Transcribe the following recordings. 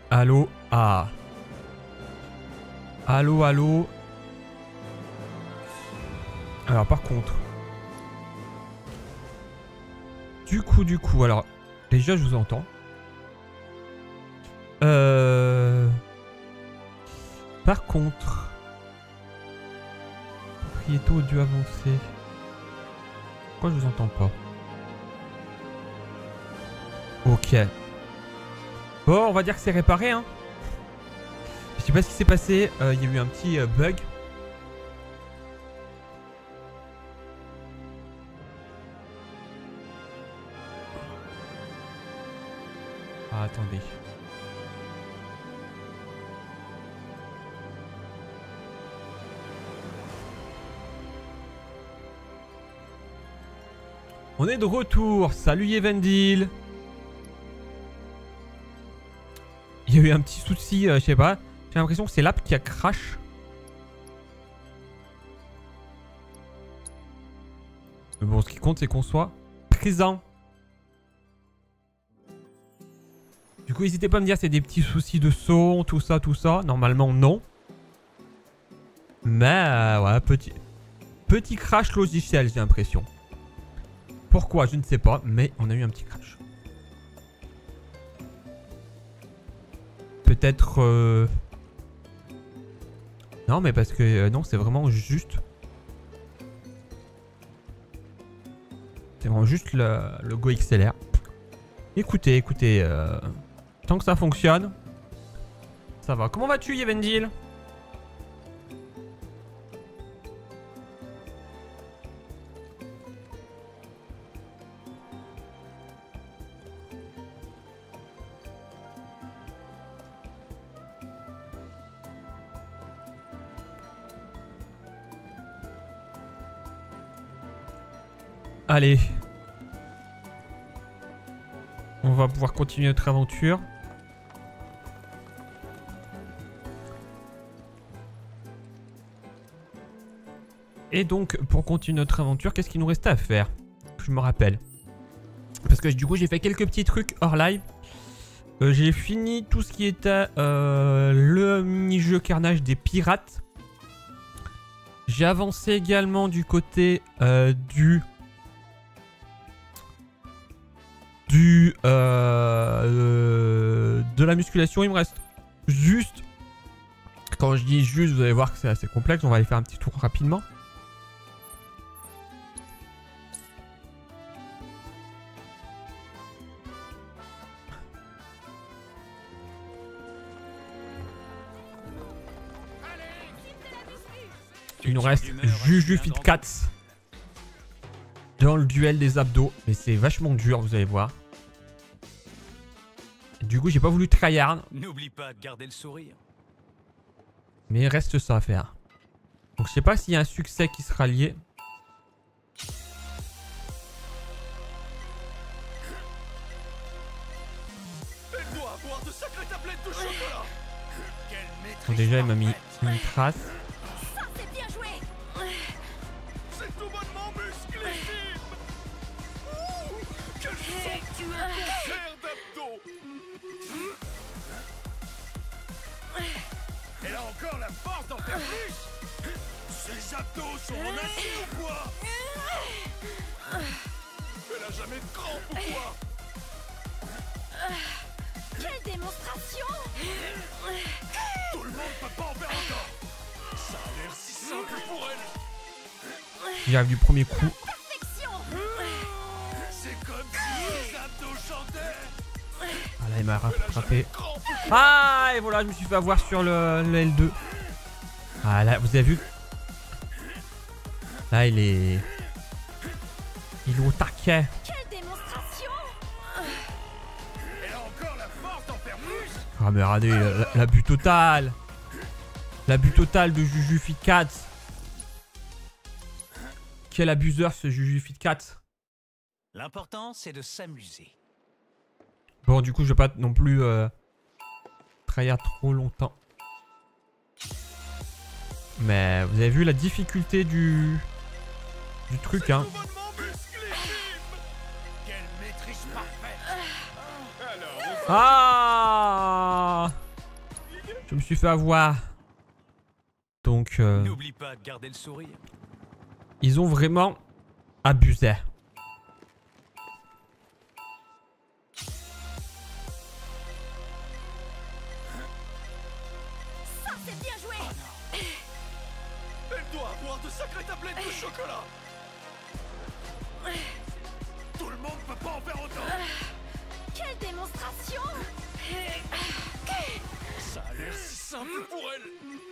Allô? Ah. Allô, allô? Alors par contre... Du coup, alors... Déjà je vous entends. Par contre... Propriété audio avancée. Pourquoi je vous entends pas? Ok. Bon, on va dire que c'est réparé, hein. Je sais pas ce qui s'est passé. Il y a eu un petit bug. Ah, attendez. On est de retour. Salut Yevendil. Il y a eu un petit souci, je sais pas. J'ai l'impression que c'est l'app qui a crash. Mais bon, ce qui compte, c'est qu'on soit présent. Du coup, n'hésitez pas à me dire si c'est des petits soucis de son, tout ça, tout ça. Normalement, non. Mais, ouais, petit crash logiciel, j'ai l'impression. Pourquoi, je ne sais pas, mais on a eu un petit crash. Peut-être... Non, mais parce que... non, c'est vraiment juste... C'est vraiment juste le Go XLR. Écoutez, tant que ça fonctionne, ça va. Comment vas-tu, Yevendil? Allez. On va pouvoir continuer notre aventure. Et donc, pour continuer notre aventure, qu'est-ce qu'il nous restait à faire? Je me rappelle. Parce que du coup, j'ai fait quelques petits trucs hors live. J'ai fini tout ce qui était le mini-jeu carnage des pirates. J'ai avancé également du côté de la musculation. Il me reste juste... Quand je dis juste, vous allez voir que c'est assez complexe. On va aller faire un petit tour rapidement. Il nous reste Juju Fit Cats dans le duel des abdos. Mais c'est vachement dur, vous allez voir. Du coup, j'ai pas voulu tryhard. N'oublie pas de garder le sourire. Mais il reste ça à faire. Donc je sais pas s'il y a un succès qui sera lié. Bon, déjà, il m'a mis une trace. Elle a encore la force d'en faire plus. Ces abdos sont en acier ou quoi? Elle a jamais de crampe ou quoi? Quelle démonstration! Tout le monde peut pas en faire encore. Ça a l'air si simple pour elle. J'y arrive du premier coup. Perfection! C'est comme si les abdos chantaient. Ah là, il m'a rattrapé. Ah, et voilà, je me suis fait avoir sur le L2. Ah là, vous avez vu? Là, il est au taquet. Quelle démonstration! Elle a encore la force d'en faire plus. Ah mais regardez, l'abus total. L'abus total de Juju Fit Cats. Quel abuseur ce Juju Fit Cats. L'important, c'est de s'amuser. Bon, du coup, je vais pas non plus tryhard trop longtemps. Mais vous avez vu la difficulté du truc, hein. Quelle maîtrise parfaite. Ah! Je me suis fait avoir. Donc, N'oublie pas de garder le sourire. ils ont vraiment abusé. Ça, c'est bien joué. Elle doit avoir de sacrées tablettes de chocolat. Tout le monde peut pas en faire autant. Quelle démonstration. Ça a l'air si simple pour elle.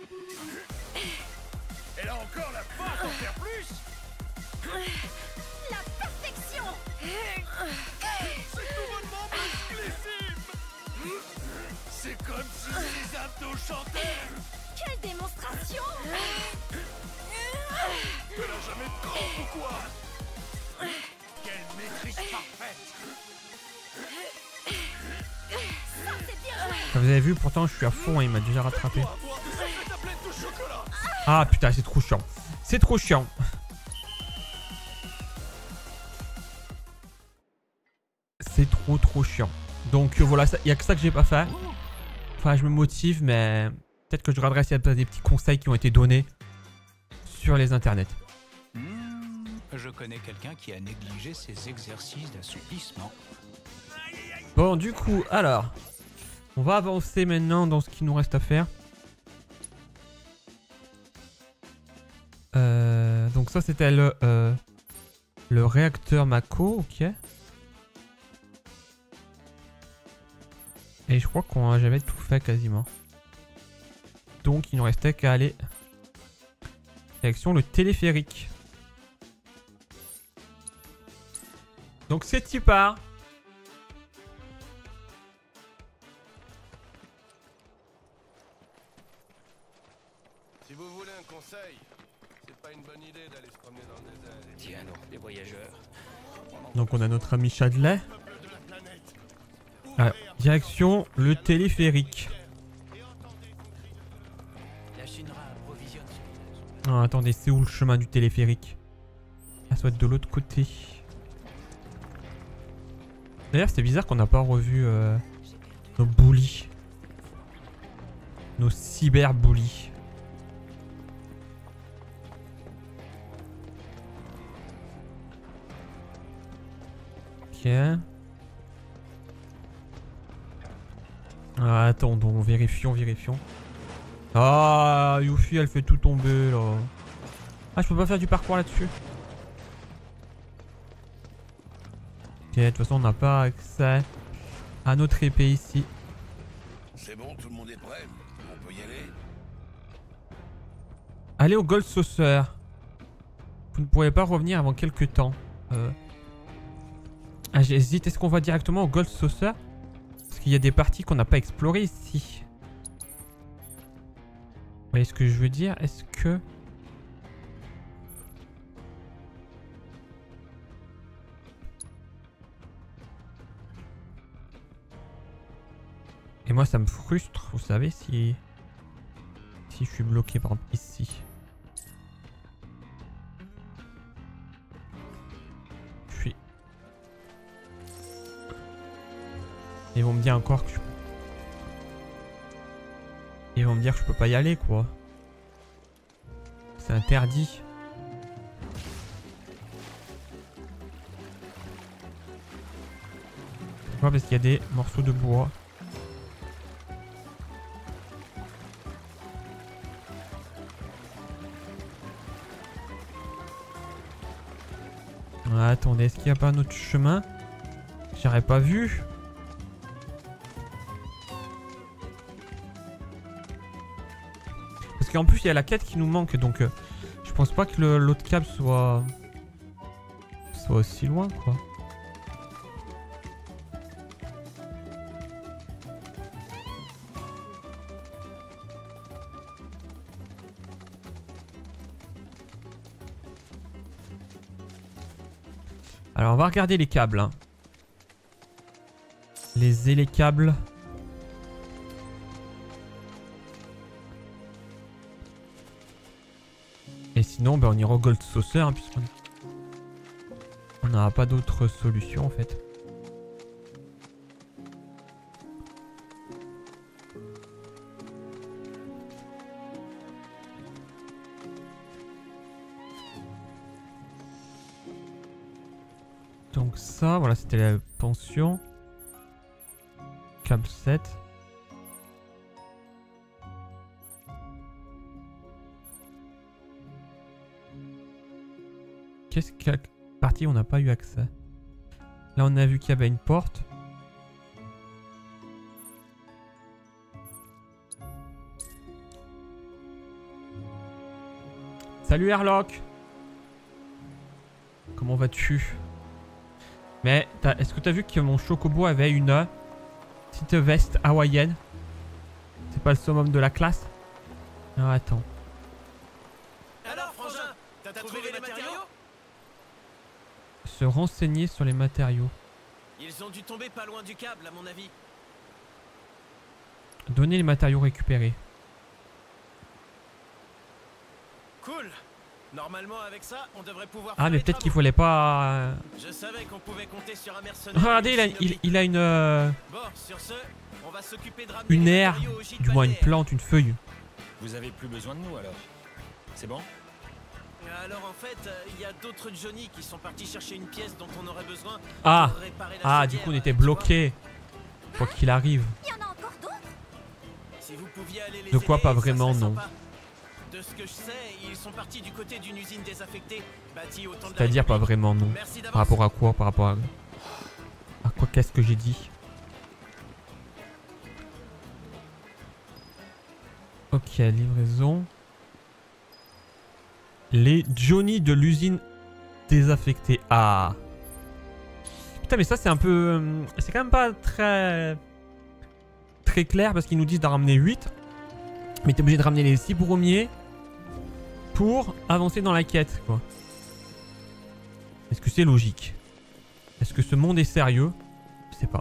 Elle a encore la force d'en faire plus. La perfection. C'est tout bonnement musclissime. C'est comme si ses abdos chantaient. Quelle démonstration. Elle a jamais de crampe ou quoi? Quelle maîtrise parfaite. Ça, c'est bien joué. Vous avez vu, pourtant je suis à fond, il m'a déjà rattrapé. Elle doit avoir de sacrées tablettes de chocolat. Ah putain, c'est trop chiant. C'est trop chiant. C'est trop chiant. Donc voilà, il y a que ça que j'ai pas fait. Enfin, je me motive, mais peut-être que je regarderai s'il y a des petits conseils qui ont été donnés sur les internets. Je connais quelqu'un qui a négligé ses exercices d'assouplissement. Bon, du coup, alors, on va avancer maintenant dans ce qu'il nous reste à faire. Donc ça, c'était le réacteur Mako, ok. Et je crois qu'on j'avais tout fait quasiment. Donc il nous restait qu'à aller direction le téléphérique. Donc c'est y part. Si vous voulez un conseil, c'est pas une bonne idée d'aller se promener dans le désert. Tiens donc, les voyageurs. Donc on a notre ami Chadley. Peuple de la planète. Alors, direction le téléphérique. La Shinra approvisionne son village. Ah, attendez, c'est où le chemin du téléphérique? Ah, ça doit être de l'autre côté. D'ailleurs, c'est bizarre qu'on n'a pas revu nos bullies. Nos cyber-bullies. Ok. Ah, attendons, vérifions. Ah, Yuffie, elle fait tout tomber là. Ah, je peux pas faire du parcours là-dessus. Ok, de toute façon, on n'a pas accès à notre épée ici. C'est bon, tout le monde est prêt. On peut y aller. Allez au Gold Saucer. Vous ne pourrez pas revenir avant quelques temps. Ah, j'hésite. Est-ce qu'on va directement au Gold Saucer? Parce qu'il y a des parties qu'on n'a pas explorées ici. Vous voyez ce que je veux dire? Est-ce que... Et moi ça me frustre, vous savez, si je suis bloqué par exemple ici. Ils vont me dire encore que Ils vont me dire que je peux pas y aller quoi. C'est interdit. Pourquoi? Parce qu'il y a des morceaux de bois. Ah, attendez, est-ce qu'il n'y a pas un autre chemin? J'aurais pas vu. Parce qu'en plus il y a la quête qui nous manque, donc je pense pas que l'autre câble soit aussi loin quoi. Alors on va regarder les câbles. Hein. Les câbles. Et sinon, ben, on ira au Gold Saucer, hein, puisqu'on n'aura pas d'autre solution en fait. Donc ça, voilà, c'était la pension. Câble 7. Qu'est-ce qu'il y a partie on n'a pas eu accès. Là on a vu qu'il y avait une porte. Salut Airlock. Comment vas-tu? Mais est-ce que t'as vu que mon chocobo avait une petite veste hawaïenne? C'est pas le summum de la classe? Non, attends. Alors, Frangin, t'as trouvé les matériaux? Se renseigner sur les matériaux. Ils ont dû tomber pas loin du câble, à mon avis. Donner les matériaux récupérés. Cool. Normalement, avec ça, on devrait pouvoir. Ah, faire mais les peut-être qu'il travaux. fallait pas... Je savais qu'on pouvait compter sur un mercenaire. Regardez, il a une... Bon, sur ce, on va s'occuper de ramener une les aire, matériaux au gîte du moins une balnéaire. plante, une feuille. Vous avez plus besoin de nous alors? C'est bon? Alors en fait, il y a d'autres Johnny qui sont partis chercher une pièce dont on aurait besoin Ah, pour réparer la ah, du chaudière, coup on était tu vois. bloqué. Quoi qu'il arrive. Il y en a encore d'autres? Si vous pouviez aller les De quoi aider, pas ça vraiment, serait non. sympa. De ce que je sais, ils sont partis du côté d'une usine désaffectée, bâtie au temps de la C'est-à-dire pas République. vraiment non. Merci d'avance. Par rapport à quoi? Par rapport à quoi? Qu'est-ce que j'ai dit? Ok, livraison. Les Johnny de l'usine désaffectée. Ah. Putain, mais ça c'est un peu... c'est quand même pas très... très clair parce qu'ils nous disent d'en ramener 8. Mais t'es obligé de ramener les 6 premiers pour avancer dans la quête, quoi. Est-ce que c'est logique? Est-ce que ce monde est sérieux? Je sais pas.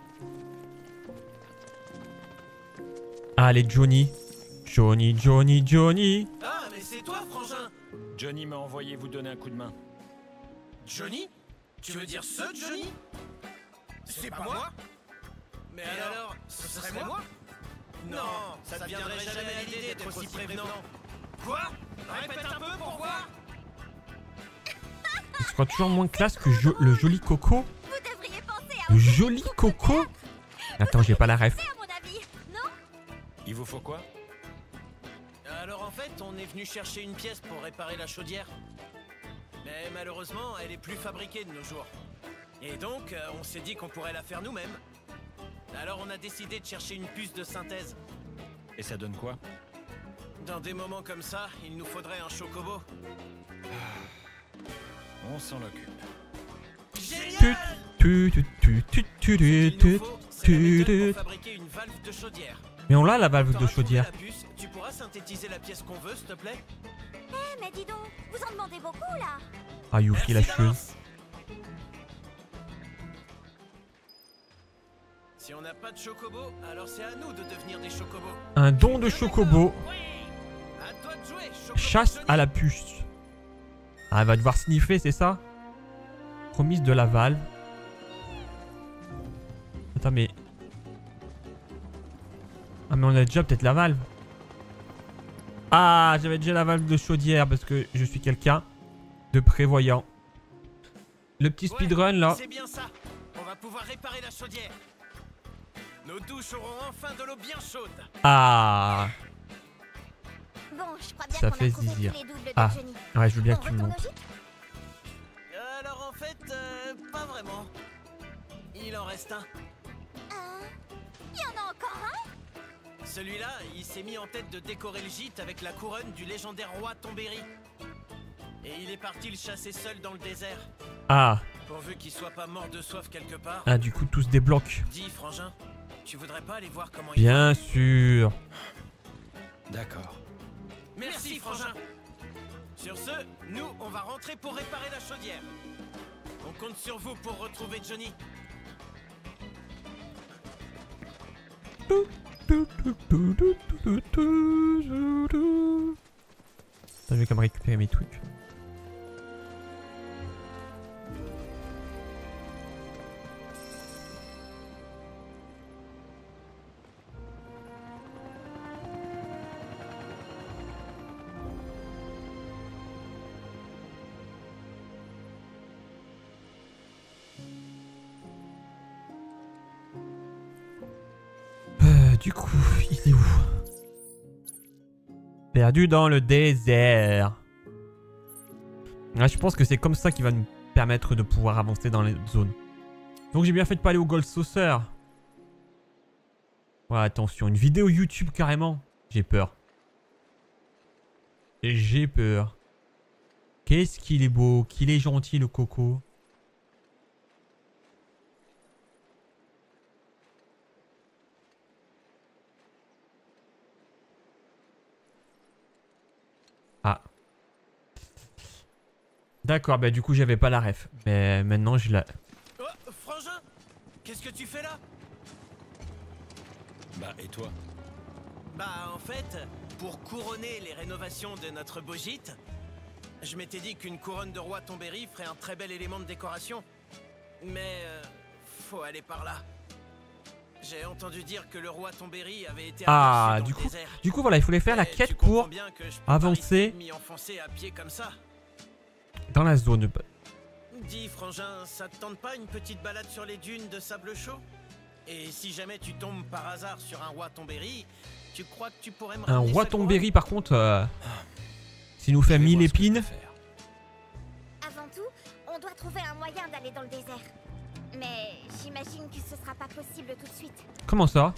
Allez, Johnny. Johnny, Johnny, Johnny. Ah, mais c'est toi, Frangin. Johnny m'a envoyé vous donner un coup de main. Johnny? Tu veux dire ce Johnny? C'est pas moi? Mais alors, ce serait moi? Non, ça ne viendrait jamais à l'idée d'être aussi prévenant. Quoi? Répète un peu pour voir. Je crois toujours moins classe que le joli Coco. Vous devriez penser à Le joli Coco? Attends, j'ai pas la ref. à mon avis, non? Il vous faut quoi? Alors en fait, on est venu chercher une pièce pour réparer la chaudière. Mais malheureusement, elle est plus fabriquée de nos jours. Et donc, on s'est dit qu'on pourrait la faire nous-mêmes. Alors on a décidé de chercher une puce de synthèse. Et ça donne quoi? Dans des moments comme ça, il nous faudrait un chocobo. On s'en occupe. Génial! Tu, tu, tu, tu, tu, Ce qu'il tu, nous faut, c'est la méthode tu. pour fabriquer une valve de chaudière. Mais on l'a la valve T'auras de chaudière. trouvé la puce, tu pourras synthétiser la pièce qu'on veut, s'il te plaît? Eh, mais dis donc, vous en demandez beaucoup là. Ah, Yuki la Merci chieuse. d'avance. Si on n'a pas de chocobo, alors c'est à nous de devenir des chocobos. Un don de chocobo. À toi de jouer, chocobo Chasse Johnny. à la puce. Ah, elle va devoir sniffer, c'est ça? Promise de la valve. Attends, mais... Ah, mais on a déjà peut-être la valve. Ah, j'avais déjà la valve de chaudière parce que je suis quelqu'un de prévoyant. Le petit Ouais, speedrun, là. C'est bien ça. On va pouvoir réparer la chaudière. Nos douches auront enfin de l'eau bien chaude. Ah. Bon, je crois bien Ça qu'on fait a trouvé zizir. tous les doubles de Ah. Johnny. Ouais, je veux bien On que tu me retourne montres. au gîte? Alors en fait, pas vraiment. Il en reste un. Il y en a encore un? Celui-là, il s'est mis en tête de décorer le gîte avec la couronne du légendaire roi Tombéry. Et il est parti le chasser seul dans le désert. Ah. Pourvu qu'il soit pas mort de soif quelque part. Ah, du coup, tout se débloque. Dis, Frangin, tu voudrais pas aller voir comment Bien sûr. D'accord. il... Merci, Frangin. Sur ce, nous, on va rentrer pour réparer la chaudière. On compte sur vous pour retrouver Johnny. Attends, je vais quand même récupérer mes trucs. Du coup, il est où? Perdu dans le désert. Ah, je pense que c'est comme ça qui va nous permettre de pouvoir avancer dans les zones. Donc j'ai bien fait de pas aller au Gold Saucer. Ouais, attention, une vidéo YouTube carrément. J'ai peur. J'ai peur. Qu'est-ce qu'il est beau, qu'il est gentil le coco. Ah. D'accord, bah du coup j'avais pas la ref. Mais maintenant je la... Oh, Frangin, qu'est-ce que tu fais là? Bah, et toi? Bah en fait, pour couronner les rénovations de notre beau gîte, je m'étais dit qu'une couronne de roi Tombéry ferait un très bel élément de décoration. Mais faut aller par là. J'ai entendu dire que le roi Tombéry avait été Ah, aperçu dans le désert. du coup voilà, il fallait faire la Mais quête tu comprends pour bien que je peux avancer pas m'y enfoncer à pied comme ça. dans la zone. Dis Frangin, ça te tente pas une petite balade sur les dunes de sable chaud? Et si jamais tu tombes par hasard sur un roi Tombéry, tu crois que tu pourrais me Un ramener roi sa couronne? Tombéry par contre, s'il nous fait Je vais 1000 voir ce que je épines. peux faire. Avant tout, on doit trouver un moyen d'aller dans le désert. Mais j'imagine que ce sera pas possible tout de suite. Comment ça?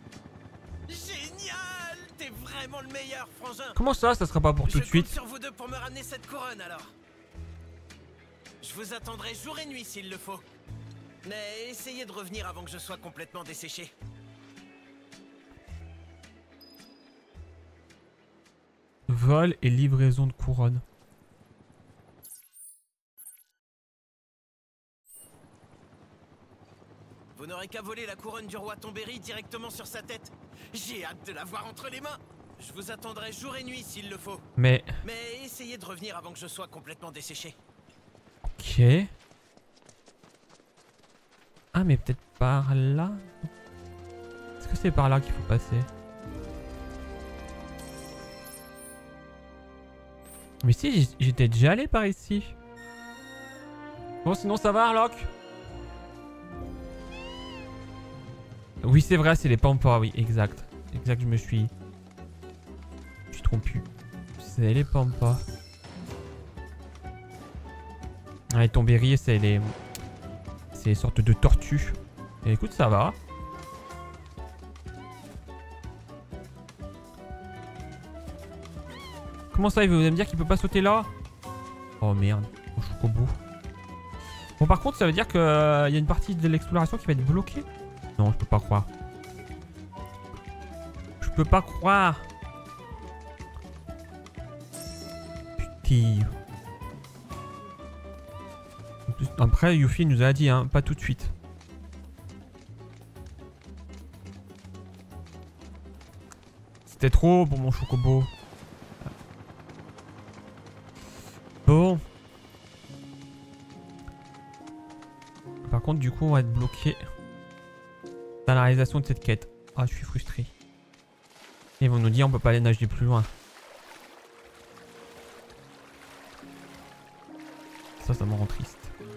Génial! T'es vraiment le meilleur, Frangin! Comment ça, ça sera pas pour tout de Je suite? compte sur vous deux pour me ramener cette couronne alors. Je vous attendrai jour et nuit s'il le faut. Mais essayez de revenir avant que je sois complètement desséché. Vol et livraison de couronne. Vous n'aurez qu'à voler la couronne du roi Tombéry directement sur sa tête. J'ai hâte de la voir entre les mains. Je vous attendrai jour et nuit s'il le faut. Mais... Mais essayez de revenir avant que je sois complètement desséché. Ok. Ah mais peut-être par là? Est-ce que c'est par là qu'il faut passer? Mais si, j'étais déjà allé par ici. Bon sinon ça va Harlock? Oui c'est vrai, c'est les Pampas, oui, exact. Exact, je me suis trompé. C'est les Pampas. Ah, les Tombéry, c'est les sortes de tortues. Et écoute, ça va. Comment ça, il veut me dire qu'il peut pas sauter là? Oh merde, mon chocobo. Bon, par contre, ça veut dire qu'il y a une partie de l'exploration qui va être bloquée. Non, je peux pas croire. Je peux pas croire. Putain. Après, Yuffie nous a dit, hein, pas tout de suite. C'était trop pour mon chocobo. Bon. Par contre, du coup, on va être bloqué dans la réalisation de cette quête. Ah, je suis frustré. Ils vont nous dire on peut pas aller nager plus loin. Ça me rend triste.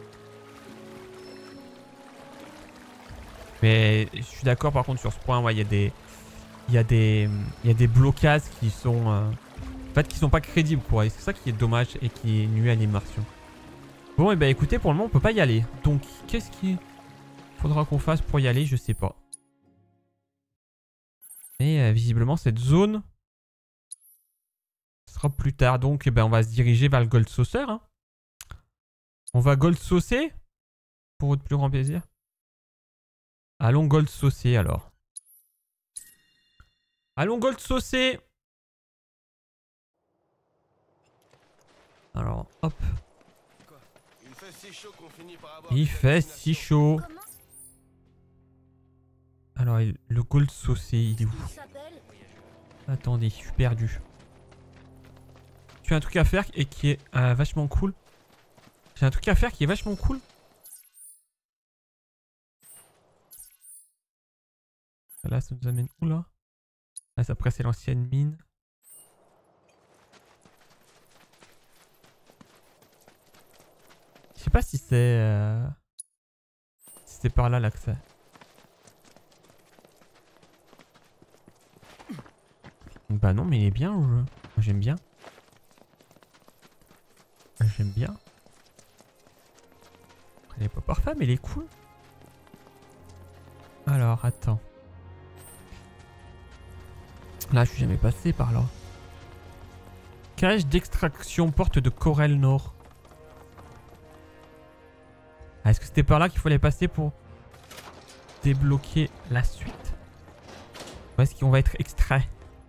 Mais je suis d'accord par contre sur ce point, ouais, il y a des blocages qui sont en fait qui sont pas crédibles quoi. Et c'est ça qui est dommage et qui nuit à l'immersion. Bon et bah écoutez, pour le moment on peut pas y aller. Donc qu'est-ce qu'il faudra qu'on fasse pour y aller, je sais pas. Et visiblement cette zone sera plus tard. Donc on va se diriger vers le Gold Saucer. Hein. On va Gold Saucer pour votre plus grand plaisir. Allons Gold Saucer alors. Allons Gold Saucer. Alors hop. Il fait si chaud qu'on finit par avoir. Il fait si chaud. Comment Alors le Gold Saucer il est où? il s'appelle? Attendez, je suis perdu. Tu as un truc à faire et qui est vachement cool. J'ai un truc à faire qui est vachement cool. Là, ça nous amène où là? Ah, ça après c'est l'ancienne mine. Je sais pas si c'est par là que ça. Bah non, mais il est bien le jeu. Moi, j'aime bien. J'aime bien. Il est pas parfait, mais il est cool. Alors, attends. Là, je suis jamais passé par là. Cage d'extraction, porte de Corel Nord. Ah, est-ce que c'était par là qu'il fallait passer pour débloquer la suite? Ou est-ce qu'on va être extrait?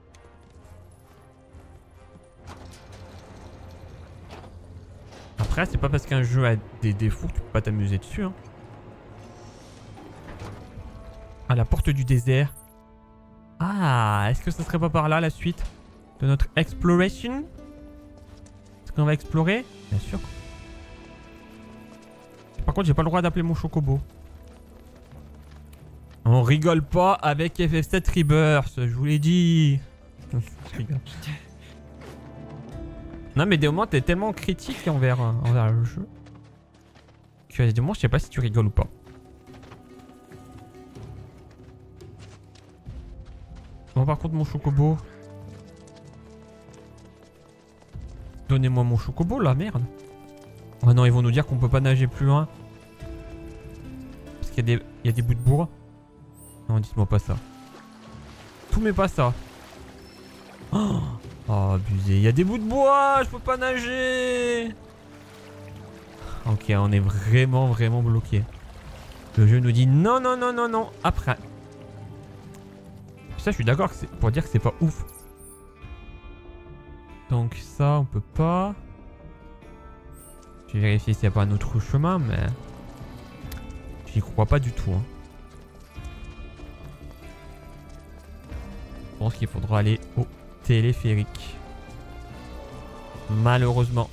Après, c'est pas parce qu'un jeu a des défauts que tu peux pas t'amuser dessus. Hein. Ah, la porte du désert. Ah, est-ce que ça serait pas par là la suite de notre exploration? Est-ce qu'on va explorer? Bien sûr. Par contre, j'ai pas le droit d'appeler mon chocobo. On rigole pas avec FF7 Rebirth, je vous l'ai dit. Je rigole. Non mais des moments t'es tellement critique envers le jeu que des moments je sais pas si tu rigoles ou pas. Bon par contre mon chocobo. Donnez-moi mon chocobo là, merde. Oh non, ils vont nous dire qu'on peut pas nager plus loin. Parce qu'il y a des bouts de bourre. Non, dites-moi pas ça. Tout mais pas ça. Oh, abusé. Il y a des bouts de bois, je peux pas nager. Ok, on est vraiment bloqué. Le jeu nous dit non, non, non, non, non. Après. Ça, je suis d'accord pour dire que c'est pas ouf. Donc ça, on peut pas. Je vais vérifier s'il n'y a pas un autre chemin, mais j'y crois pas du tout. Hein. Je pense qu'il faudra aller au téléphérique. Malheureusement.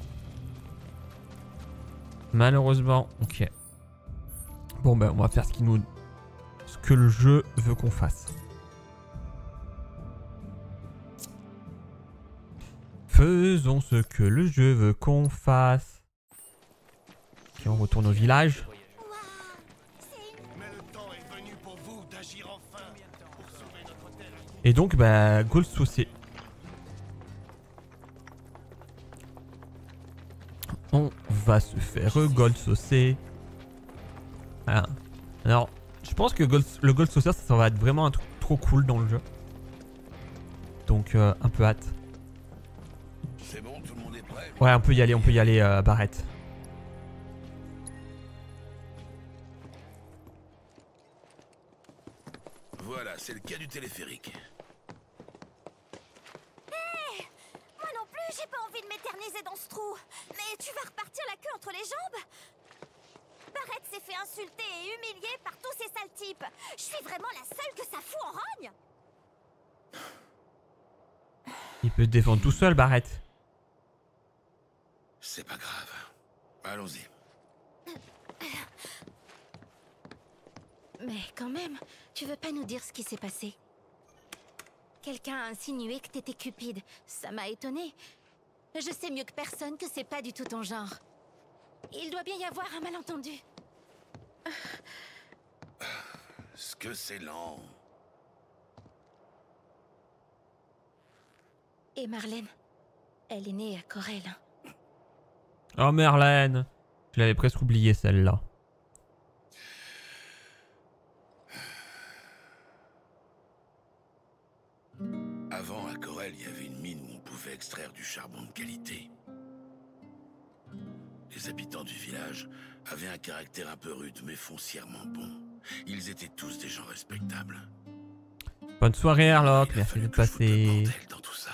Malheureusement, ok. Bon ben, on va faire ce que le jeu veut qu'on fasse. Faisons ce que le jeu veut qu'on fasse. Ok, on retourne au village. Et donc, bah, Gold Saucé. On va se faire Gold Saucé. Voilà. Alors, je pense que le Gold Saucer, ça va être vraiment un truc trop cool dans le jeu. Donc, un peu hâte. C'est bon, tout le monde est prêt? Ouais, on peut y aller, Barrett. Voilà, c'est le cas du téléphérique. Moi non plus, j'ai pas envie de m'éterniser dans ce trou. Mais tu vas repartir la queue entre les jambes? Barrett s'est fait insulter et humilier par tous ces sales types. Je suis vraiment la seule que ça fout en rogne? Il peut se défendre tout seul, Barrett. C'est pas grave. Allons-y. Mais quand même, tu veux pas nous dire ce qui s'est passé? Quelqu'un a insinué que t'étais Cupide. Ça m'a étonnée. Je sais mieux que personne que c'est pas du tout ton genre. Il doit bien y avoir un malentendu. Ce que c'est lent. Et Marlène, elle est née à Corel. Oh, Merlène. Je l'avais presque oublié, celle-là. Avant, à Corel, il y avait une mine où on pouvait extraire du charbon de qualité. Les habitants du village avaient un caractère un peu rude, mais foncièrement bon. Ils étaient tous des gens respectables. Bonne soirée, Herlock. Il a Merci fallu de que je foute le passer. bordel dans tout ça.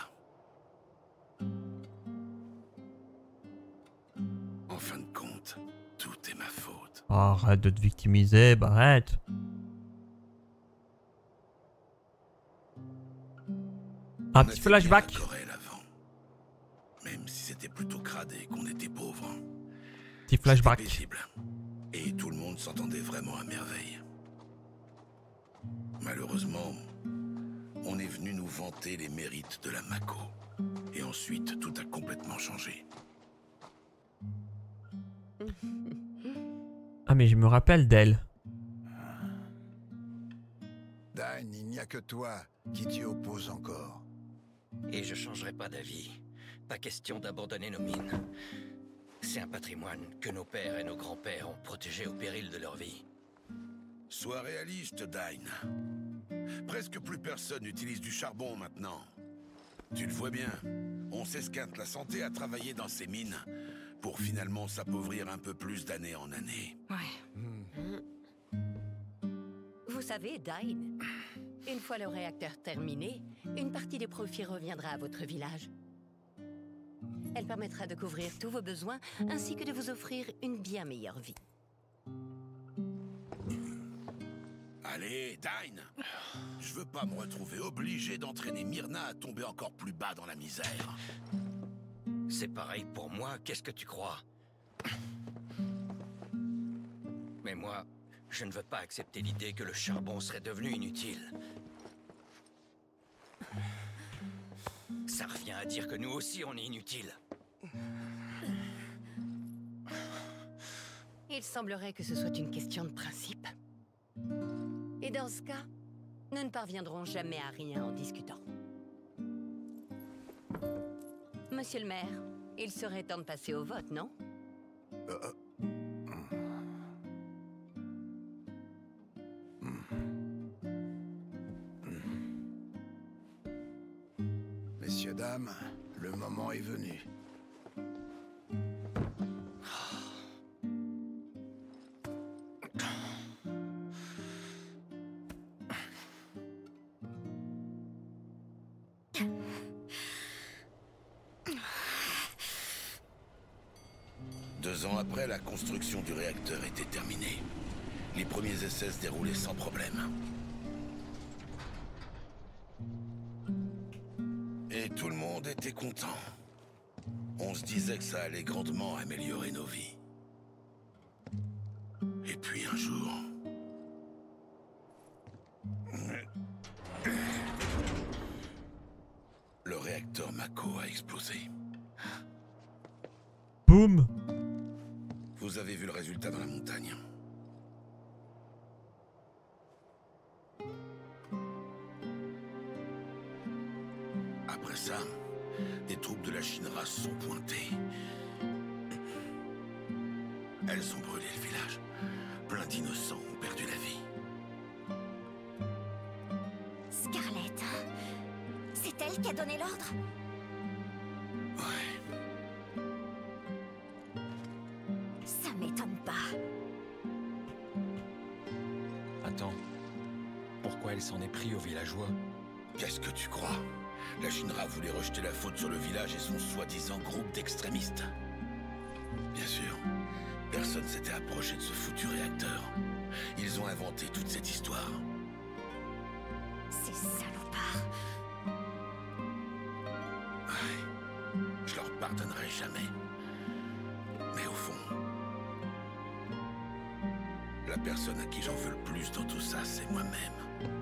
En fin de compte, tout est ma faute. Oh, arrête de te victimiser, Barrett. Un On petit était flashback. bien à Corel avant. Même si c'était plutôt cradé et qu'on était pauvres. Petit flashback. C'était paisible. Et tout le monde s'entendait vraiment à merveille. Malheureusement, on est venu nous vanter les mérites de la Mako. Et ensuite, tout a complètement changé. Ah, mais je me rappelle d'elle. Dan, il n'y a que toi qui t'y oppose encore. Et je changerai pas d'avis. Pas question d'abandonner nos mines. C'est un patrimoine que nos pères et nos grands-pères ont protégé au péril de leur vie. Sois réaliste, Dine. Presque plus personne n'utilise du charbon maintenant. Tu le vois bien, on s'esquinte la santé à travailler dans ces mines pour finalement s'appauvrir un peu plus d'année en année. Ouais. Vous savez, Dine, une fois le réacteur terminé, une partie des profits reviendra à votre village. Elle permettra de couvrir tous vos besoins ainsi que de vous offrir une bien meilleure vie. Allez, Dine. Je veux pas me retrouver obligé d'entraîner Myrna à tomber encore plus bas dans la misère. C'est pareil pour moi, qu'est-ce que tu crois? Mais moi, je ne veux pas accepter l'idée que le charbon serait devenu inutile. Ça revient à dire que nous aussi on est inutiles. Il semblerait que ce soit une question de principe. Et dans ce cas, nous ne parviendrons jamais à rien en discutant. Monsieur le maire, il serait temps de passer au vote, non? Messieurs, dames, le moment est venu. Deux ans après, la construction du réacteur était terminée. Les premiers essais se déroulaient sans problème. Et tout le monde était content. On se disait que ça allait grandement améliorer nos vies. Et puis un jour... le réacteur Mako a explosé. Boum. Vous avez vu le résultat dans la montagne. Après ça, des troupes de la Shinra se sont pointées. Elles ont brûlé le village. Plein d'innocents ont perdu la vie. Scarlett, c'est elle qui a donné l'ordre? Ouais. Ça m'étonne pas. Attends. Pourquoi elle s'en est pris aux villageois? Qu'est-ce que tu crois? La Shinra voulait rejeter la faute sur le village et son soi-disant groupe d'extrémistes. Bien sûr, personne s'était approché de ce foutu réacteur. Ils ont inventé toute cette histoire. Ces salopards. Ouais, je leur pardonnerai jamais. Mais au fond, la personne à qui j'en veux le plus dans tout ça, c'est moi-même.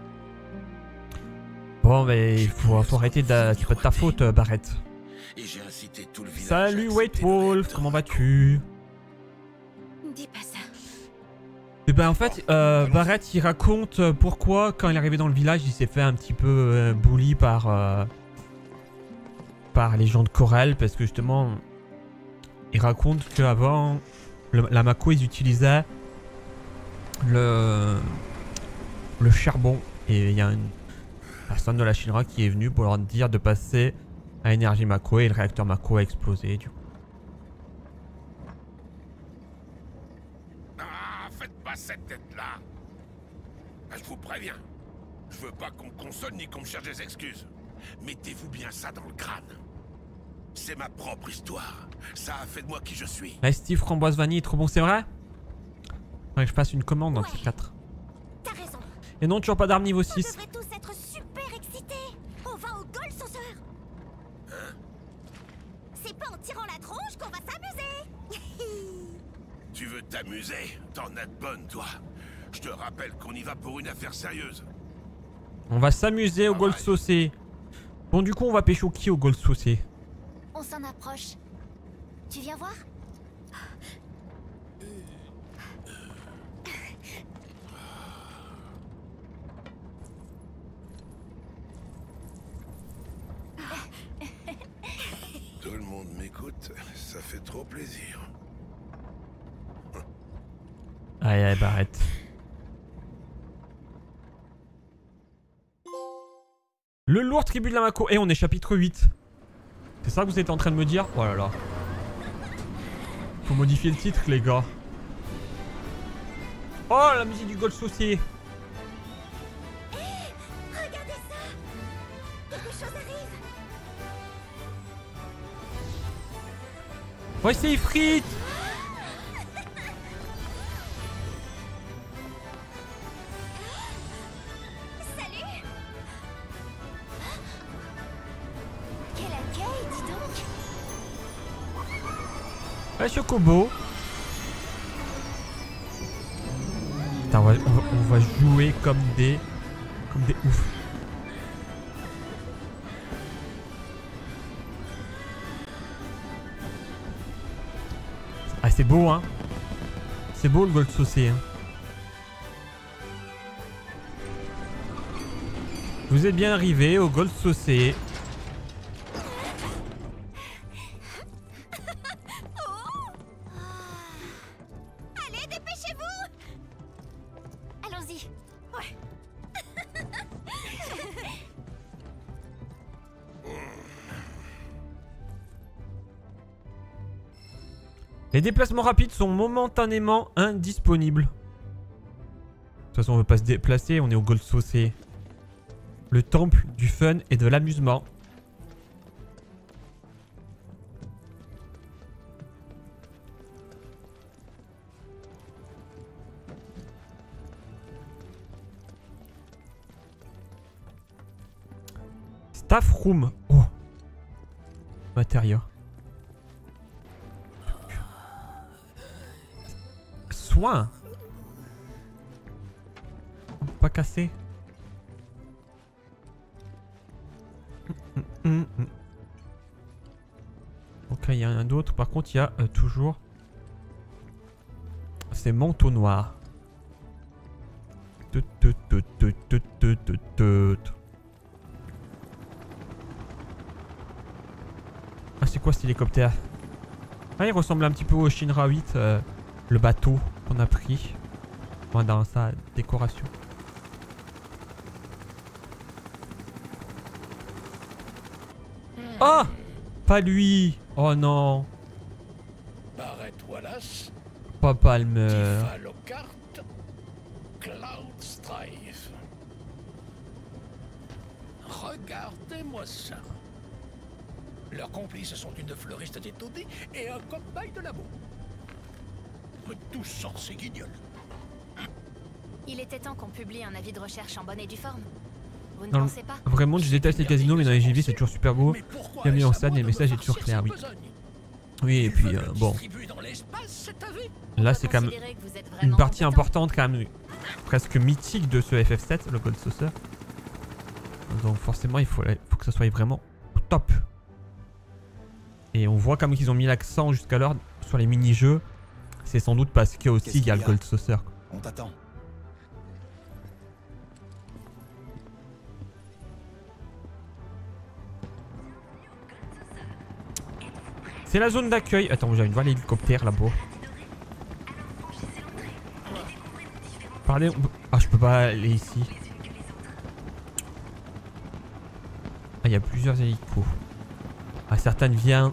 Bon, mais il faut arrêter de... C'est pas de ta faute, Barrett. Et j'ai incité tout le village. Salut à White accepter le Wolf, réacteur comment Mako. vas-tu? Dis pas ça. Et ben en fait, Barrett il raconte pourquoi quand il est arrivé dans le village, il s'est fait un petit peu bully par les gens de Corel, parce que justement, il raconte qu'avant, la Mako ils utilisaient le charbon, et il y a une personne de la Shinra qui est venue pour leur dire de passer à énergie Mako, et le réacteur Mako a explosé du coup. Ah, faites pas cette tête-là. Ah, je vous préviens. Je veux pas qu'on me console ni qu'on me cherche des excuses. Mettez-vous bien ça dans le crâne. C'est ma propre histoire. Ça a fait de moi qui je suis. Là, Steve Framboise Vanille est trop bon, c'est vrai? Faudrait que je fasse une commande dans Ouais. ces 4. T'as raison. Et non, toujours pas d'arme niveau On 6. devrait tous être super excités. On va au Gold Saucer. Hein? C'est pas en tirant la tronche qu'on va s'amuser. Tu veux t'amuser? T'en as de bonnes, toi. Je te rappelle qu'on y va pour une affaire sérieuse. On va s'amuser au Gold Saucé. Bon, du coup, on va pécho qui au Gold Saucé? On s'en approche. Tu viens voir? monde m'écoute, ça fait trop plaisir. Allez, allez, Barrett. Le lourd tribut de la Mako. Et on est chapitre 8. C'est ça que vous êtes en train de me dire? Oh là là. Faut modifier le titre, les gars. Oh, la musique du Gold Saucier. Regardez ça! Quelque chose arrive! Ouais, c'est Ifrit. Salut! Quel accueil, dis donc! Ouais, Chocobo. Putain, on va jouer comme des oufs. Ah, c'est beau, hein. C'est beau le Gold Saucé, hein. Vous êtes bien arrivé au Gold Saucé. Allez, dépêchez-vous! Allons-y. Ouais. Les déplacements rapides sont momentanément indisponibles. De toute façon, on veut pas se déplacer, on est au Gold Saucé. Le temple du fun et de l'amusement. Staff room. Oh. Matériaux. Soin. Pas cassé. Ok, il y a un d'autre. Par contre, il y a toujours ces manteaux noirs. Ah, c'est quoi cet hélicoptère? Ah, il ressemble un petit peu au Shinra 8, le bateau qu'on a pris dans sa décoration. Ah! Pas lui! Oh non! Barrett Wallace, Pas Palmer. Tifa Lockhart, Cloud Strife. Regardez-moi ça. Leurs complices sont une fleuriste détonnée et un cobaye de labo. Tout sort ces guignols. Il était temps qu'on publie un avis de recherche en bonne et due forme. Vous ne Non, pensez pas? vraiment, je déteste les casinos, mais dans les JV, c'est toujours super beau. Bien mis en scène, les messages est toujours clair, oui. Oui, et puis, bon. Là, c'est quand même une partie importante, quand même, presque mythique de ce FF7, le Gold Saucer. Donc, forcément, il faut que ça soit vraiment au top. Et on voit quand même qu'ils ont mis l'accent jusqu'alors sur les mini-jeux. C'est sans doute parce qu'il y a aussi il y a le Gold Saucer. On t'attend. C'est la zone d'accueil. Attends, j'ai une voie l'hélicoptère là-bas. Parlez. Ah, je peux pas aller ici. Ah, il y a plusieurs hélicos. Ah, certains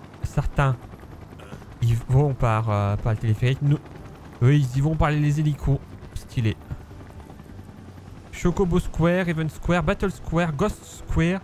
ils vont par le téléphérique. Nous, eux, ils y vont par les hélicos. Stylé. Chocobo Square, Even Square, Battle Square, Ghost Square.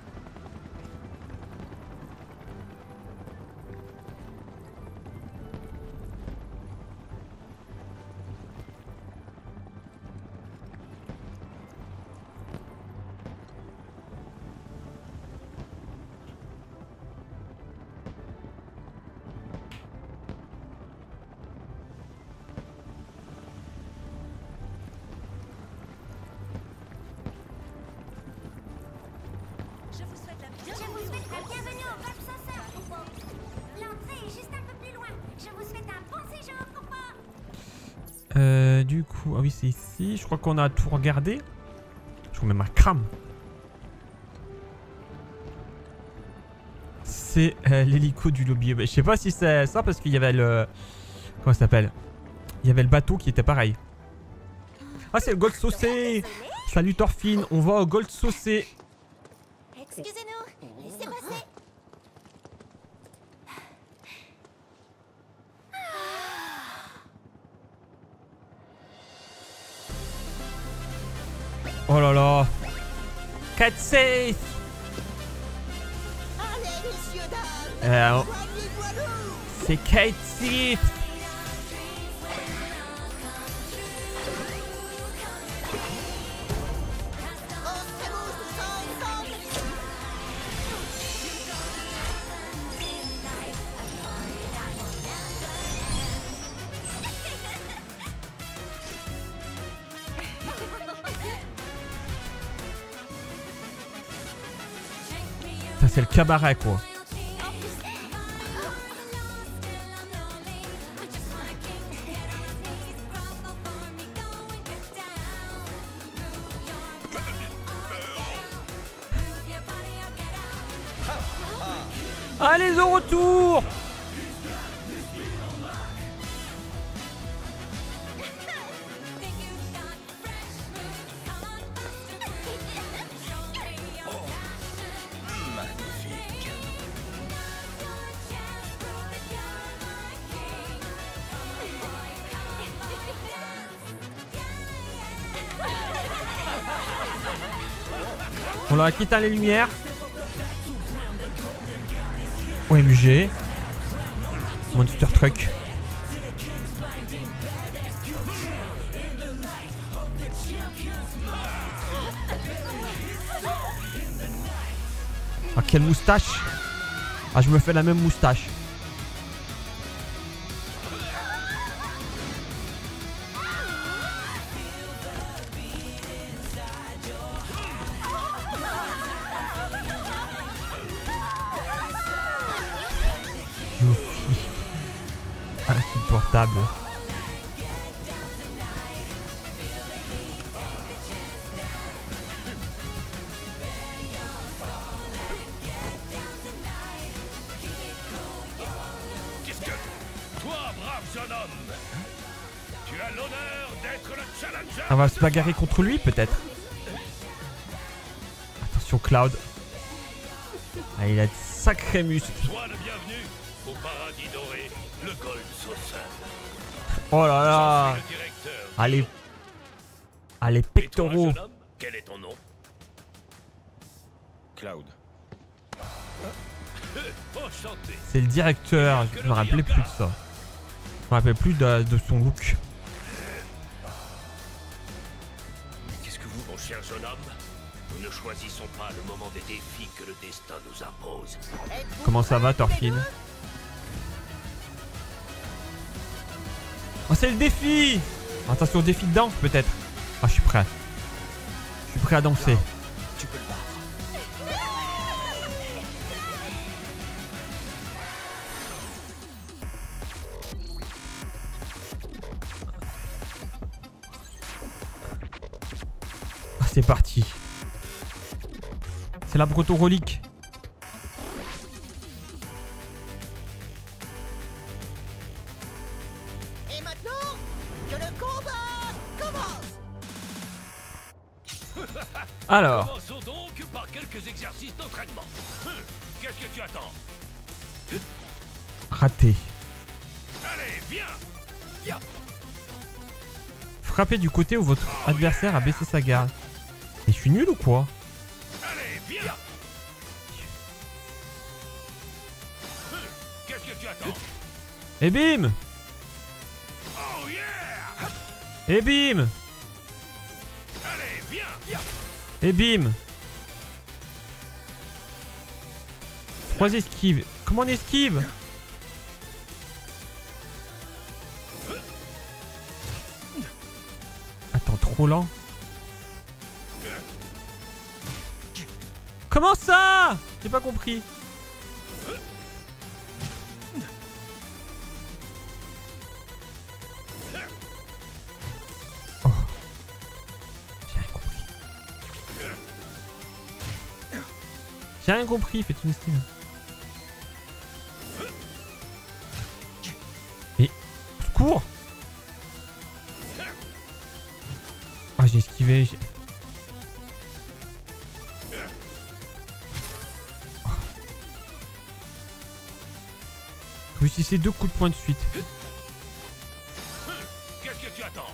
Du coup, ah oui, c'est ici. Je crois qu'on a tout regardé. Je crois même à crame. c'est l'hélico du lobby. Je sais pas si c'est ça parce qu'il y avait le... Comment ça s'appelle? Il y avait le bateau qui était pareil. Ah, c'est le Gold Saucé. Salut Thorfinn, on va au Gold Saucé. Excusez-nous, laissez passer. Oh là là. 4-6. C'est Kate Sith. Ça c'est le cabaret quoi. Allez au retour. On leur a quitté les lumières. OMG. Monster Truck. Ah, quelle moustache. Ah, je me fais la même moustache. Insupportable. Qu'est-ce que... Toi, brave jeune homme, tu as l'honneur d'être le challenger. On va se bagarrer contre lui peut-être. Attention Cloud. Ah, il a de sacrés muscles. Sois le bienvenu au paradis doré, le Gold Saucer. Oh là là. Je suis le directeur. Allez. Allez, Et toi, pectoraux. jeune homme, quel est ton nom? Cloud. Enchanté. C'est le directeur. Je me rappelais plus de ça. Je me rappelais plus de son look. Qu'est-ce que vous, mon cher jeune homme? Nous ne choisissons pas le moment des défis que le destin nous impose. Comment ça va, Thorfinn? Oh, c'est le défi! Attention, défi de danse peut-être. Ah, je suis prêt. Je suis prêt à danser. Tu peux le battre. Ah, c'est parti. C'est la proto-relique. Et maintenant, que le combat commence. Alors. Commençons donc par quelques exercices d'entraînement. Qu'est-ce que tu attends? Raté. Allez, viens. Viens. Frappez du côté où votre adversaire a baissé sa garde. Et je suis nul ou quoi? Allez, viens. Qu'est-ce que tu attends? Et bim! Oh yeah. Et bim! Allez, viens. Et bim! 3 esquives. Comment on esquive? Attends, trop lent. Comment ça? J'ai pas compris. Oh. J'ai rien compris. J'ai rien compris, faites une estime. Ah, j'ai esquivé. Réussissez 2 coups de poing de suite. Qu'est-ce que tu attends?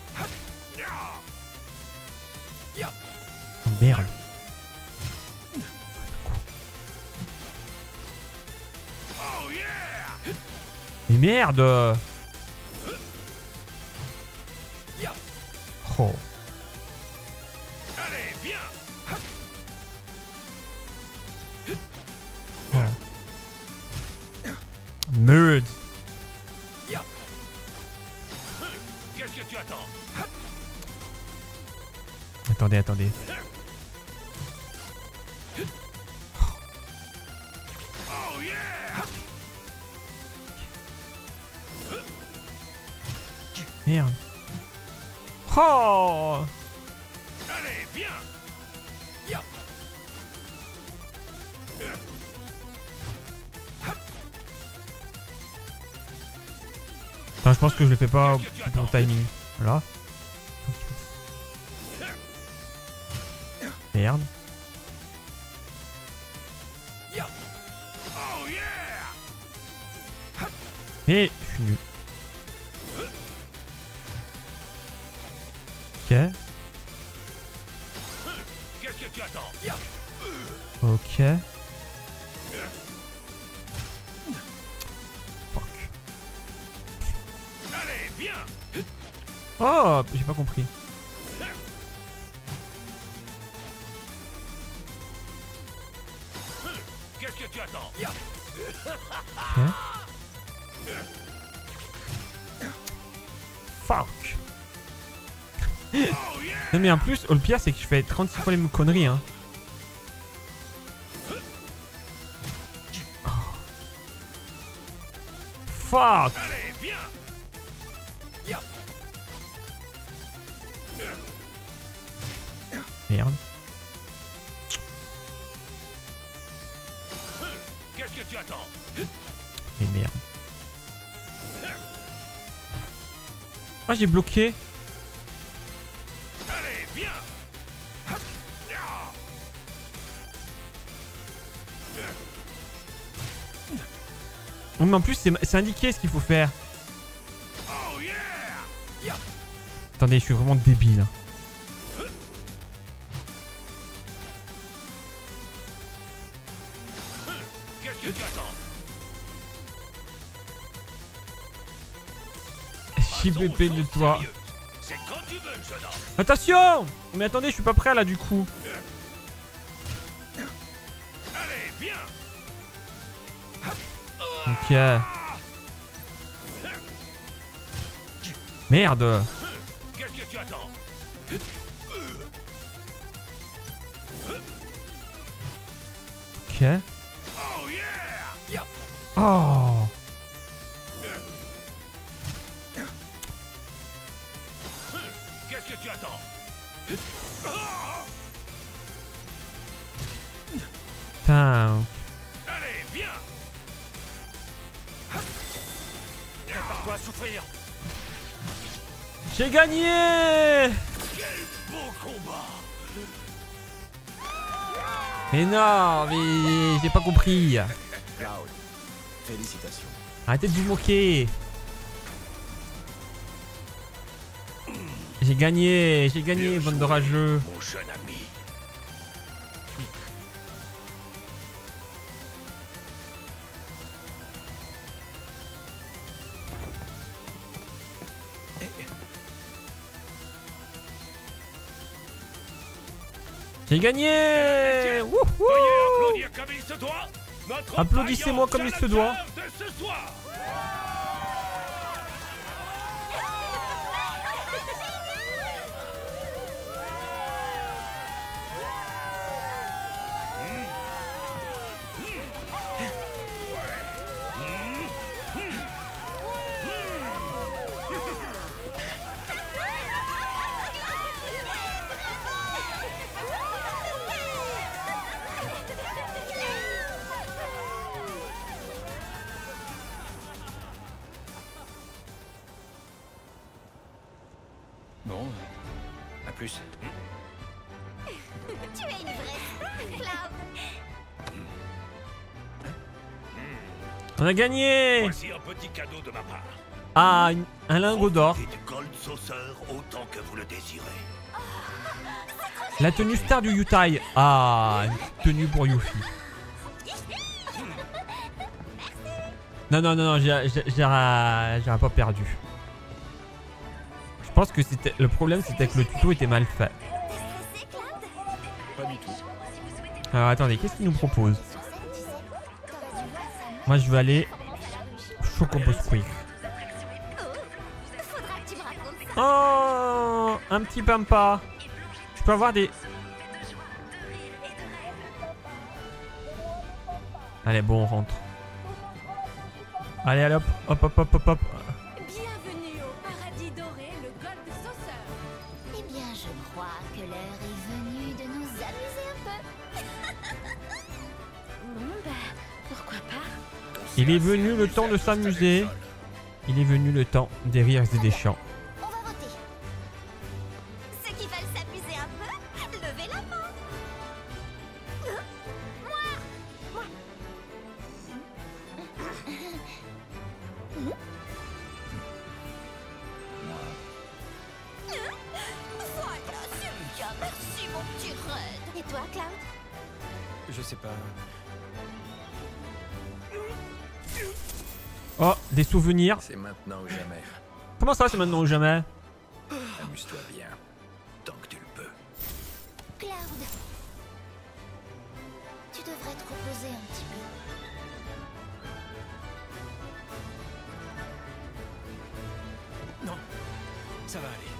Oh, merde. Oh yeah! Mais merde. Oh. Allez, viens! Merde. Qu'est-ce que tu attends? Attendez, attendez. Oh yeah! Merde. Oh. Allez, viens! Attends, je pense que je le fais pas au bon timing. Voilà. Merde. Oh yeah! Et je suis nul. Ok. Qu'est-ce que tu attends? Ok. Fuck. Allez, viens! Oh, j'ai pas compris. Qu'est-ce que tu attends? Ok. Fuck. Non mais en plus, le pire c'est que je fais 36 fois les mêmes conneries hein. Oh. Fuck. Allez, viens! Merde. Qu'est-ce que tu attends? Et merde. Ah j'ai bloqué. Allez, viens! Oh, mais en plus c'est indiqué ce qu'il faut faire. Oh yeah! Attendez, je suis vraiment débile. Qu'est-ce que tu attends? JBP de toi. C'est quand tu veux, jeune homme. Attention! Mais attendez, je suis pas prêt là du coup. Allez, viens! Ok. Merde. Qu'est-ce que tu attends? Ok. Oh yeah! Oh. Qu'est-ce que tu attends? Putain. Allez, viens! Prépare-toi à souffrir! J'ai gagné! Quel beau combat! Mais non, mais j'ai pas compris. Cloud, félicitations. Arrêtez de vous moquer. J'ai gagné, bande de rageux. Mon jeune ami. J'ai gagné. Wouhou. Veuillez applaudir comme il se doit. Notre Applaudissez-moi comme il se doit. challenger de ce soir. plus. Tu es une vraie star, Cloud. On a gagné! Voici un petit cadeau de ma part. Ah, un lingot d'or. Et du Gold Saucer autant que vous le désirez. La tenue star du Yutai. Ah, une tenue pour Yuffie. Non, non, non, non, j'aurais pas perdu. Je pense que c'était le problème, c'était que le tuto était mal fait. Pas du tout. Alors attendez, qu'est-ce qu'il nous propose? Moi je vais aller Chocobo Squeak. Oh, un petit Pampa. Je peux avoir des... Allez, bon, on rentre. Allez, allez, hop, hop, hop, hop, hop, hop. Bienvenue au paradis doré, le Gold Saucer. Eh bien, je crois que l'heure est venue de nous amuser un peu. Bon, bah, pourquoi pas? Il est venu le temps de s'amuser. Il est venu le temps des rires et des chants. On va voter. Ceux qui veulent s'amuser un peu, levez la main. Moi. Voilà, c'est bien. Merci, mon petit Red. Et toi, Cloud? Je sais pas. Oh, des souvenirs. C'est maintenant ou jamais. Comment ça, c'est maintenant ou jamais? Amuse-toi bien. Tant que tu le peux. Cloud. Tu devrais te reposer un petit peu. Non, ça va aller.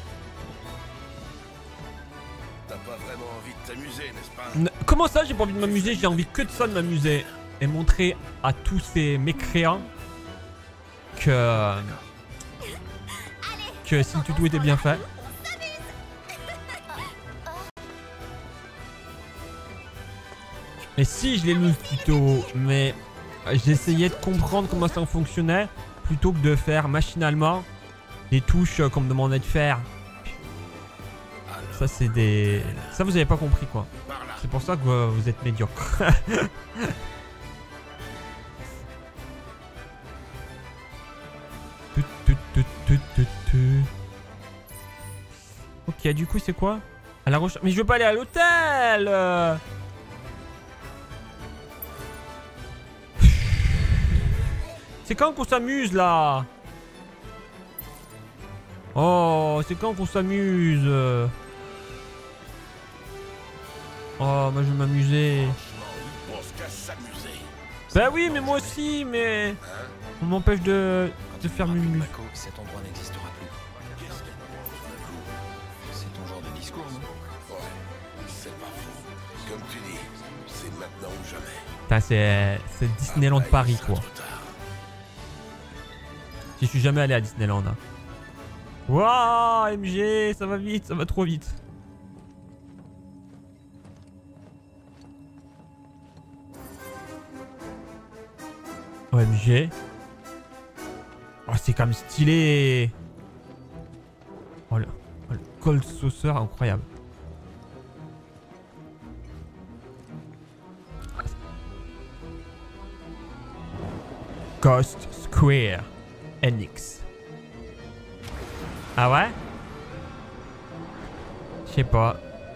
T'as pas vraiment envie de t'amuser, n'est-ce pas? Comment ça, j'ai pas envie de m'amuser? J'ai envie que de ça, de m'amuser. Et montrer à tous ces mécréants que si le tuto était bien fait. Et si je l'ai lu le tuto, mais j'essayais de comprendre comment ça fonctionnait plutôt que de faire machinalement les touches qu'on me demandait de faire. Ça c'est des... Ça vous avez pas compris quoi. C'est pour ça que vous êtes médiocre. Ok, du coup c'est quoi? À la recherche. Mais je veux pas aller à l'hôtel. C'est quand qu'on s'amuse là? Oh, c'est quand qu'on s'amuse? Oh, moi je vais m'amuser. Bah oui, mais moi aussi, mais on m'empêche de faire mumu. Mako, cet endroit n'existera plus. C'est ton genre de discours, non? Ouais, c'est pas faux. Comme tu dis, c'est maintenant ou jamais. Putain, c'est Disneyland Paris quoi. Je suis jamais allé à Disneyland. Hein. Waouh, MG, ça va vite, ça va trop vite. OMG. Oh, c'est quand même stylé. Oh, le Gold Saucer, incroyable. Ghost Square Enix. Ah ouais? Je sais pas.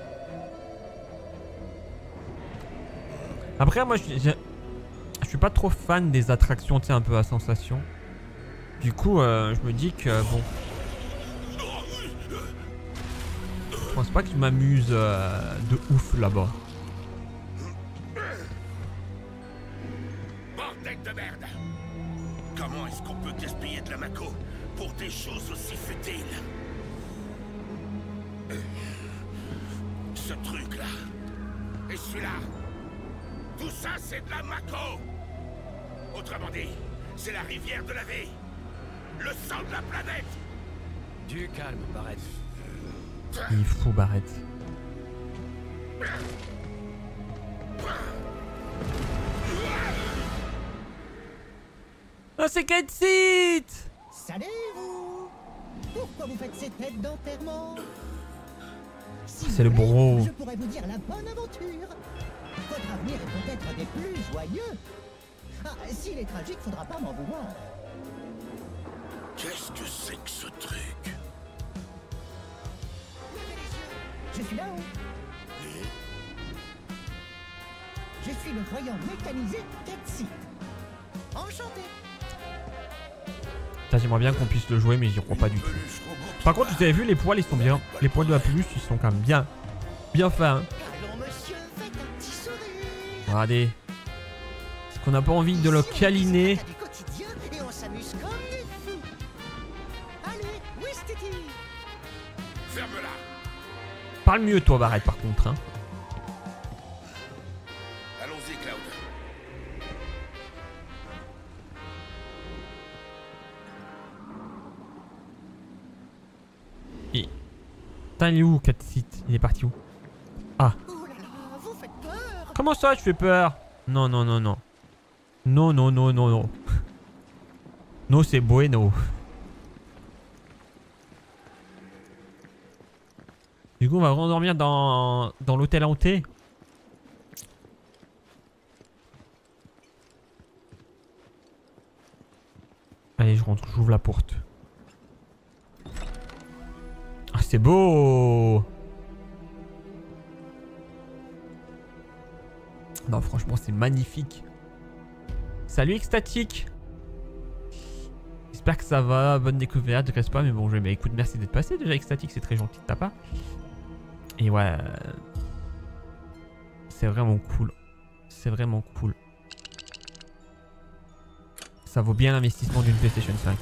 Après, moi, je suis pas trop fan des attractions, tu sais, un peu à sensation. Du coup, je me dis que, bon... Je pense pas que je m'amuse de ouf là-bas. Bordel de merde! Comment est-ce qu'on peut gaspiller de la Mako pour des choses aussi futiles? Ce truc-là, et celui-là, tout ça c'est de la Mako! Autrement dit, c'est la rivière de la vie, le sang de la planète! Du calme, Barrett. Il faut Barrett. Oh, c'est Ketsit! Salut vous! Pourquoi vous faites ces têtes d'enterrement? C'est le bro. Je pourrais vous dire la bonne aventure. Votre avenir est peut-être des plus joyeux. Ah, s'il est tragique, faudra pas m'en vouloir. Qu'est-ce que c'est que ce truc? Je suis là-haut. Je suis le voyant mécanisé Ketsit. Enchanté. J'aimerais bien qu'on puisse le jouer, mais j'y crois pas du tout. Par contre, vous avez vu, les poils, ils sont bien. Les poils de la peluche, ils sont quand même bien. Bien faits, hein. Allons, monsieur, faites un petit sourire. Regardez. Est-ce qu'on n'a pas envie de le câliner? Du quotidien et on s'amuse comme des fous. Allez, Wistiti. Ferme-la. Parle mieux, toi, Barrett, par contre, hein. Allons-y, Cloud. Putain, il est où, Ketsit? Il est parti où? Ah. Oh là là, vous faites peur. Comment ça, je fais peur? Non, non, non, non. Non, non, non, non, non. Non, c'est bueno. Du coup, on va rendormir dans l'hôtel hanté. Allez, je rentre, j'ouvre la porte. Ah, c'est beau! Non, franchement, c'est magnifique. Salut, Extatique! J'espère que ça va. Bonne découverte, je reste pas, mais bon, bah, écoute, merci d'être passé déjà, Extatique, c'est très gentil de ta part. Et ouais. C'est vraiment cool. C'est vraiment cool. Ça vaut bien l'investissement d'une PlayStation 5.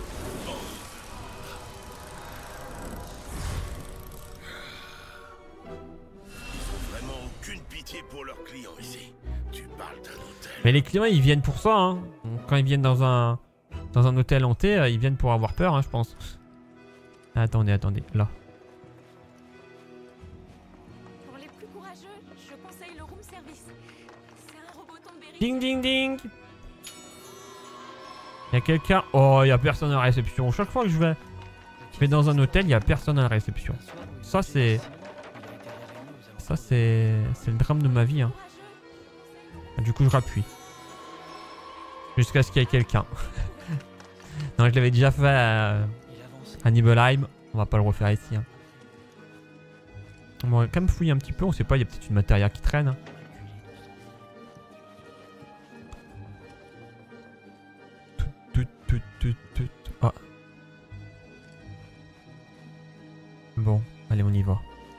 Vraiment aucune pitié pour leurs clients ici. Tu parles d'un hôtel. Mais les clients, ils viennent pour ça, hein. Donc, quand ils viennent dans un hôtel hanté, ils viennent pour avoir peur, hein, je pense. Attendez, attendez, là. Pour les plus courageux, je conseille le room service. C'est un robot tombéry. Ding ding ding. Il y a quelqu'un. Oh, il y a personne à la réception. Chaque fois que je vais dans un hôtel, il y a personne à la réception. Ça c'est le drame de ma vie, hein. Du coup, je rappuie. Jusqu'à ce qu'il y ait quelqu'un. Non, je l'avais déjà fait à Nibelheim. On va pas le refaire ici, hein. On va quand même fouiller un petit peu. On sait pas, il y a peut-être une matériel qui traîne, hein. Ah. Bon, allez, on y va.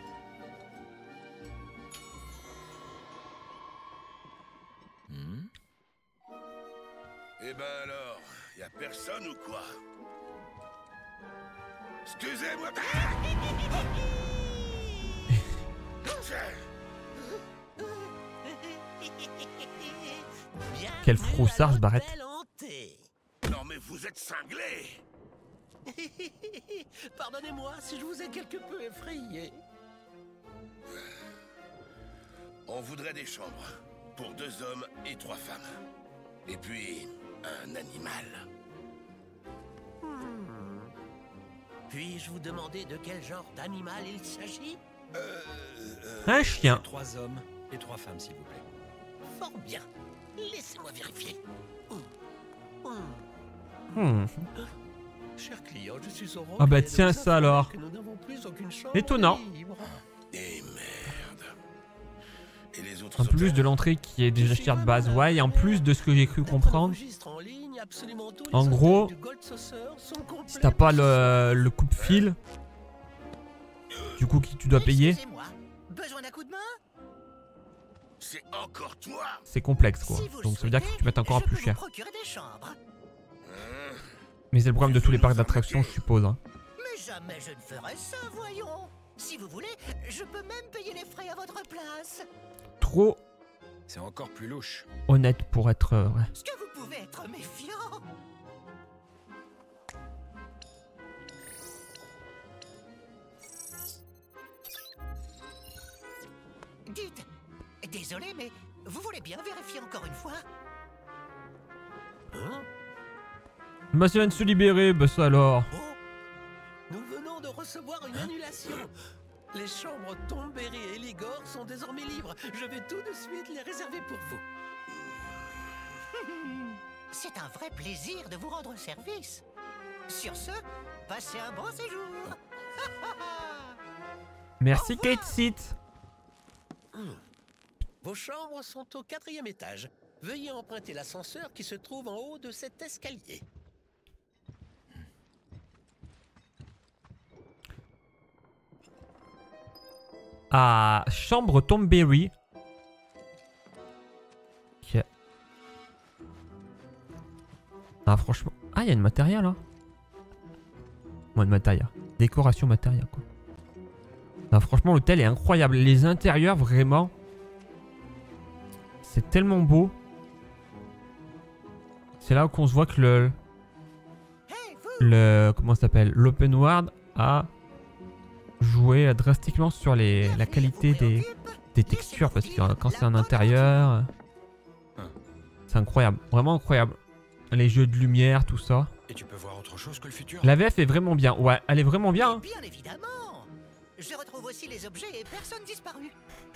Eh ben alors, y a personne ou quoi? Excusez-moi. Quel froussard, ce Barrett. Non mais vous êtes cinglé. Pardonnez-moi si je vous ai quelque peu effrayé. On voudrait des chambres pour 2 hommes et 3 femmes. Et puis, un animal. Puis-je vous demander de quel genre d'animal il s'agit? Un chien. 3 hommes et 3 femmes, s'il vous plaît. Fort bien. Laissez-moi vérifier. Cher client, je suis au Ah bah tiens ça alors. Étonnant. Et merde. Et les autres En plus de l'entrée qui est déjà chère de base, ouais, et en plus de ce que j'ai cru comprendre. En gros, si t'as pas le coupe-fil, du coup qui tu dois payer, Besoin d'un coup de main? C'est encore toi. c'est complexe quoi. Donc ça veut dire que tu mets encore plus cher. Procurer des chambres. Mais c'est le problème de tous les parcs d'attractions, je suppose, hein. Mais jamais je ne ferai ça, voyons. Si vous voulez, je peux même payer les frais à votre place. Trop C'est encore plus louche. honnête pour être vrai. Est-ce que vous pouvez être méfiant? Dites, désolé, mais vous voulez bien vérifier encore une fois? Bah ça vient de se libérer, bah ça alors. Nous venons de recevoir une annulation. Les chambres Tomberry et Eligor sont désormais libres. Je vais tout de suite les réserver pour vous. C'est un vrai plaisir de vous rendre service. Sur ce, passez un bon séjour. Merci Kate Sit. Vos chambres sont au 4e étage. Veuillez emprunter l'ascenseur qui se trouve en haut de cet escalier. Ah, chambre Tomberry. Ok. Ah, franchement. Ah, il y a une matériel là. Bon, une matériel. Décoration matérielle quoi. Ah, franchement, l'hôtel est incroyable. Les intérieurs, vraiment. C'est tellement beau. C'est là qu'on se voit que comment ça s'appelle, l'open world a joué drastiquement sur la qualité des textures parce que quand c'est en intérieur, c'est incroyable, vraiment incroyable. Les jeux de lumière, tout ça. Et tu peux voir autre chose que le futur. La VF est vraiment bien, ouais, elle est vraiment bien. Hein. Bien évidemment. Je retrouve aussi les objets et personnes disparues.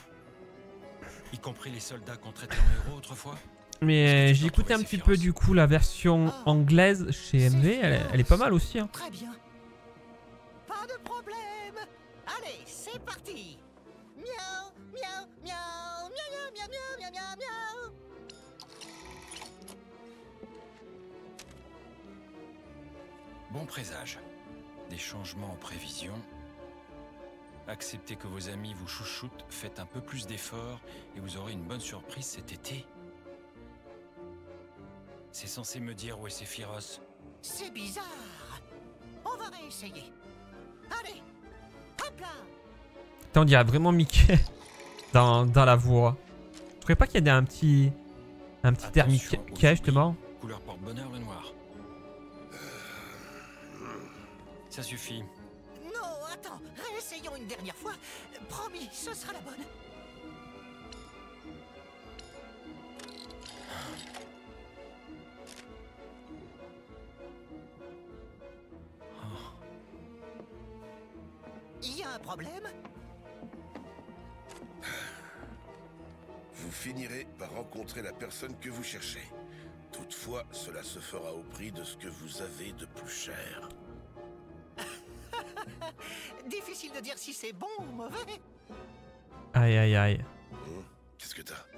Y compris les soldats qu'on traitait en héros autrefois. Mais j'ai écouté un petit peu du coup la version anglaise chez MV, elle est pas mal aussi. Hein. Très bien. Pas de problème. Allez, c'est parti. Miaou, miaou, miaou, miaou, miaou, miaou, miaou, miaou. Bon présage. Des changements en prévision. Acceptez que vos amis vous chouchoutent, faites un peu plus d'efforts et vous aurez une bonne surprise cet été. C'est censé me dire où est Sephiroth. C'est bizarre. On va réessayer. Allez, hop là. Putain, on dirait vraiment Mickey dans la voix. Je trouvais pas qu'il y avait un petit air Mickey justement. Couleur porte-bonheur le noir. Ça suffit. Non, attends, réessayons une dernière fois. Promis, ce sera la bonne. Il y a un problème? Vous finirez par rencontrer la personne que vous cherchez. Toutefois, cela se fera au prix de ce que vous avez de plus cher. Difficile de dire si c'est bon ou mauvais. Aïe aïe aïe. Qu'est-ce que t'as?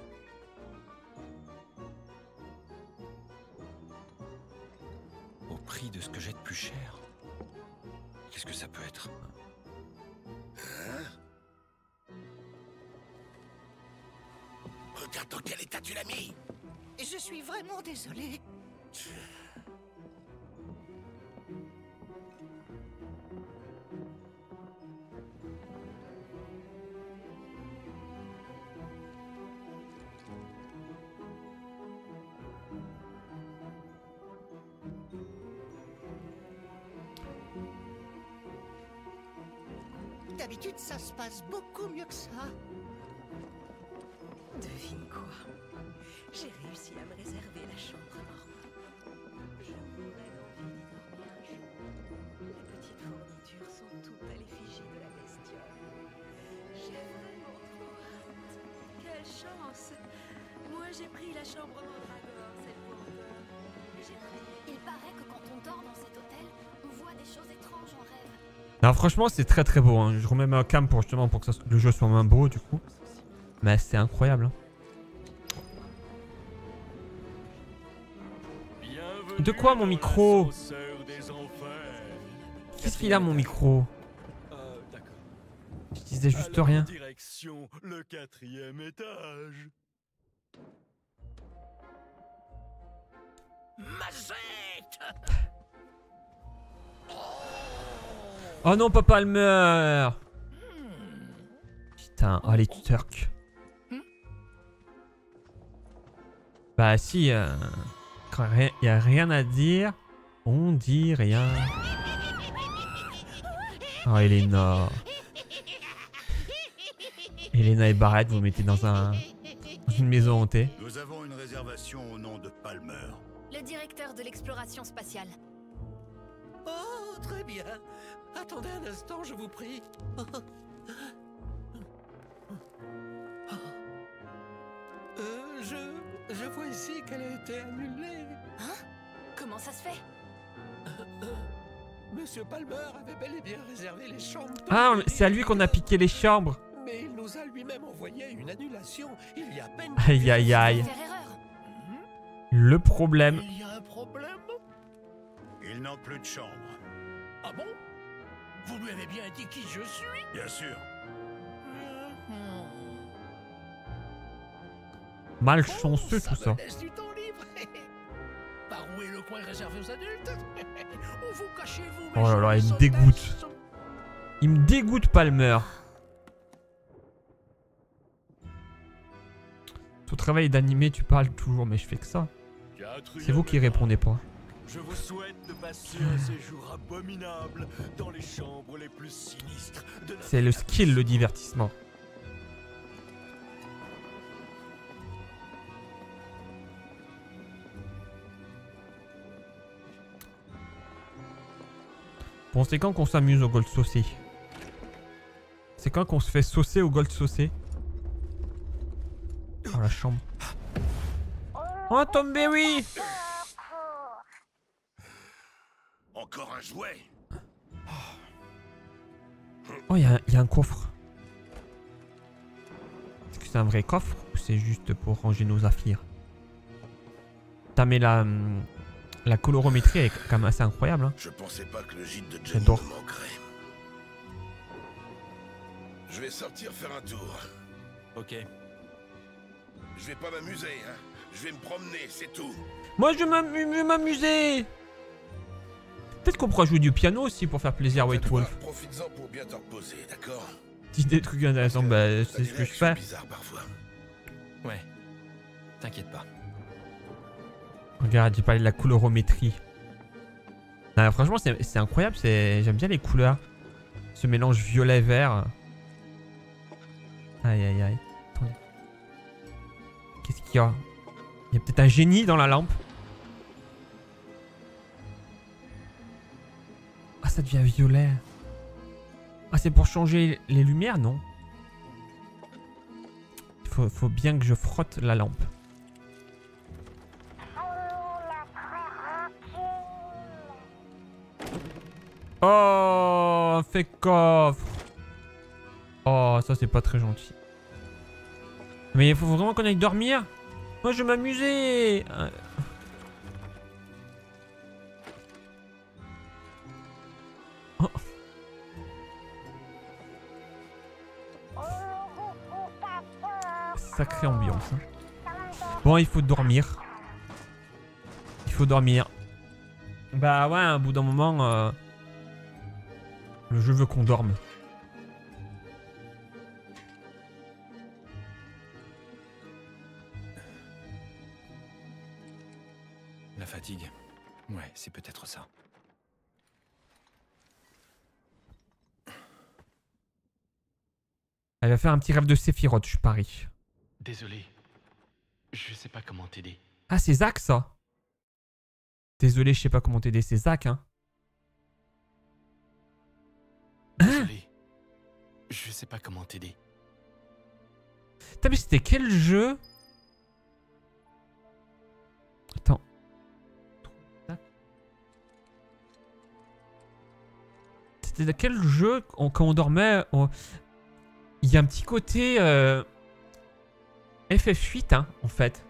Au prix de ce que j'ai de plus cher. Qu'est-ce que ça peut être? Regarde dans quel état tu l'as mis. Je suis vraiment désolé. D'habitude, ça se passe beaucoup mieux que ça. Devine quoi? J'ai réussi à me réserver la chambre normale. Je mourrais d'envie d'y dormir un jour. Les petites fournitures sont toutes à l'effigie de la bestiole. J'ai vraiment trop hâte. Quelle chance! Moi, j'ai pris la chambre Mandragore cette fois encore. J'ai prié. Il paraît que quand on dort dans cet hôtel, on voit des choses étranges en rêve. Alors franchement c'est très très beau. Hein. Je remets ma cam pour justement pour que le jeu soit moins beau du coup. Mais c'est incroyable. Hein. De quoi mon micro? Qu'est-ce qu'il a mon micro? Je disais juste rien. Direction le 4e étage. Mazette! Oh non papa elle meurt. Putain, oh les Turcs. Bah si, quand y a rien à dire, on dit rien. Oh Elena. Elena et Barrett, vous mettez dans une maison hantée. Nous avons une réservation au nom de Palmer. Le directeur de l'exploration spatiale. Oh, très bien. Attendez un instant, je vous prie. ça se fait? Monsieur Palmer avait bel et bien réservé les chambres. Ah, c'est à lui qu'on a piqué les chambres. Mais il nous a lui-même envoyé une annulation il y a à peine. Aïe aïe aïe. Le problème. Il y a un problème? Il n'entre plus de chambre. Ah bon? Vous lui avez bien dit qui je suis? Bien sûr. Malchanceux tout ça. Laisse du temps libre. Par où est le coin réservé aux adultes? Où vous cachez-vous? Oh là là, il me dégoûte. Il me dégoûte, Palmer. Au travail d'animer, tu parles toujours, mais je fais que ça. C'est vous qui répondez pas. Je vous souhaite de passer un séjour abominable dans les chambres les plus sinistres de la... C'est le skill, le divertissement. Bon, c'est quand qu'on s'amuse au gold saucé? C'est quand qu'on se fait saucer au gold saucé? Oh, la chambre. Oh, Tom Berry! Encore un jouet. Oh, il y a un coffre. Est-ce que c'est un vrai coffre ou c'est juste pour ranger nos affaires? T'as mais la colorométrie est quand même assez incroyable. Hein. Je pensais pas que le gîte de Jenny J'adore. me manquerait. Je vais sortir faire un tour. Ok. Je vais pas m'amuser, hein. Je vais me promener, c'est tout. Moi, je vais m'amuser. Peut-être qu'on pourra jouer du piano aussi pour faire plaisir à White Wolf. Profites-en pour bien te reposer, d'accord? Si des trucs intéressants, bah, c'est ce que je fais. Bizarre parfois. Ouais. T'inquiète pas. Regarde, j'ai parlé de la colorométrie. Non, franchement, c'est incroyable. J'aime bien les couleurs. Ce mélange violet-vert. Aïe, aïe, aïe. Attendez. Qu'est-ce qu'il y a? Il y a peut-être un génie dans la lampe. Ah, ça devient violet. Ah, c'est pour changer les lumières, non? Il faut bien que je frotte la lampe. Oh, fait coffre. Oh, ça c'est pas très gentil. Mais il faut vraiment qu'on aille dormir. Moi, je vais m'amuser. Oh. Sacrée ambiance. Hein. Bon, il faut dormir. Il faut dormir. Bah ouais, à bout d'un moment, le jeu veut qu'on dorme. La fatigue. Ouais, c'est peut-être ça. Elle va faire un petit rêve de Sephiroth, je parie. Désolé. Je sais pas comment t'aider. Ah, c'est Zach, ça. Désolé, je sais pas comment t'aider, c'est Zach, hein. Désolé. Je sais pas comment t'aider. Putain, mais c'était quel jeu? Attends. C'était de quel jeu quand on dormait il y a un petit côté FF8, hein, en fait.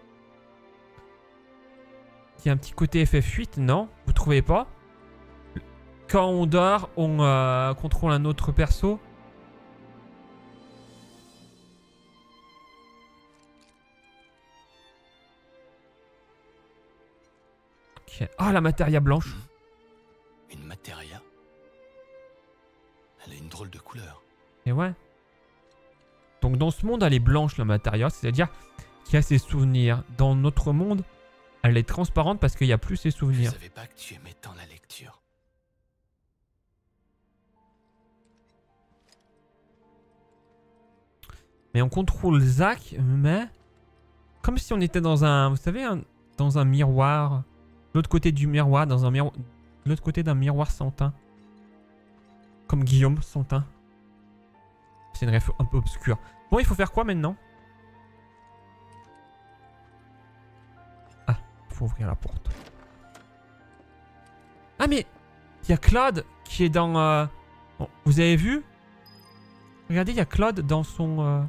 Il y a un petit côté FF8, non? Vous trouvez pas? Quand on dort, on contrôle un autre perso. Ok. Oh, la matéria blanche. Une matéria? Elle a une drôle de couleur. Et ouais. Donc dans ce monde, elle est blanche, la matéria. C'est-à-dire qu'il y a ses souvenirs. Dans notre monde, elle est transparente parce qu'il n'y a plus ses souvenirs. Je savais pas que tu aimais tant la lecture. Mais on contrôle Zach, mais... Comme si on était dans un... Vous savez, dans un miroir. L'autre côté du miroir, dans un miroir... L'autre côté d'un miroir sans teint. Comme Guillaume sans teint. C'est une ref un peu obscure. Bon, il faut faire quoi maintenant? Ah, faut ouvrir la porte. Ah mais il y a Claude qui est dans... Bon, vous avez vu? Regardez, il y a Claude dans son...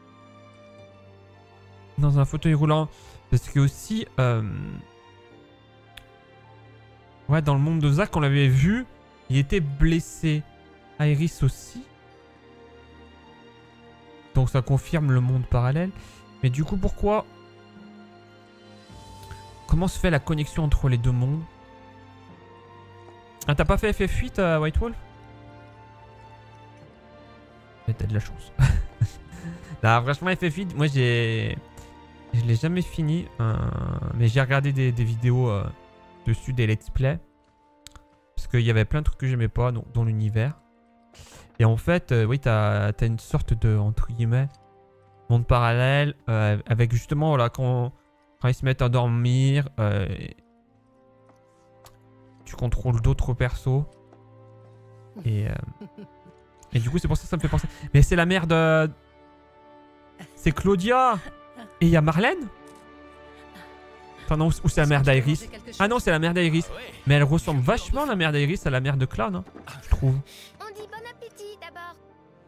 Dans un fauteuil roulant. Parce que aussi... Ouais, dans le monde de Zack, on l'avait vu. Il était blessé. Iris aussi. Donc ça confirme le monde parallèle. Mais du coup, pourquoi... Comment se fait la connexion entre les deux mondes? Ah, t'as pas fait FF8 White Wolf? Mais t'as de la chance. Là, franchement, FF8, moi j'ai... Je l'ai jamais fini. Mais j'ai regardé des vidéos dessus, des let's play. Parce qu'il y avait plein de trucs que j'aimais pas dans l'univers. Et en fait, oui, t'as une sorte de, entre guillemets, monde parallèle. Avec justement, voilà, quand ils se mettent à dormir, tu contrôles d'autres persos. Et du coup, c'est pour ça que ça me fait penser. Mais c'est la mère de... C'est Claudia. Et il y a Marlène. Enfin non, ou c'est la mère d'Iris. Ah non, c'est la mère d'Iris. Mais elle ressemble vachement, la mère d'Iris, à la mère de Cloud, hein, je trouve. On dit bon appétit d'abord.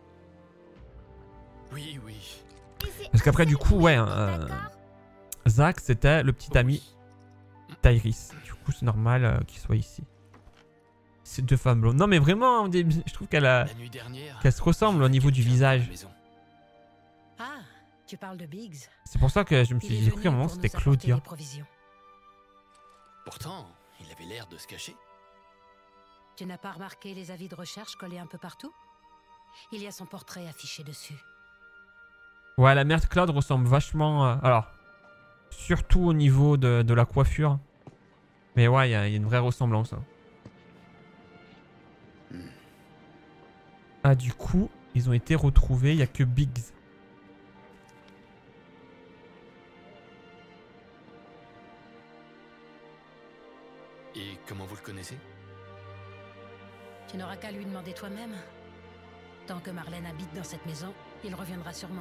Oui, oui. Parce qu'après, du coup, ouais, Zack, c'était le petit ami d'Iris. Du coup, c'est normal qu'il soit ici. Ces deux femmes blondes. Non, mais vraiment, je trouve qu'elle se ressemble au niveau du visage. Ah, tu parles de Biggs. C'est pour ça que je me suis dit, à un moment, c'était Claudia. Pourtant, il avait l'air de se cacher. Tu n'as pas remarqué les avis de recherche collés un peu partout? Il y a son portrait affiché dessus. Ouais, la mère de Claude ressemble vachement... alors, surtout au niveau de la coiffure. Mais ouais, il y a une vraie ressemblance. Hein. Ah, du coup, ils ont été retrouvés. Il n'y a que Biggs. Et comment vous le connaissez? Tu n'auras qu'à lui demander toi-même. Tant que Marlène habite dans cette maison, il reviendra sûrement.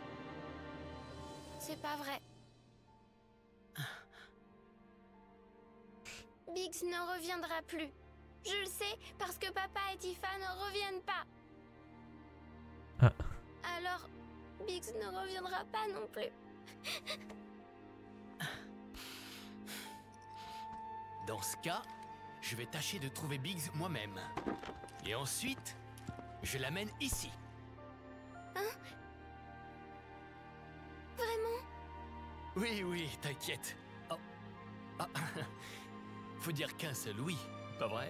C'est pas vrai. Biggs ne reviendra plus. Je le sais, parce que papa et Tifa ne reviennent pas. Ah. Alors, Biggs ne reviendra pas non plus. Dans ce cas, je vais tâcher de trouver Biggs moi-même. Et ensuite, je l'amène ici. Hein? Vraiment? Oui, oui, t'inquiète. Oh. Ah. Faut dire qu'un seul oui, pas vrai?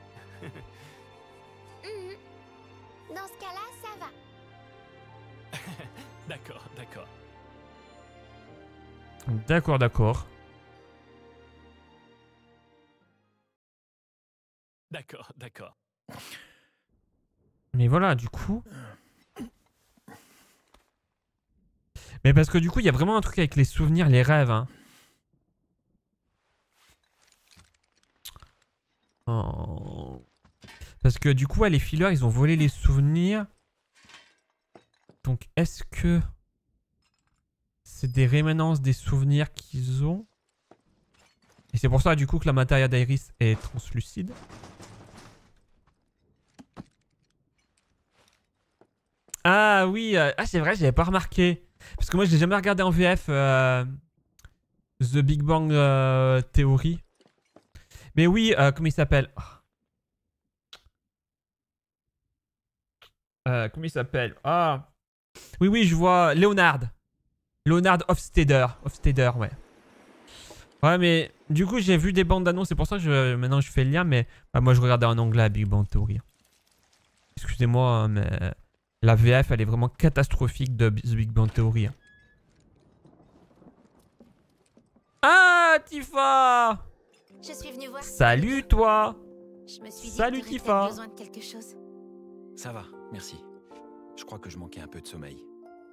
Dans ce cas-là, ça va. D'accord, d'accord. D'accord, d'accord. D'accord, d'accord. Mais voilà, du coup... Mais parce que du coup, il y a vraiment un truc avec les souvenirs, les rêves. Hein. Oh. Parce que du coup, ouais, les fillers, ils ont volé les souvenirs. Donc, est-ce que... c'est des rémanences des souvenirs qu'ils ont? Et c'est pour ça, du coup, que la matière d'Iris est translucide. Ah oui, ah c'est vrai, j'avais pas remarqué. Parce que moi, je l'ai jamais regardé en VF, The Big Bang Theory. Mais oui, comment il s'appelle? Comment il s'appelle? Ah. Oui, oui, je vois Leonard. Leonard Hofstadter. Hofstadter, ouais. Ouais, mais du coup, j'ai vu des bandes d'annonces. C'est pour ça que maintenant je fais le lien. Mais bah, moi, je regardais en anglais à Big Bang Theory. Excusez-moi, mais la VF, elle est vraiment catastrophique de The Big Bang Theory. Ah, Tifa! Je suis venue voir. Salut, toi! Je me suis dit salut, que tu aurais Tifa! peut-être besoin de quelque chose. Ça va, merci. Je crois que je manquais un peu de sommeil.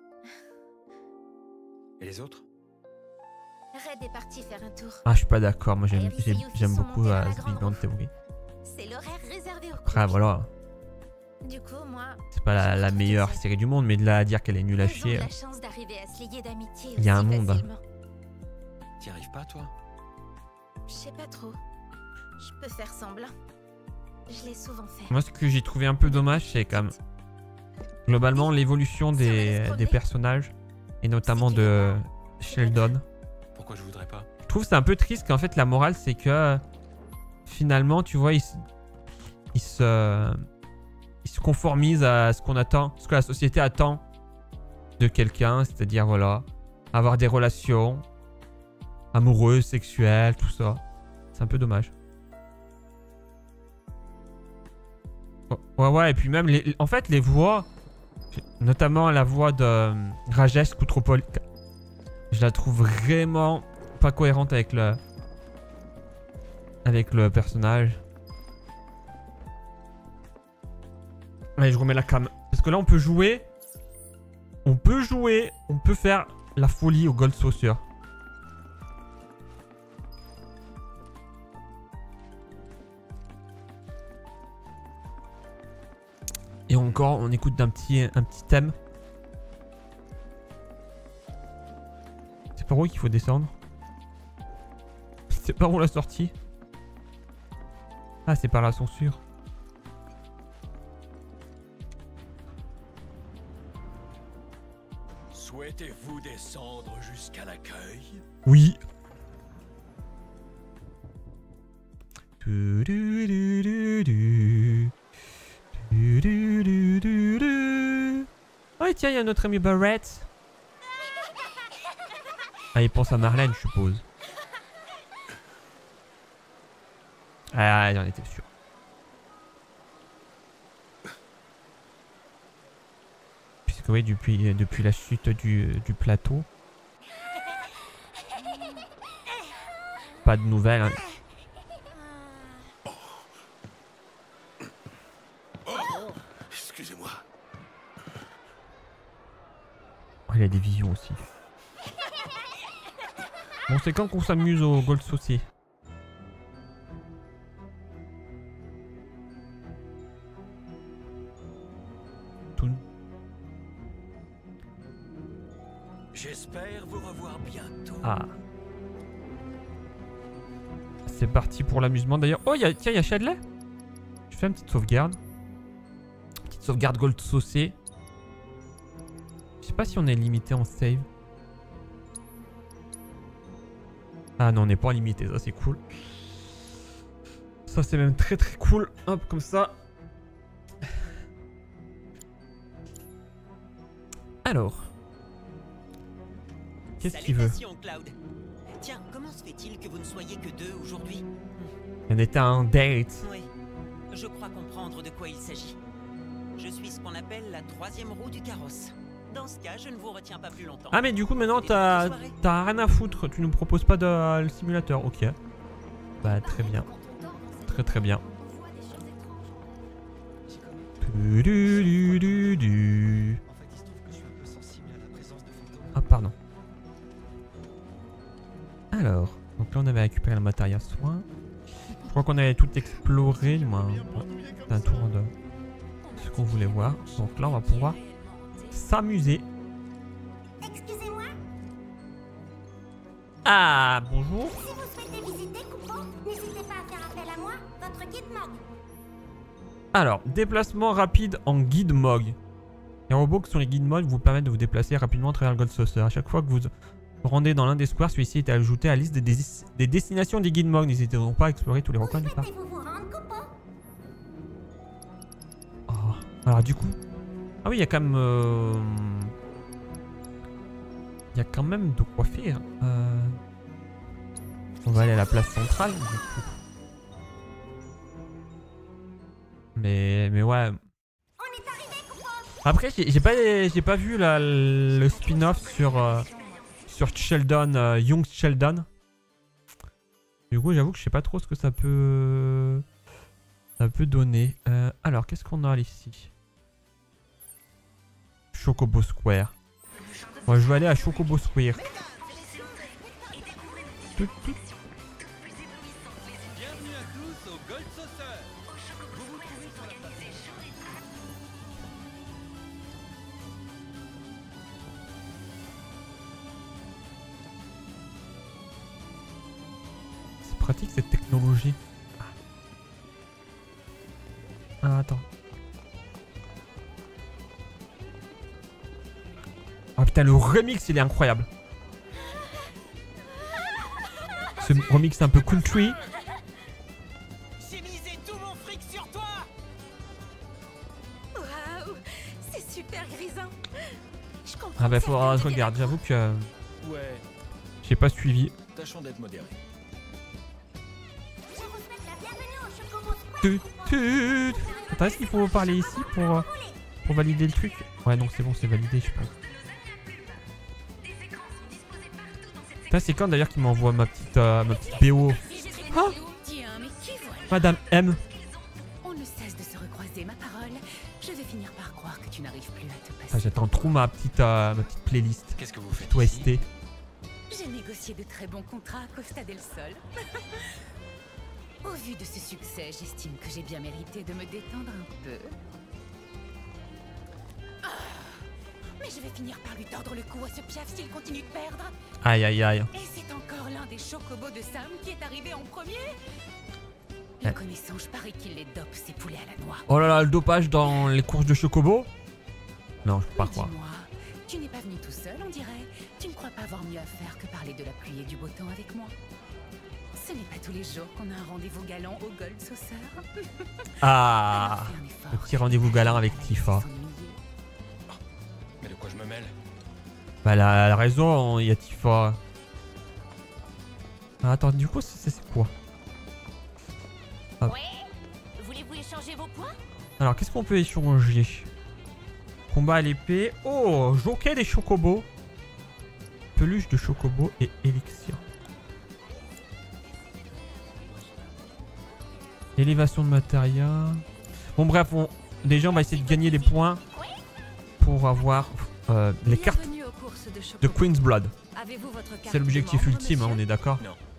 Et les autres? Red est parti faire un tour. Ah, je suis pas d'accord. Moi, j'aime beaucoup The Big Bang Theory. C'est l'horaire réservé aux Après, voilà. Du coup, moi... C'est pas la meilleure série du monde, mais de là à dire qu'elle est nulle à chier. la chance d'arriver à se lier d'amitié. Il y a un monde. T'y arrives pas, toi? Je sais pas trop. Je peux faire semblant. Je l'ai souvent fait. Moi, ce que j'ai trouvé un peu dommage, c'est comme globalement l'évolution des personnages et notamment de Sheldon. Pourquoi je voudrais pas? Je trouve que c'est un peu triste qu'en fait la morale c'est que finalement tu vois il se conformise à ce qu'on attend, ce que la société attend de quelqu'un, c'est-à-dire voilà, avoir des relations amoureuses, sexuelles, tout ça. C'est un peu dommage. Ouais, et puis même en fait les voix, notamment la voix de Rajesh Kutropol, je la trouve vraiment pas cohérente avec le personnage. Allez, je remets la cam. Parce que là, on peut jouer. On peut faire la folie au Gold Saucer. Et encore, on écoute un petit thème. C'est par où qu'il faut descendre? C'est par où la sortie? Ah, c'est par la censure. Souhaitez-vous descendre jusqu'à l'accueil? Oui. Oh, tiens, il y a notre ami Barrett. Ah, il pense à Marlène, je suppose. Ah, j'en étais sûr. Puisque oui, depuis la chute du plateau. Pas de nouvelles. Hein. Oh, excusez-moi. Oh, il a des visions aussi. Bon, c'est quand qu'on s'amuse au Gold Saucier? J'espère vous revoir bientôt. Ah. C'est parti pour l'amusement d'ailleurs. Oh, tiens, il y a Shadley. Je fais une petite sauvegarde. Petite sauvegarde Gold Saucier. Je sais pas si on est limité en save. Ah non, on n'est pas limité, ça c'est cool. Ça c'est même très très cool. Hop, comme ça. Alors. Qu'est-ce qu'il veut? Cloud. Tiens, comment se fait-il que vous ne soyez que deux aujourd'hui? On était en date. Oui, je crois comprendre de quoi il s'agit. Je suis ce qu'on appelle la troisième roue du carrosse. Dans ce cas, je ne vous retiens pas plus longtemps. Ah mais du coup maintenant t'as rien à foutre. Tu nous proposes pas le simulateur. Ok. Bah très bien. Très très bien. Ah pardon. Alors, donc là on avait récupéré le matériel soin. Je crois qu'on avait tout exploré. C'est un tour de ce qu'on voulait voir. Donc là on va pouvoir s'amuser. Excusez-moi. Ah, bonjour. Si vous souhaitez visiter Coupeau, n'hésitez pas à faire appel à moi, votre guide Mog. Alors, déplacement rapide en guide Mog. Les robots qui sont les guides Mog vous permettent de vous déplacer rapidement à travers le Gold Saucer. À chaque fois que vous rendez dans l'un des squares, celui-ci est ajouté à la liste des destinations des guides Mog. N'hésitez donc pas à explorer tous les recoins du parc. Oh. Alors du coup... Ah oui, il y a quand même... Il y a quand même de quoi faire. On va aller à la place centrale, du coup. Mais ouais... Après, j'ai pas vu le spin-off sur Sheldon, Young Sheldon. Du coup, j'avoue que je sais pas trop ce que ça peut donner. Alors, qu'est-ce qu'on a ici? Chocobo Square. Moi, je vais aller à Chocobo Square. Bienvenue à tous au Gold Saucer. Vous vous trouvez sur la plateforme. C'est pratique cette technologie. Oh putain, le remix, il est incroyable. Ce remix un peu country. J'ai misé tout mon fric sur toi. Waouh, c'est super grisant. Je comprends. Ah bah faudra que je regarde, j'avoue que Ouais, j'ai pas suivi. tâchons d'être modérés. Attends, est-ce qu'il faut parler ici pour valider le truc? Ouais, non, c'est bon, c'est validé, je pense. Putain, c'est quand d'ailleurs qu'il m'envoie ma petite BO? Ah, Tiens, mais qui voilà? Madame M. On ne cesse de se recroiser, ma parole. Je vais finir par croire que tu n'arrives plus à te passer. Ah, j'attends trop ma petite playlist. Qu'est-ce que vous faites Toi ici? ST. J'ai négocié de très bons contrats à Costa del Sol. Au vu de ce succès, j'estime que j'ai bien mérité de me détendre un peu. Ah, mais je vais finir par lui tordre le cou à ce piaf s'il continue de perdre. Aïe aïe aïe. Et c'est encore l'un des chocobos de Sam qui est arrivé en premier. Le connaissant, je parie qu'il les dope, ces poulets à la noix. Oh là là, le dopage dans les courses de Chocobo? Non, je peux pas Mais croire. dis-moi, tu n'es pas venu tout seul, on dirait. Tu ne crois pas avoir mieux à faire que parler de la pluie et du beau temps avec moi? Ce n'est pas tous les jours qu'on a un rendez-vous galant au Gold Saucer. Ah, le petit rendez-vous galant avec Tifa. Mais de quoi je me mêle? Bah elle a raison, il y a Tifa. Ah, attends, du coup c'est quoi? Hop. Ouais. Voulez-vous échanger vos points? Alors qu'est-ce qu'on peut échanger? Combat à l'épée. Oh, jockey des chocobos. Peluche de chocobo et élixir. Élévation de matériel. Bon bref, déjà on va essayer de gagner des points pour avoir les cartes de Queen's Blood. C'est l'objectif ultime, hein, on est d'accord?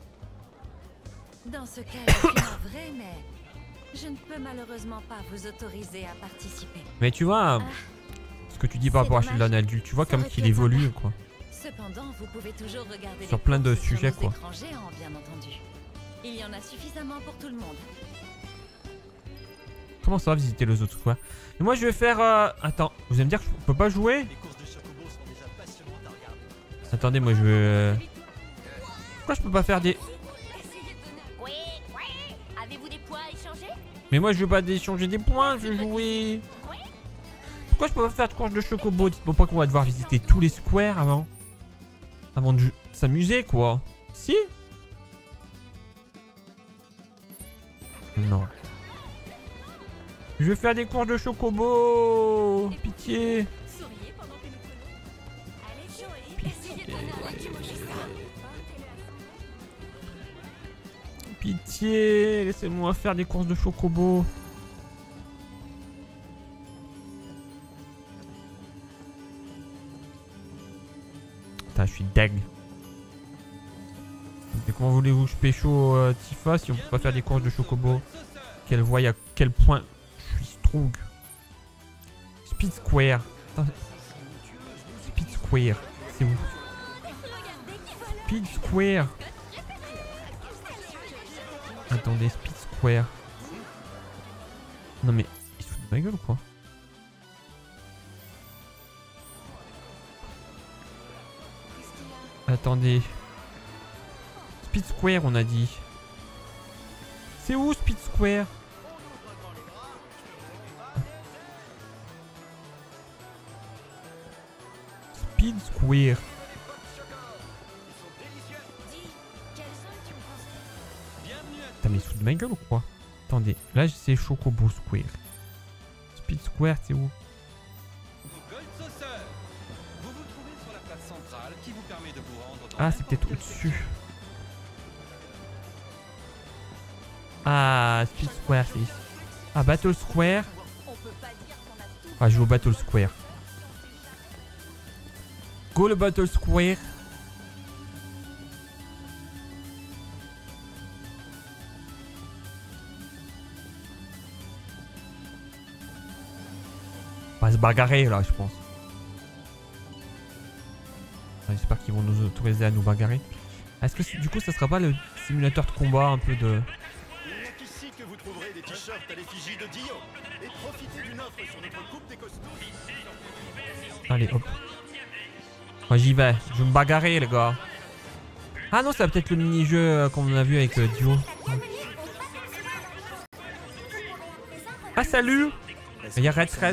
Dans ce cas, je suis navrée, mais je ne peux malheureusement pas vous autoriser à participer. Mais tu vois, ce que tu dis par rapport à Sheldon adulte, tu vois comme qu'il évolue quoi. Cependant, vous pouvez toujours regarder Sur les plein de courses sur sujets, nos quoi. écrans géants, bien entendu. Il y en a suffisamment pour tout le monde. Comment ça va visiter les autres quoi? Et moi je vais faire... Attends, vous allez me dire que je peux pas jouer? Attendez, moi je vais... Pourquoi je peux pas faire des... Avez-vous des points à échanger? Mais moi je veux pas échanger des points, je veux jouer. Pourquoi je peux pas faire de course de chocobo? Dites-moi pas qu'on va devoir visiter tous les squares avant de s'amuser quoi. Si? Non. Je vais faire des courses de chocobo. Pitié. Pitié, laissez-moi faire des courses de chocobo. Putain, je suis deg. Mais comment voulez-vous que je pécho Tifa si on peut pas faire des courses de chocobo? Qu'elle voie à quel point je suis strong. Speed Square. Attends. Speed Square. C'est où? Speed Square. Attendez, Speed Square. Non mais, ils se foutent de ma gueule ou quoi? Attendez. Speed Square on a dit. C'est où Speed Square? Speed Square. Putain mais ils se foutent de ma gueule ou quoi? Attendez, là c'est Chocobo Square. Speed Square c'est où? Ah c'est peut-être au-dessus. Ah Speed Square c'est ici. Ah Battle Square. Ah je joue au Battle Square. Go le Battle Square. On va se bagarrer là je pense. J'espère qu'ils vont nous autoriser à nous bagarrer. Est-ce que du coup ça sera pas le simulateur de combat un peu de... Il n'est qu'ici que vous trouverez des t-shirts à l'effigie de Dio. Et profitez d'une offre sur notre coupe des costauds. Allez hop. Moi j'y vais, je vais me bagarrer les gars. Ah non, c'est peut-être le mini-jeu qu'on a vu avec Dio. Ah salut. Il y a Red 13.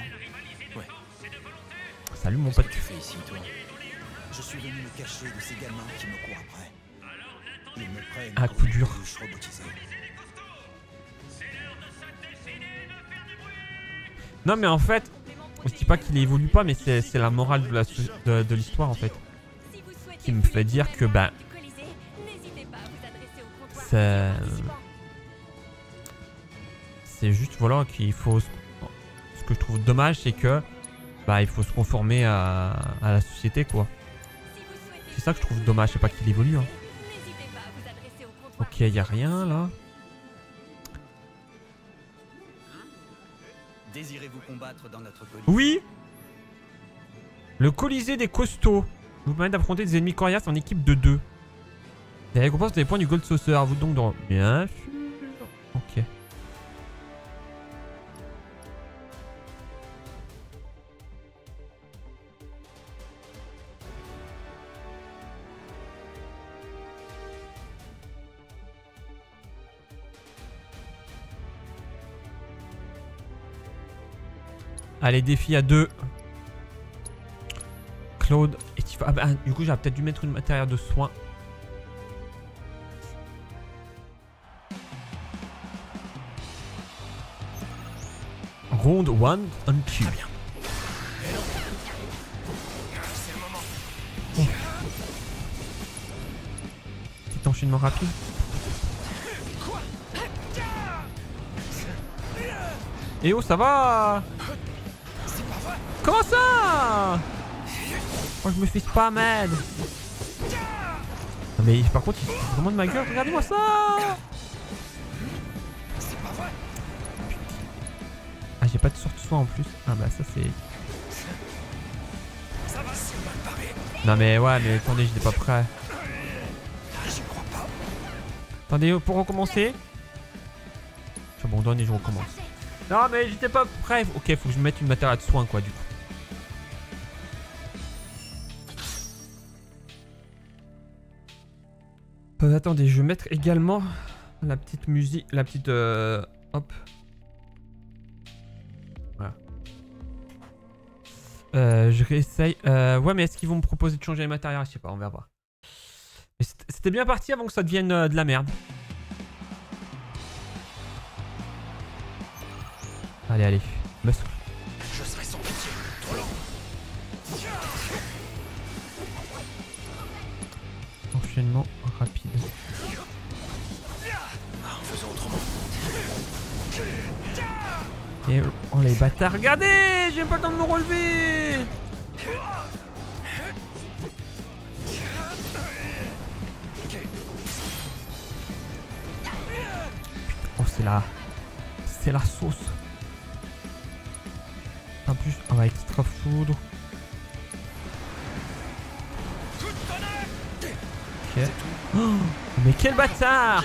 Salut mon pote. Qu'est-ce que tu fais ici, toi? Je suis venu me cacher de ces gamins qui me courent après. Ils me prennent Un pour coup une dur. peluche robotisée. Non mais en fait, je dis pas qu'il évolue pas, mais c'est la morale de l'histoire en fait. Qui me fait dire que bah... C'est juste voilà qu'il faut... Ce que je trouve dommage c'est que... Bah il faut se conformer à la société quoi. C'est ça que je trouve dommage, c'est pas qu'il évolue hein. Ok, y a rien là. Désirez-vous combattre dans notre colisée? Oui. Le Colisée des costauds vous permet d'affronter des ennemis coriaces en équipe de 2. Les récompenses des points du Gold Saucer. À vous donc de... Bien sûr. Ok. Allez, défi à 2. Claude et Tifa. Ah bah, du coup, j'aurais peut-être dû mettre une matériel de soin. Round 1 on 2. Oh. Petit enchaînement rapide. Et oh, ça va? Comment ça? Oh, je me fais spammer. Mais par contre, il se fout vraiment de ma gueule. Regardez-moi ça. Ah, j'ai pas de sorte de soin en plus. Ah bah ça c'est... Non mais ouais, mais attendez, j'étais pas prêt. Attendez, pour recommencer. J'abandonne et je recommence. Non mais j'étais pas prêt. Ok, faut que je mette une matériel de soin quoi du coup. Attendez, je vais mettre également la petite musique, la petite... hop. Voilà. Je réessaye. Ouais, mais est-ce qu'ils vont me proposer de changer les matériels? Je sais pas, on va voir. C'était bien parti avant que ça devienne de la merde. Allez, allez. Muscle. Je serai sans pitié. Trop lent. Enchaînement rapide. Faisons autrement. Et oh les bâtards, regardez, j'ai pas le temps de me relever. Oh c'est la sauce. En plus, on va extra foudre. Ok. Oh, mais quel bâtard!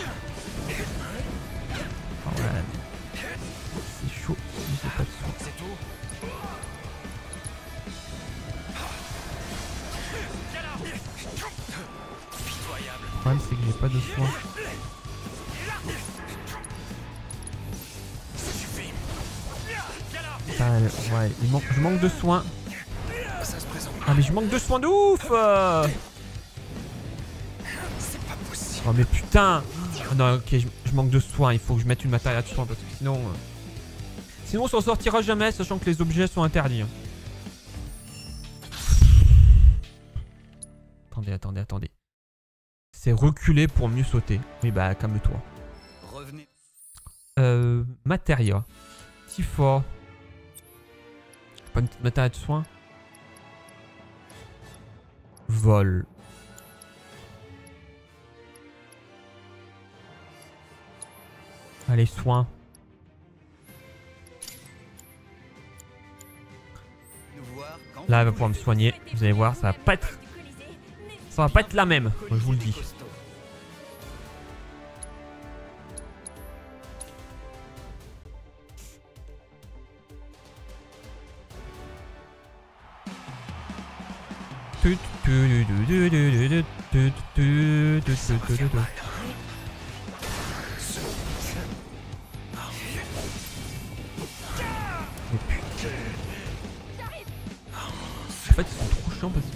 Oh ouais. C'est chaud. J'ai pas de soin. Le problème c'est que j'ai pas de soin. Ah, ouais, je manque de soins. Ah mais je manque de soins de ouf. Oh mais putain. Oh, non ok, je manque de soins. Il faut que je mette une matériel de soins parce que sinon... Sinon on s'en sortira jamais sachant que les objets sont interdits. Attendez. C'est reculer pour mieux sauter. Oui bah calme-toi. Revenez. Matéria. Tifa. Pas une petite matériel de soins. Vol. Allez, soins. Là, elle va pouvoir me soigner. Vous allez voir, ça va pas être... Ça va pas être la même, je vous le dis. En fait, ils sont trop chiants parce que...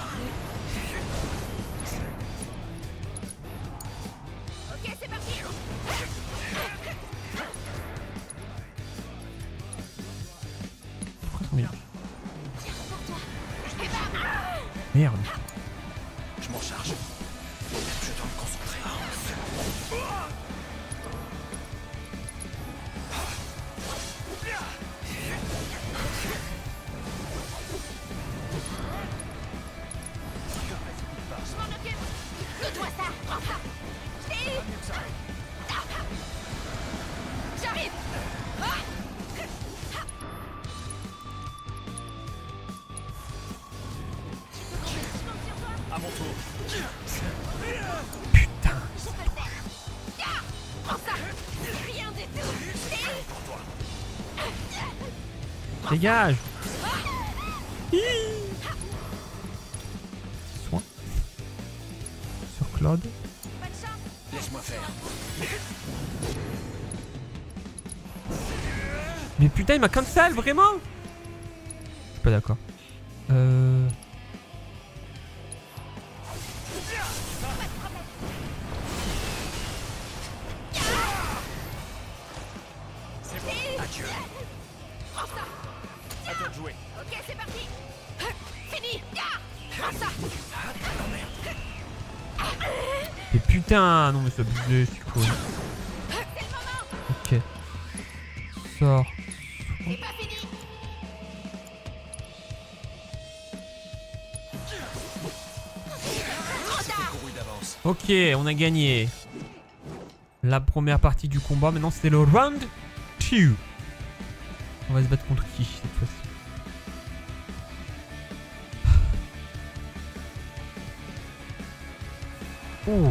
Ok, c'est parti. Pourquoi ils sont bien? Merde. Je m'en charge. Je dois me concentrer. Je m'en occupe. Donne-moi ça. Prends ça. Je t'ai eu. J'arrive. À mon tour. Putain. Prends ça. Rien du tout. Je t'ai eu. Pour toi. Dégage. Soin. Sur Claude. Laisse-moi faire. Mais putain, il m'a cancel, vraiment? Je suis pas d'accord. C'est bon. Adieu. Prends ça. À toi de jouer. Ok, c'est parti. Fini. Prends ça. Oh merde. Mais putain, non mais c'est abusé, c'est cool. Ok. Sors. C'est pas fini. Ok, on a gagné la première partie du combat. Maintenant, c'est le round 2. On va se battre contre qui cette fois-ci? Oh.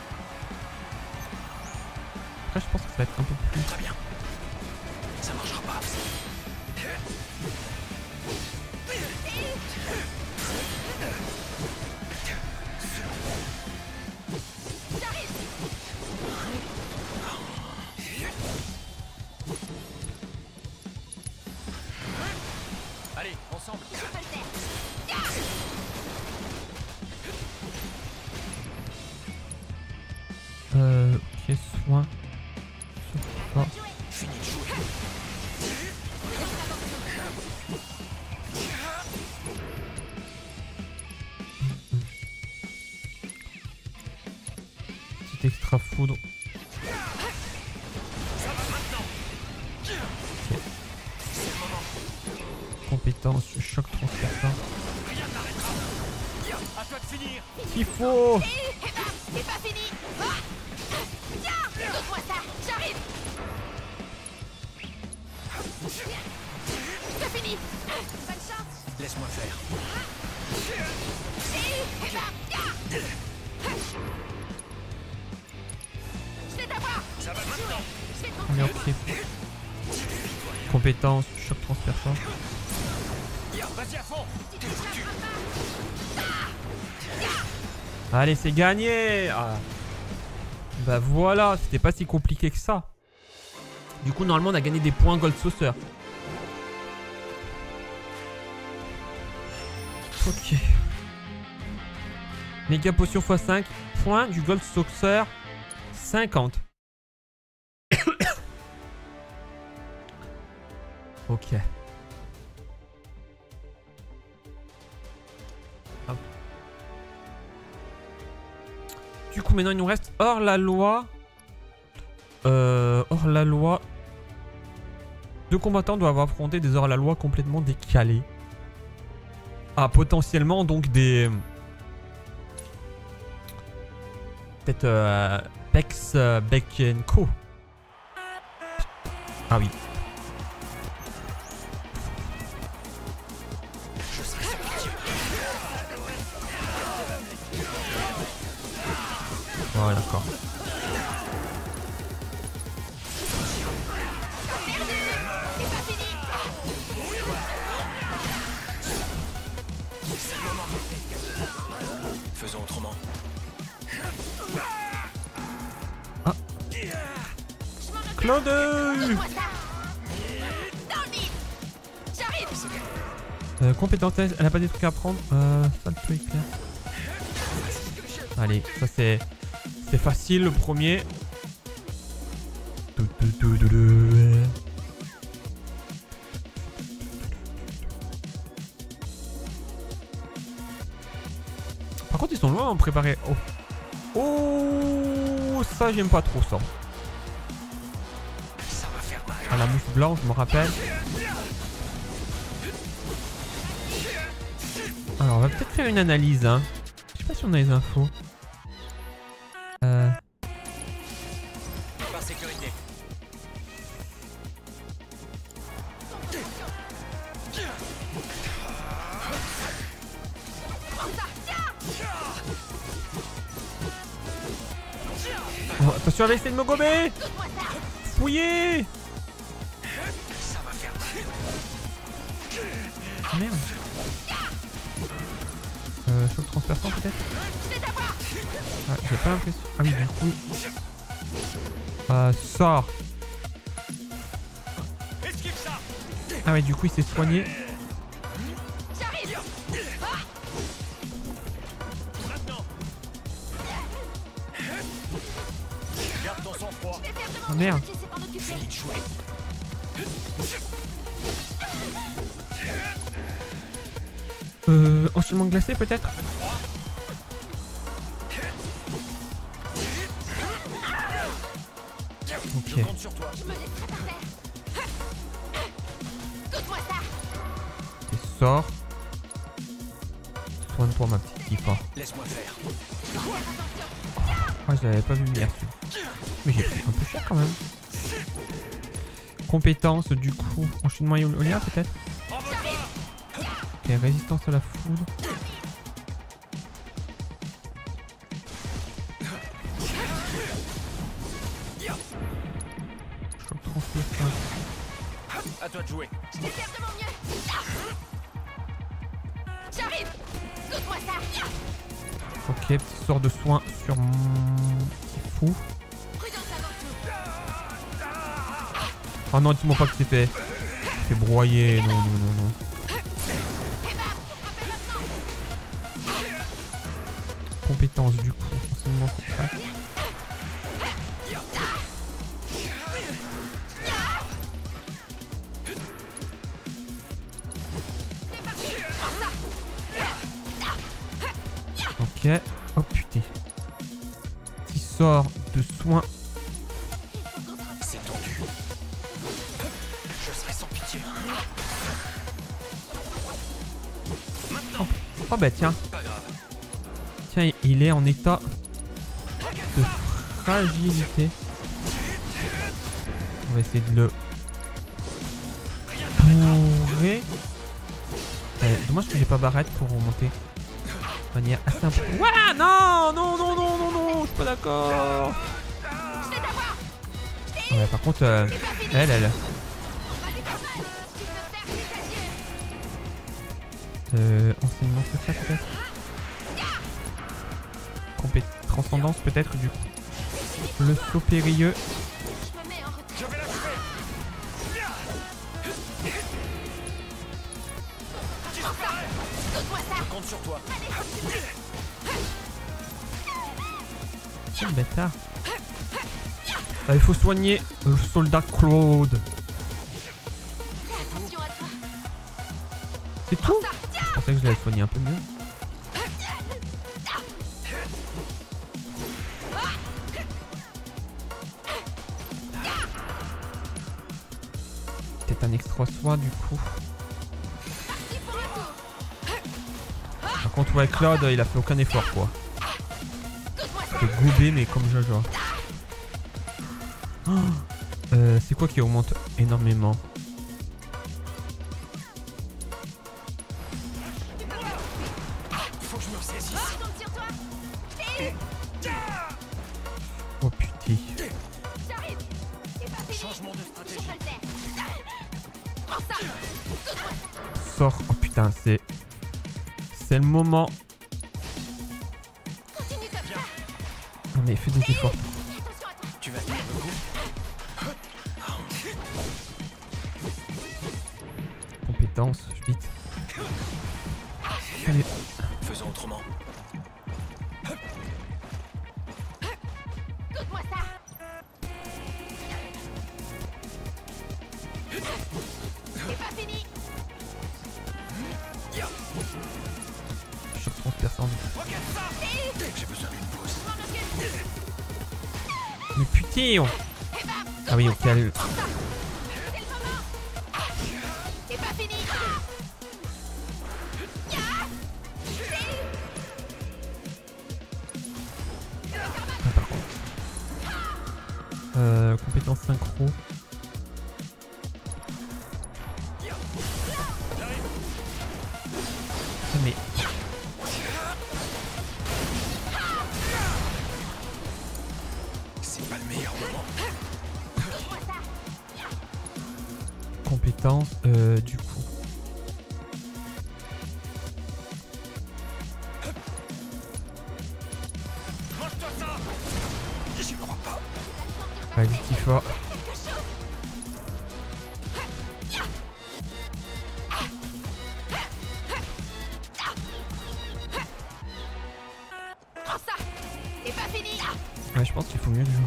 Après, je pense que ça va être un peu plus... Très bien. Ça marchera pas. Allez, ensemble. Ok, soin. Sur force. Fini de jouer. Petit extra foudre. Ça va maintenant. Ok. C'est le moment. Compétence, choc transperçant. Rien n'arrêtera. À toi de finir. Qu'il faut. C'est pas fini. Tiens, donne-moi ça. J'arrive. C'est fini. Bonne chance. Laisse-moi faire. Je vais t'avoir. Ça va maintenant. Je vais te On est ok. Compétence, choc transperçant. Vas-y à fond. Allez, c'est gagné. Ah. Bah voilà, c'était pas si compliqué que ça. Du coup, normalement, on a gagné des points Gold Saucer. Ok. Méga potion x5. Points du Gold Saucer. 50. Ok. Hop. Du coup, maintenant, il nous reste hors la loi. Hors la loi. Deux combattants doivent affronter des hors la loi complètement décalés. Ah, potentiellement, donc des... Peut-être Bex Beckenko. Ah oui. Voilà, d'accord. Faisons autrement. Ah. Claude. Compétence, elle a pas des trucs à prendre. Ça le truc là. Allez, ça c'est facile le premier. Par contre ils sont loin à en préparer. Oh, oh ça j'aime pas trop ça. Ah, la mousse blanche, je me rappelle. Alors on va peut-être faire une analyse hein. Je sais pas si on a les infos. Par sécurité. Oh, attention, elle va essayer de me gober. Fouillez. Merde. Choc transperçant peut-être. Ah, j'ai pas l'impression. Ah oui, du coup. Sort. Ah ouais, du coup il s'est soigné. Oh merde. Enchaînement glacé peut-être. Ok. Et sort. Soigne-toi ma petite Tifa. Laisse-moi faire. Ah, je l'avais pas vu venir. Mais j'ai pris un peu cher quand même. Compétence du coup. Enchaînement éolien peut-être. Ok, résistance à la foudre. Choc transperçant. À toi de jouer. Je vais faire de mon mieux. J'arrive. Saute-moi ça. Ok, petit sort de soin sur mon... C'est fou. Oh non, dis-moi pas que c'est fait. C'est broyé, non, non, non, non. Compétence du coup, enseignement secret. Ok, oh putain. Petit sort de soin. C'est tendu. Je serai sans pitié. Oh bah tiens. Tiens, il est en état de fragilité. On va essayer de le bourrer. Dommage que j'ai pas barrette pour remonter de manière assez simple. Ouah, non, non, non, non, non, non, je suis pas d'accord. Ouais, par contre, elle. Enseignement secret peut-être. Transcendance peut-être du coup. Le saut périlleux. Je compte sur toi. Quel bâtard. Il faut soigner le soldat Claude. C'est tout? Je pensais que je l'avais soigné un peu mieux. Peut-être un extra soin du coup. Par contre ouais, Claude il a fait aucun effort quoi. Il fait gober mais comme Jojo. Oh, c'est quoi qui augmente énormément? Faut que je me ressaisisse. Oh putain. Changement de stratégie. Sort. Oh putain, c'est le moment. Non mais fais des efforts. Tu vas tenir le coup. Compétence, vite. Allez. Faisons autrement. Écoute-moi ça. C'est pas fini. Je transperce en vue. J'ai besoin d'une pause. Mais putain Ah oui, ok. Allez. C'est pas fini. Compétence synchro. Ah, mais... C'est pas le meilleur moment. Compétence, du coup. Mange-toi ça. J'y crois pas. Allez, Tifa. Prends ça. C'est pas fini. Ouais, je pense qu'il faut mieux le jouer.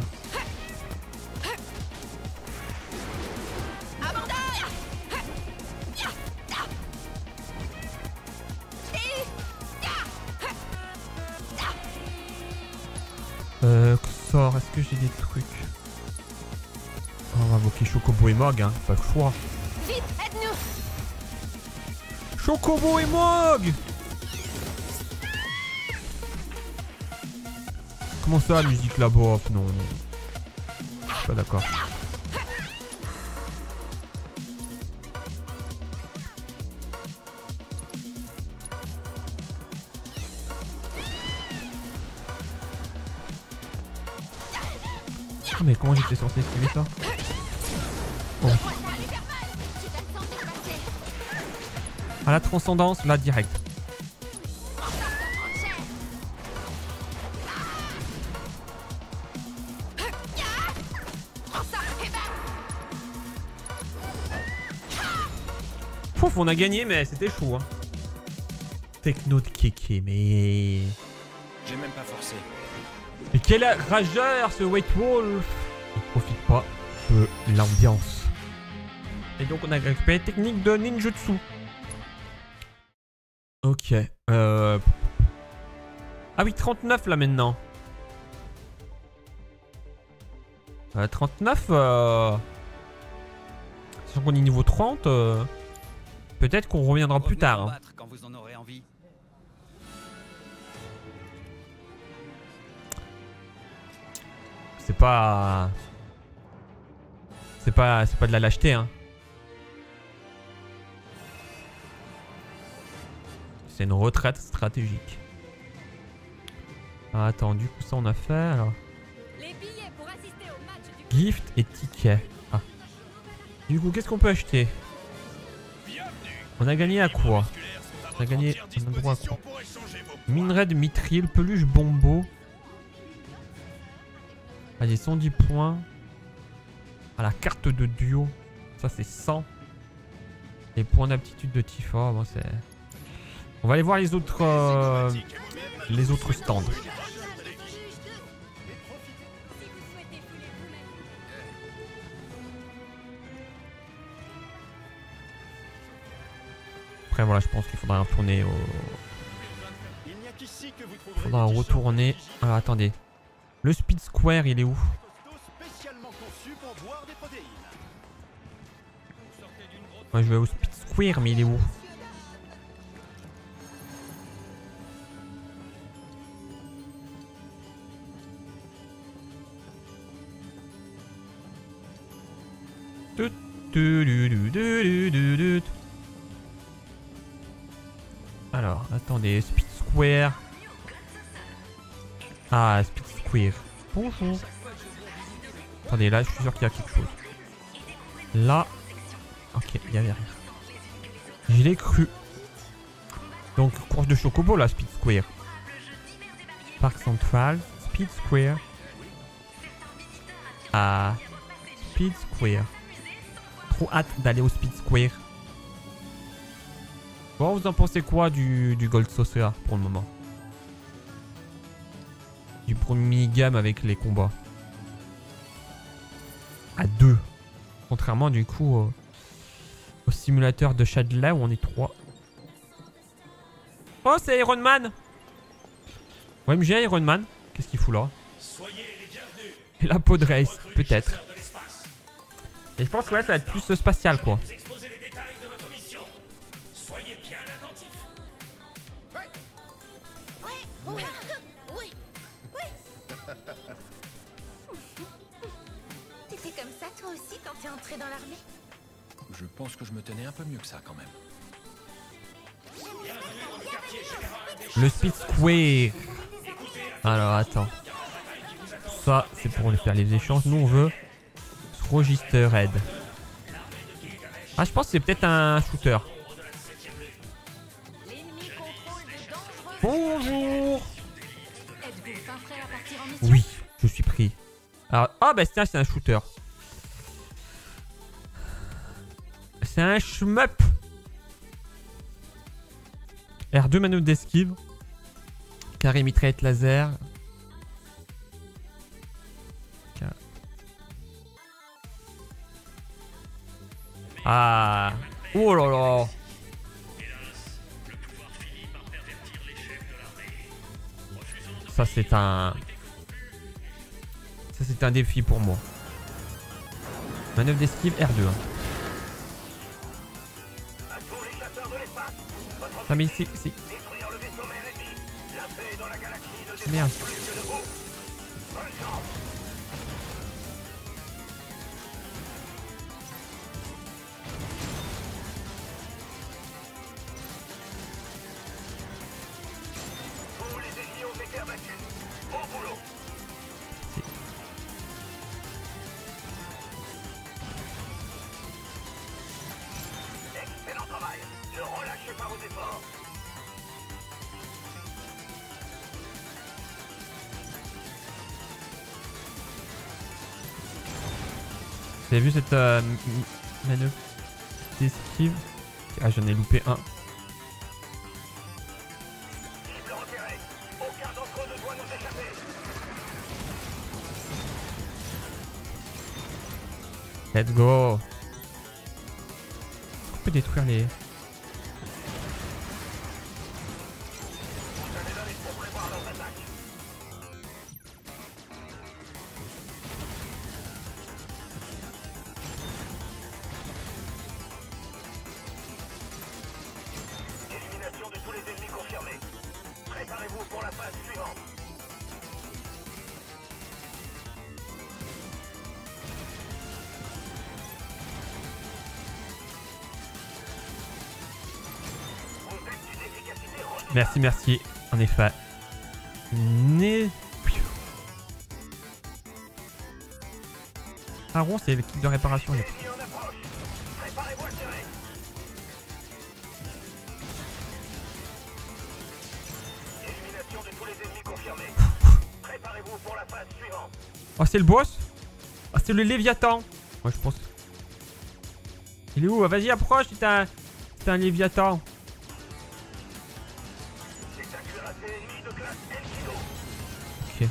Sort, est-ce que j'ai des trucs? On va invoquer Chocobo et Mog, hein, pas le choix. Vite, aide-nous. Chocobo et Mog! Comment ça, la musique là-bas? Non. Je suis pas d'accord. Mais comment j'étais censé esquiver ça? Oh. À la transcendance, là direct. Pouf, on a gagné, mais c'était chaud. Hein. Techno de kéké, mais... J'ai même pas forcé. Mais quel rageur ce White Wolf! Il profite pas de l'ambiance. Et donc on a récupéré technique de ninjutsu. Ok. Ah oui, 39 là maintenant. 39 sachant qu'on est niveau 30, peut-être qu'on reviendra plus tard. Hein. Quand vous en aurez envie. C'est pas de la lâcheté, hein. C'est une retraite stratégique. Ah, attends, du coup ça on a fait alors. Les billets pour assister au match du... Gift et ticket. Ah. Du coup, qu'est-ce qu'on peut acheter? On a gagné à quoi? On a gagné un endroit à quoi? Minerai de mithril, peluche bombo. Allez, 110 points. À la carte de duo. Ça, c'est 100. Les points d'aptitude de Tifa. Bon, c'est... On va aller voir les autres stands. Après, voilà, je pense qu'il faudra retourner au... Faudra retourner... Alors, attendez. Le Speed Square, il est où? Ouais, je vais au Speed Square, mais il est où? Alors, attendez, Speed Square. Ah, Speed Square. Bonjour. Attendez, là, je suis sûr qu'il y a quelque chose. Là. Ok, il y avait rien. Je l'ai cru. Donc, course de Chocobo, là, Speed Square. Parc Central, Speed Square. Ah, Speed Square. Trop hâte d'aller au Speed Square. Bon, vous en pensez quoi du Gold Saucer pour le moment? Du premier gamme avec les combats. À 2. Contrairement du coup au simulateur de Shadley où on est 3. Oh, c'est Iron Man! OMG Iron Man. Qu'est-ce qu'il fout là? Et la peau de race, peut-être. Et je pense que ouais, ça va être plus spatial quoi. T'étais comme ça toi aussi quand t'es entré dans l'armée? Je pense que je me tenais un peu mieux que ça quand même. Le Speed Square. Alors attends. Ça c'est pour faire les échanges. Nous on veut Register Red. Ah je pense que c'est peut-être un shooter. Bonjour. Oui, je suis pris. Alors, ah bah tiens, c'est un shooter. C'est un shmup. R2 manœuvre d'esquive. Carré mitraillette laser. Ah. Oh là là. Ça c'est un... Ça c'est un défi pour moi. Manœuvre d'esquive R2. Ah mais c'est... Merde. Vous avez vu cette manœuvre d'esquive? Ah j'en ai loupé un. Let's go. On peut détruire les... Merci, merci. En effet. Ah, rond, c'est le kit de réparation. Oh, c'est le boss? Ah, c'est le Léviathan. Ouais, je pense. Il est où? Vas-y, approche. C'est un Léviathan. Ok.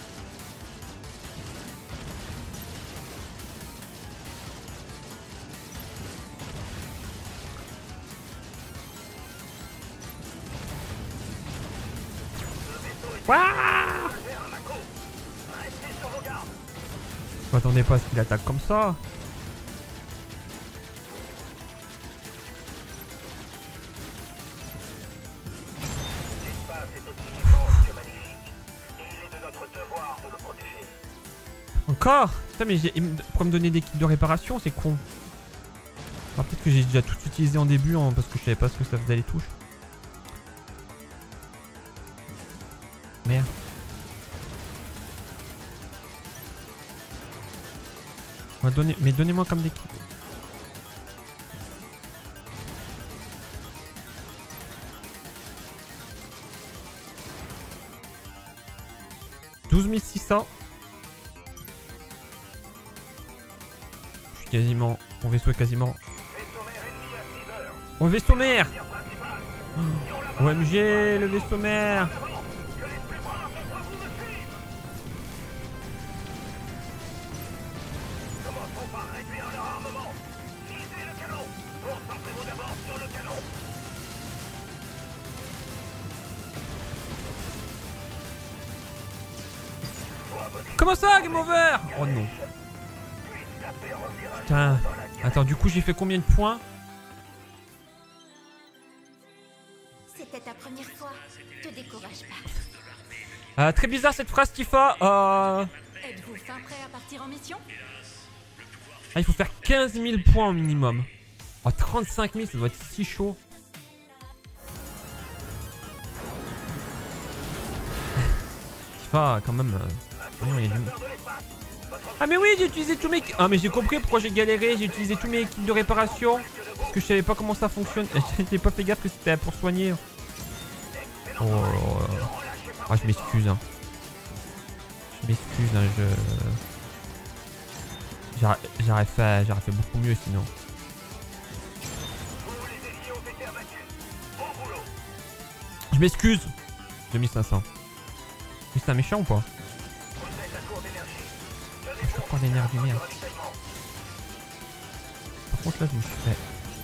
Waouh! Je m'attendais pas à ce qu'il attaque comme ça. Encore? Putain mais pour me donner des kits de réparation, c'est con. Alors peut-être que j'ai déjà tout utilisé en début parce que je savais pas ce que ça faisait les touches. Merde. On va donner... Mais donnez-moi comme des kits. 12 600. Je suis quasiment... Mon vaisseau est quasiment... Mon vaisseau mère. Oh, OMG, le vaisseau mère. Comment ça, game over? Oh non. Putain. Attends, du coup, j'ai fait combien de points? C'était ta première fois. Te décourage pas. Très bizarre cette phrase, Tifa. Êtes-vous fin prêt à partir en mission? Ah, il faut faire 15 000 points au minimum. Oh, 35 000, ça doit être si chaud. Tifa, quand même... Non, il y a du... Ah mais oui, j'ai utilisé tous mes... Ah mais j'ai compris pourquoi j'ai galéré. J'ai utilisé tous mes kits de réparation. Parce que je savais pas comment ça fonctionne. J'ai pas fait gaffe que c'était pour soigner. Oh, ah, je m'excuse. Hein. Je m'excuse. Hein, j'aurais fait beaucoup mieux sinon. Je m'excuse. 2500. Mais c'est un méchant ou pas? Je prends l'énergie, merde. Par contre là je me suis fait...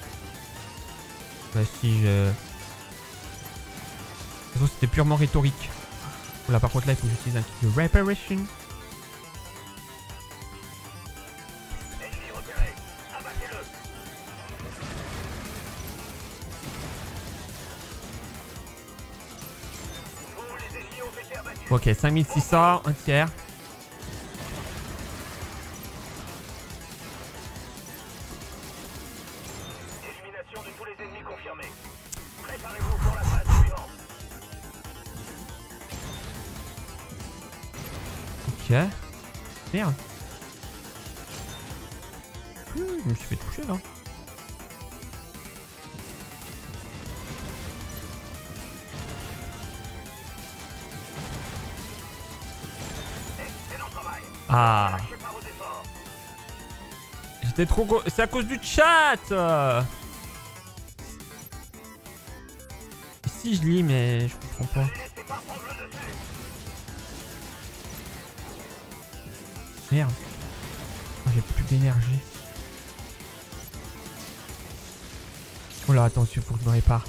Bah si je... De toute façon c'était purement rhétorique. Là par contre là il faut que j'utilise un kit de reparation. Ok, 5600, un tiers. Élimination de tous les ennemis confirmés. Préparez-vous pour la phase suivante. Ok. Merde. Je me suis fait toucher là. Ah. J'étais trop gros. C'est à cause du chat. Si je lis mais je comprends pas. Merde. Oh, j'ai plus d'énergie. Oh là attention, faut que je me répare.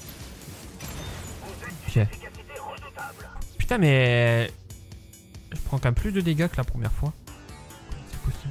Ok. Putain mais... Je prends quand même plus de dégâts que la première fois. C'est possible.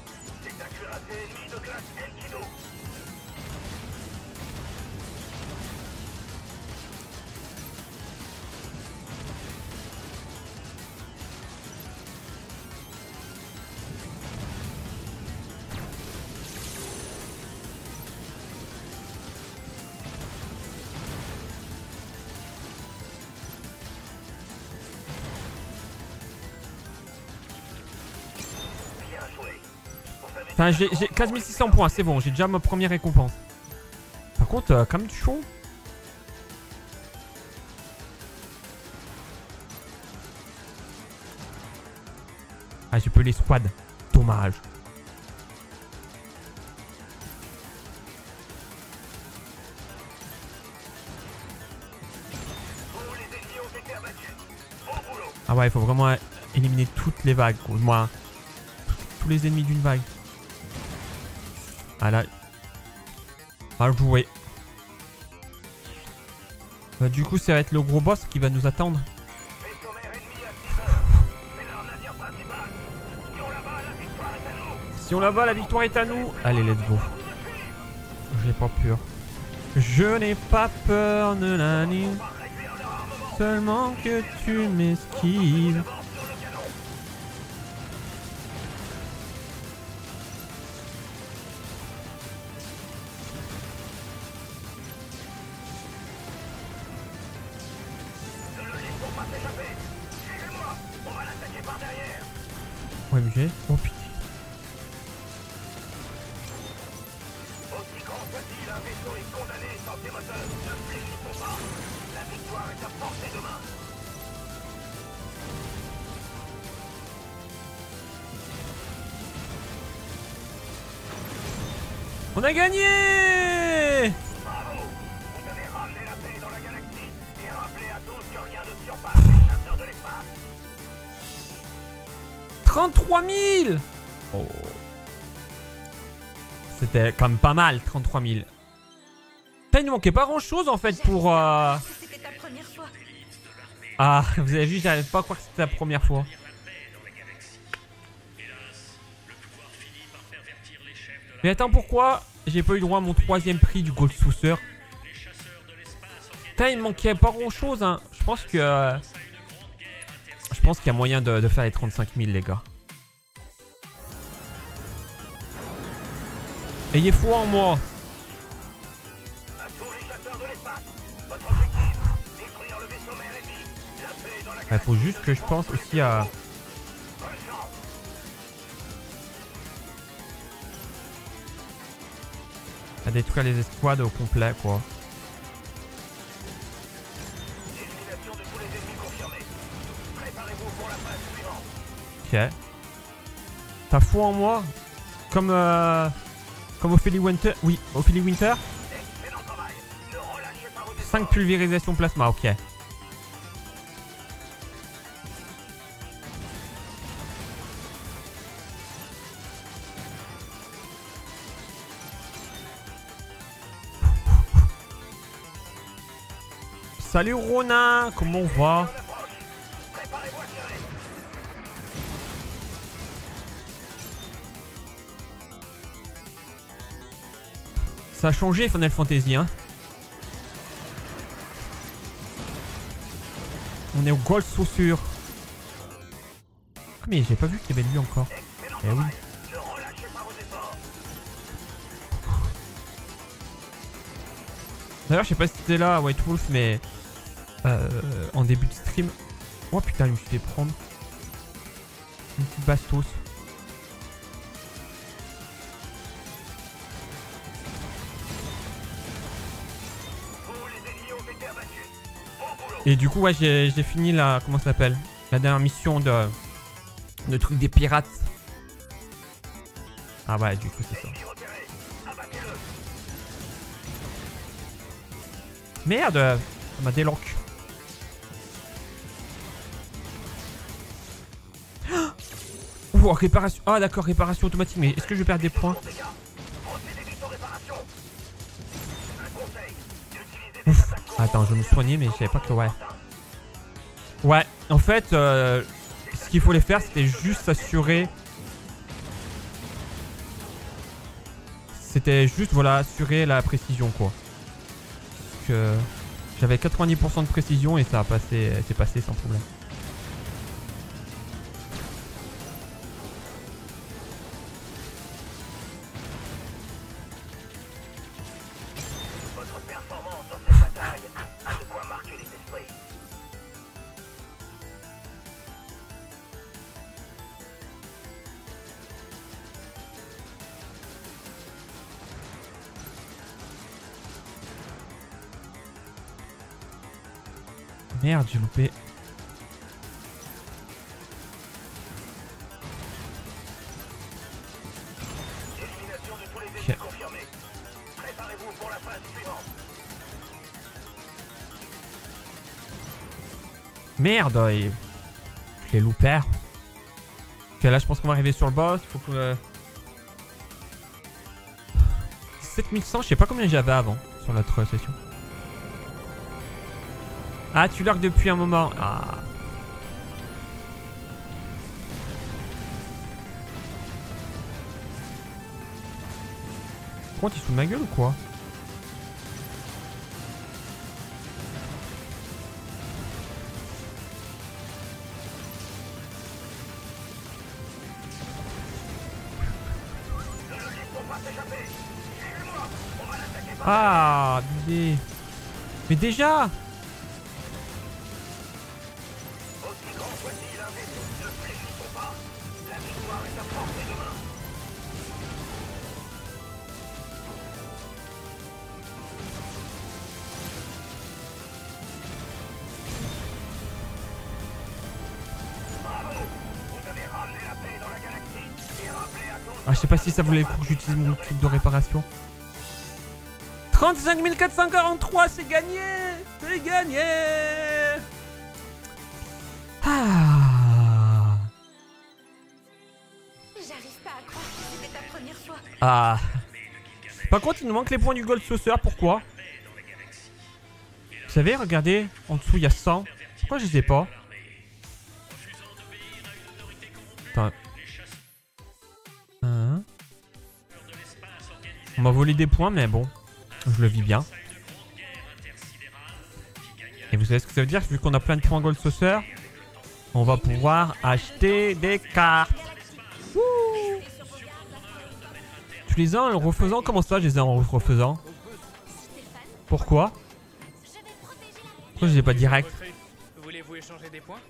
Enfin, j'ai 15 600 points, c'est bon, j'ai déjà ma première récompense. Par contre, quand même chaud. Ah, j'ai peu les squads. Dommage. Ah ouais, il faut vraiment éliminer toutes les vagues. Moi, tous les ennemis d'une vague. Ah là. Mal joué. Bah, du coup, ça va être le gros boss qui va nous attendre. Si on la bat, la victoire est à nous. Allez, let's go. J'ai pas peur. Je n'ai pas peur de la nuit. Seulement que tu m'esquives. OMG. Oh putain. On a gagné! Bravo! Vous avez ramené la paix dans la galaxie et rappelé à tous que rien ne surpasse les chasseurs de l'espace. 33 000! Oh. C'était quand même pas mal, 33 000. Putain, il ne manquait pas grand chose en fait pour... C'était ta première fois. Ah, vous avez vu, j'arrive pas à croire que c'était la première fois. Mais attends, pourquoi j'ai pas eu droit à mon 3e prix du Gold Saucer? Putain, il me manquait pas grand chose, hein. Je pense qu'il y a moyen de faire les 35 000, les gars. Ayez foi en moi. Il faut juste que je pense aussi à détruire les escouades au complet, quoi. Ok. T'as foi en moi? Comme Ophélie Winter? Oui, Ophélie Winter. 5 pulvérisations plasma, ok. Salut Ronin, comment on va? Ça a changé Final Fantasy, hein. On est au Gold Saucer. Ah mais j'ai pas vu qu'il y avait lui encore. Eh oui. D'ailleurs je sais pas si c'était là White Wolf, mais en début de stream. Oh putain, je me suis fait prendre une petite bastos. Et du coup ouais, j'ai fini la, comment ça s'appelle, la dernière mission de truc des pirates. Ah ouais, du coup c'est ça. Merde, ça m'a délock. Oh, réparation. Ah d'accord, réparation automatique. Mais est-ce que je vais perdre des points? Ouf. Attends, je vais me soigner, mais je savais pas que... Ouais. Ouais, en fait, ce qu'il fallait faire, c'était juste s'assurer... C'était juste, voilà, assurer la précision, quoi. Que j'avais 90% de précision et ça a passé, c'est passé sans problème. Votre performance dans cette bataille a de quoi marquer les esprits. Merde, j'ai loupé. Okay. Préparez-vous pour la phase suivante. Merde, je l'ai loupé. Ok, là je pense qu'on va arriver sur le boss. Il faut que... 7100, je sais pas combien j'avais avant sur l'autre session. Ah, tu lurks depuis un moment. Ah. Contre, il se fout de ma gueule ou quoi? Ah, abusé. Mais déjà! Ah, je sais pas si ça voulait le coup que j'utilise mon truc de réparation. 35 443, c'est gagné. C'est gagné. Ah. J'arrive pas à croire que c'était ta première fois. Ah. Par contre, il nous manque les points du Gold Saucer. Pourquoi? Vous savez, regardez, en dessous, il y a 100. Pourquoi je les ai pas? Attends. On m'a volé des points, mais bon, je le vis bien. Et vous savez ce que ça veut dire? Vu qu'on a plein de points Gold Saucer, on va pouvoir acheter des cartes. Wouh! Tu les as en le refaisant? Comment ça, je les ai en le refaisant? Pourquoi? Pourquoi je les ai pas direct? Voulez-vous échanger des points?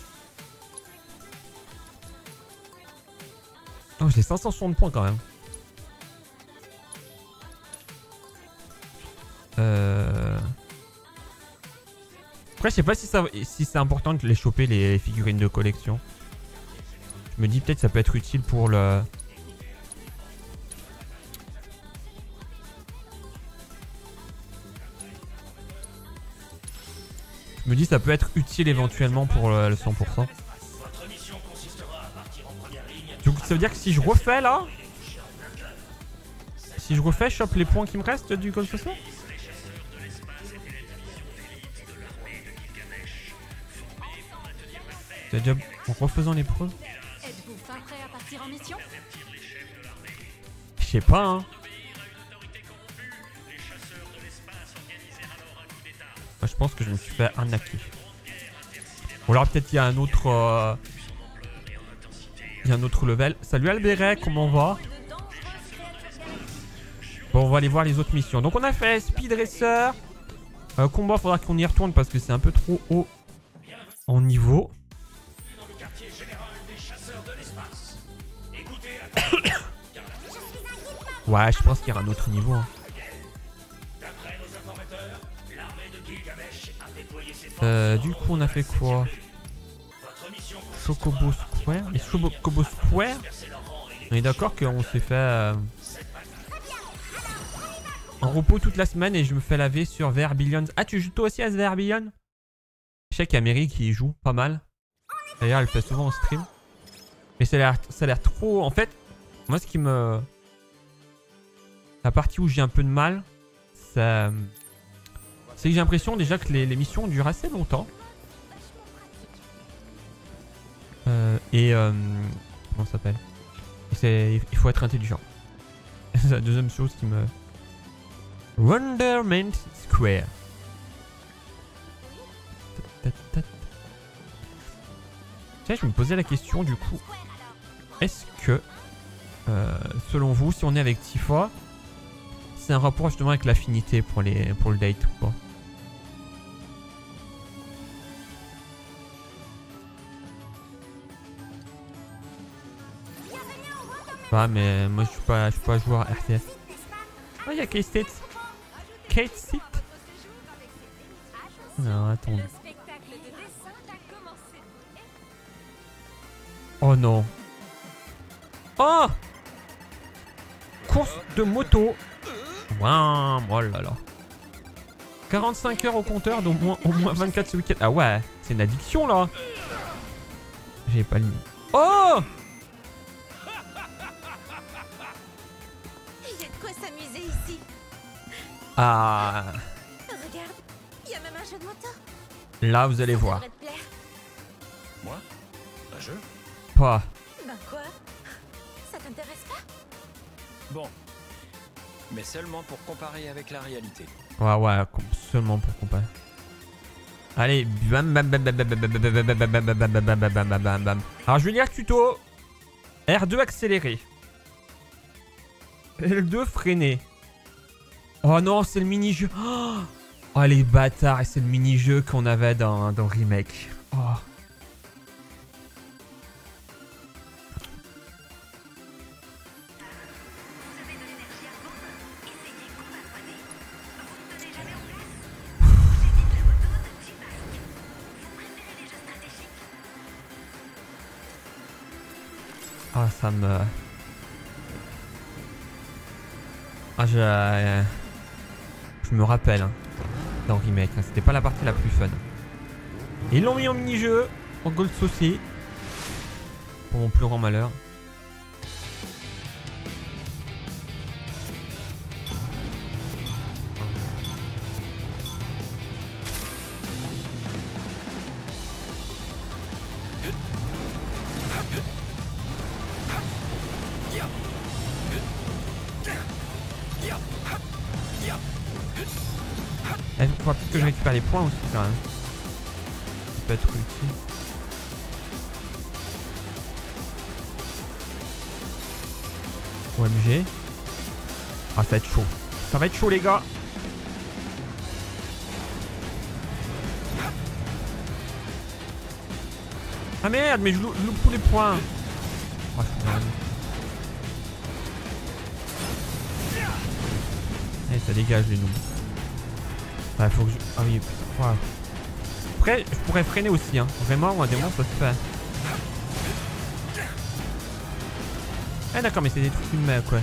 Oh, j'ai 560 points quand même. Après, je sais pas si c'est important de les choper, les figurines de collection. Je me dis peut-être ça peut être utile pour le... Je me dis ça peut être utile éventuellement pour le 100%. Donc ça veut dire que si je refais là... Si je refais, je chope les points qui me restent du Gold Saucer? C'est-à-dire en refaisant l'épreuve? Êtes-vous fin prêt à partir en mission? Je sais pas, hein. Moi, je pense que je me suis fait arnaquer. Ou alors peut-être il y a un autre... Il y a un autre level. Salut Alberet, comment on va? Bon, on va aller voir les autres missions. Donc on a fait Speed Racer. Combat, faudra qu'on y retourne parce que c'est un peu trop haut en niveau. Ouais, je pense qu'il y aura un autre niveau. Hein. Du coup, on a fait quoi? Chocobo Square. Les Chocobo Square. On est d'accord qu'on s'est fait en repos toute la semaine et je me fais laver sur VR Billions. Ah, tu joues toi aussi à ce VR Billions? Je sais qu'il y a Mary qui y joue pas mal. D'ailleurs, elle fait souvent en stream. Mais ça a l'air trop... En fait, moi, ce qui me... La partie où j'ai un peu de mal, c'est que j'ai l'impression déjà que les missions durent assez longtemps. Comment ça s'appelle? Il faut être intelligent. C'est la deuxième chose qui me... Wonderment Square. Tiens, je me posais la question du coup. Est-ce que, selon vous, si on est avec Tifa, c'est un rapport justement avec l'affinité pour le date ou pas? Pas, mais moi je suis pas joueur RTS. Oh, il y a K-State. Kate-State. Non, attends. Oh non. Oh! Course de moto. Waouh, oh là là. 45 heures au compteur, donc au moins 24 ce week-end. Ah ouais, c'est une addiction là. J'ai pas le... Oh! Il y a de quoi s'amuser ici. Ah. Regarde, il y a même un jeu de moto. Là, vous allez voir. Moi? Un jeu? Pas. Ben quoi? Ça t'intéresse pas? Bon. Mais seulement pour comparer avec la réalité. Ouais, seulement pour comparer. Allez, bam bam bam bam bam bam bam bam bam bam bam bam. Alors je vais lire tuto. R2 accéléré. L2 freiné. Oh non, c'est le mini-jeu. Oh les bâtards, et c'est le mini-jeu qu'on avait dans Remake. Oh. Ah, ça me... Ah, Je me rappelle, hein, dans Remake, hein, c'était pas la partie la plus fun. Et ils l'ont mis en mini-jeu, en Gold Saucy. Pour mon plus grand malheur. Il faudra peut-être que je récupère les points aussi quand même. Ça peut être utile. OMG. Ah, ça va être chaud. Ça va être chaud les gars. Ah merde, mais je loupe tous les points. Oh, allez, ça dégage les noobs. Ah, faut que je... Ah oui, putain. Wow. Après, je pourrais freiner aussi, hein. Vraiment, moi, des monstres, ça se fait. Ah d'accord, mais c'est des trucs humains, quoi.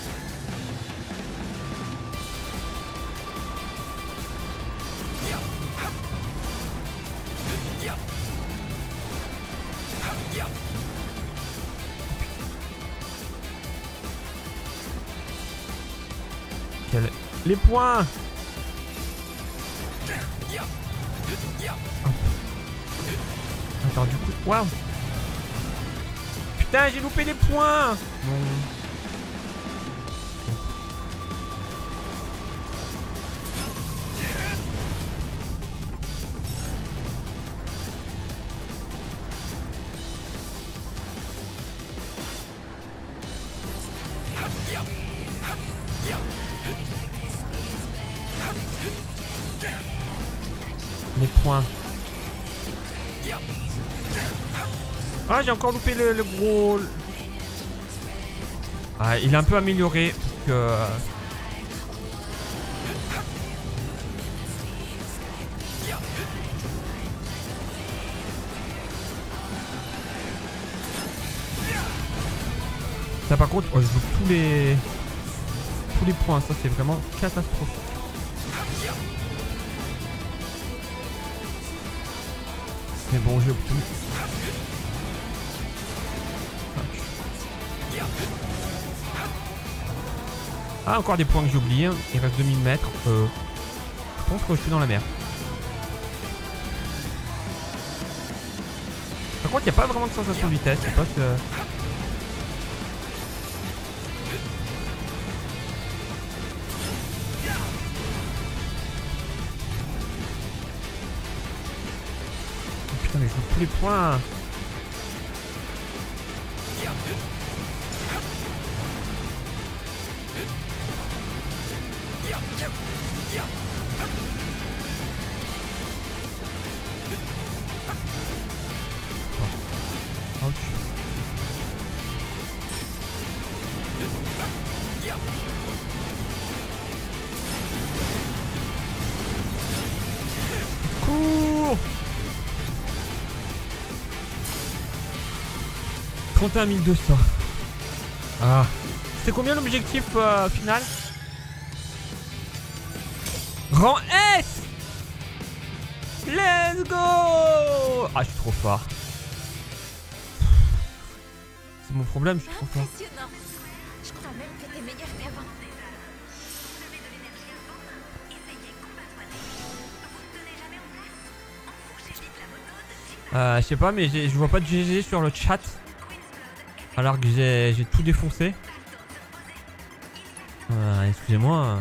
Quel... Les points. Attends, du coup... Waouh. Putain, j'ai loupé les points. Non. Les points. Ah, j'ai encore loupé le gros... Ah, il est un peu amélioré. Parce que... Ça par contre, oh, je loupe tous les points. Ça c'est vraiment catastrophique. Mais bon, j'ai obtenu. Ah, encore des points que j'ai oubliés. Il reste 2000 mètres. Je pense que je suis dans la mer. Par contre, il n'y a pas vraiment de sensation de vitesse. Je sais pas si... Oh, putain, mais je loupe tous les points. Cours. 31 200. Ah. C'est combien l'objectif final? Rang S. Let's go. Ah, je suis trop fort. C'est mon problème, je suis trop fort. Impressionnant. Je crois même que t'es meilleur qu'avant. Je sais pas, mais je vois pas de GG sur le chat. Alors que j'ai tout défoncé. Excusez-moi.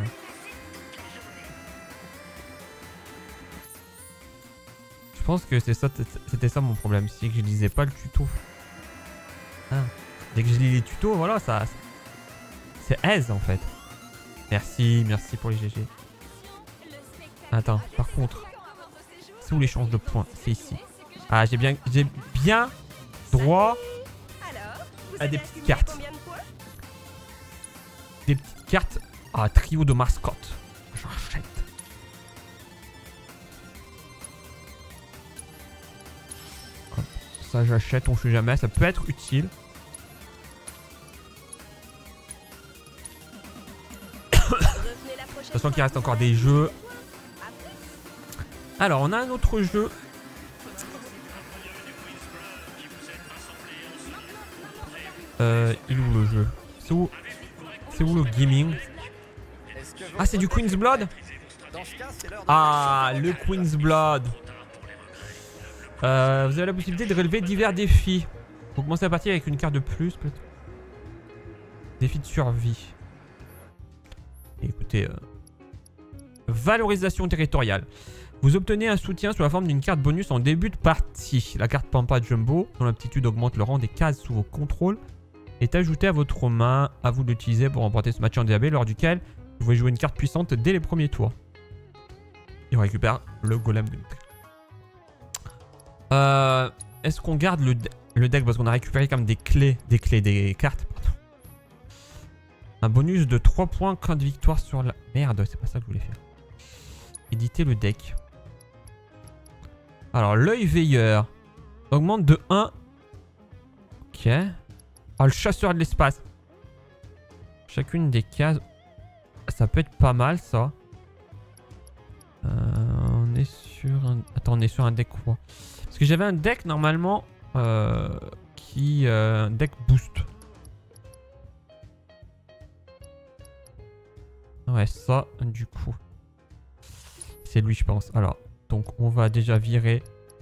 Je pense que c'était ça mon problème. C'est que je lisais pas le tuto. Ah. Dès que je lis les tutos, voilà, ça... C'est aise en fait. Merci pour les GG. Attends, par contre... C'est où l'échange de points? C'est ici. Ah, j'ai bien droit à des petites cartes. Des petites cartes. Ah, trio de mascottes. J'achète. Ça, j'achète, on sait jamais. Ça peut être utile. De toute sent qu'il reste encore des jeux. Alors, on a un autre jeu. Il est où le jeu? C'est où le gaming? Ah, c'est du Queen's Blood? Ah, le Queen's Blood. Vous avez la possibilité de relever divers défis. Vous commencez la partie avec une carte de plus, peut-être. Défi de survie. Écoutez, valorisation territoriale. Vous obtenez un soutien sous la forme d'une carte bonus en début de partie. La carte Pampa Jumbo, dont l'aptitude augmente le rang des cases sous vos contrôles, est ajoutée à votre main. À vous de l'utiliser pour remporter ce match en DAB, lors duquel vous pouvez jouer une carte puissante dès les premiers tours. Et on récupère le golem de Nutri. Est-ce qu'on garde le deck parce qu'on a récupéré comme des cartes. Pardon. Un bonus de 3 points quand de victoire sur la... Merde, c'est pas ça que je voulais faire. Éditer le deck. Alors, l'œil veilleur augmente de 1. Ok. Oh, le chasseur de l'espace. Chacune des cases. Ça peut être pas mal, ça. On est sur un... Attends, on est sur un deck quoi? Parce que j'avais un deck, normalement, qui... un deck boost. Ouais, ça, du coup. C'est lui, je pense. Alors, donc, on va déjà virer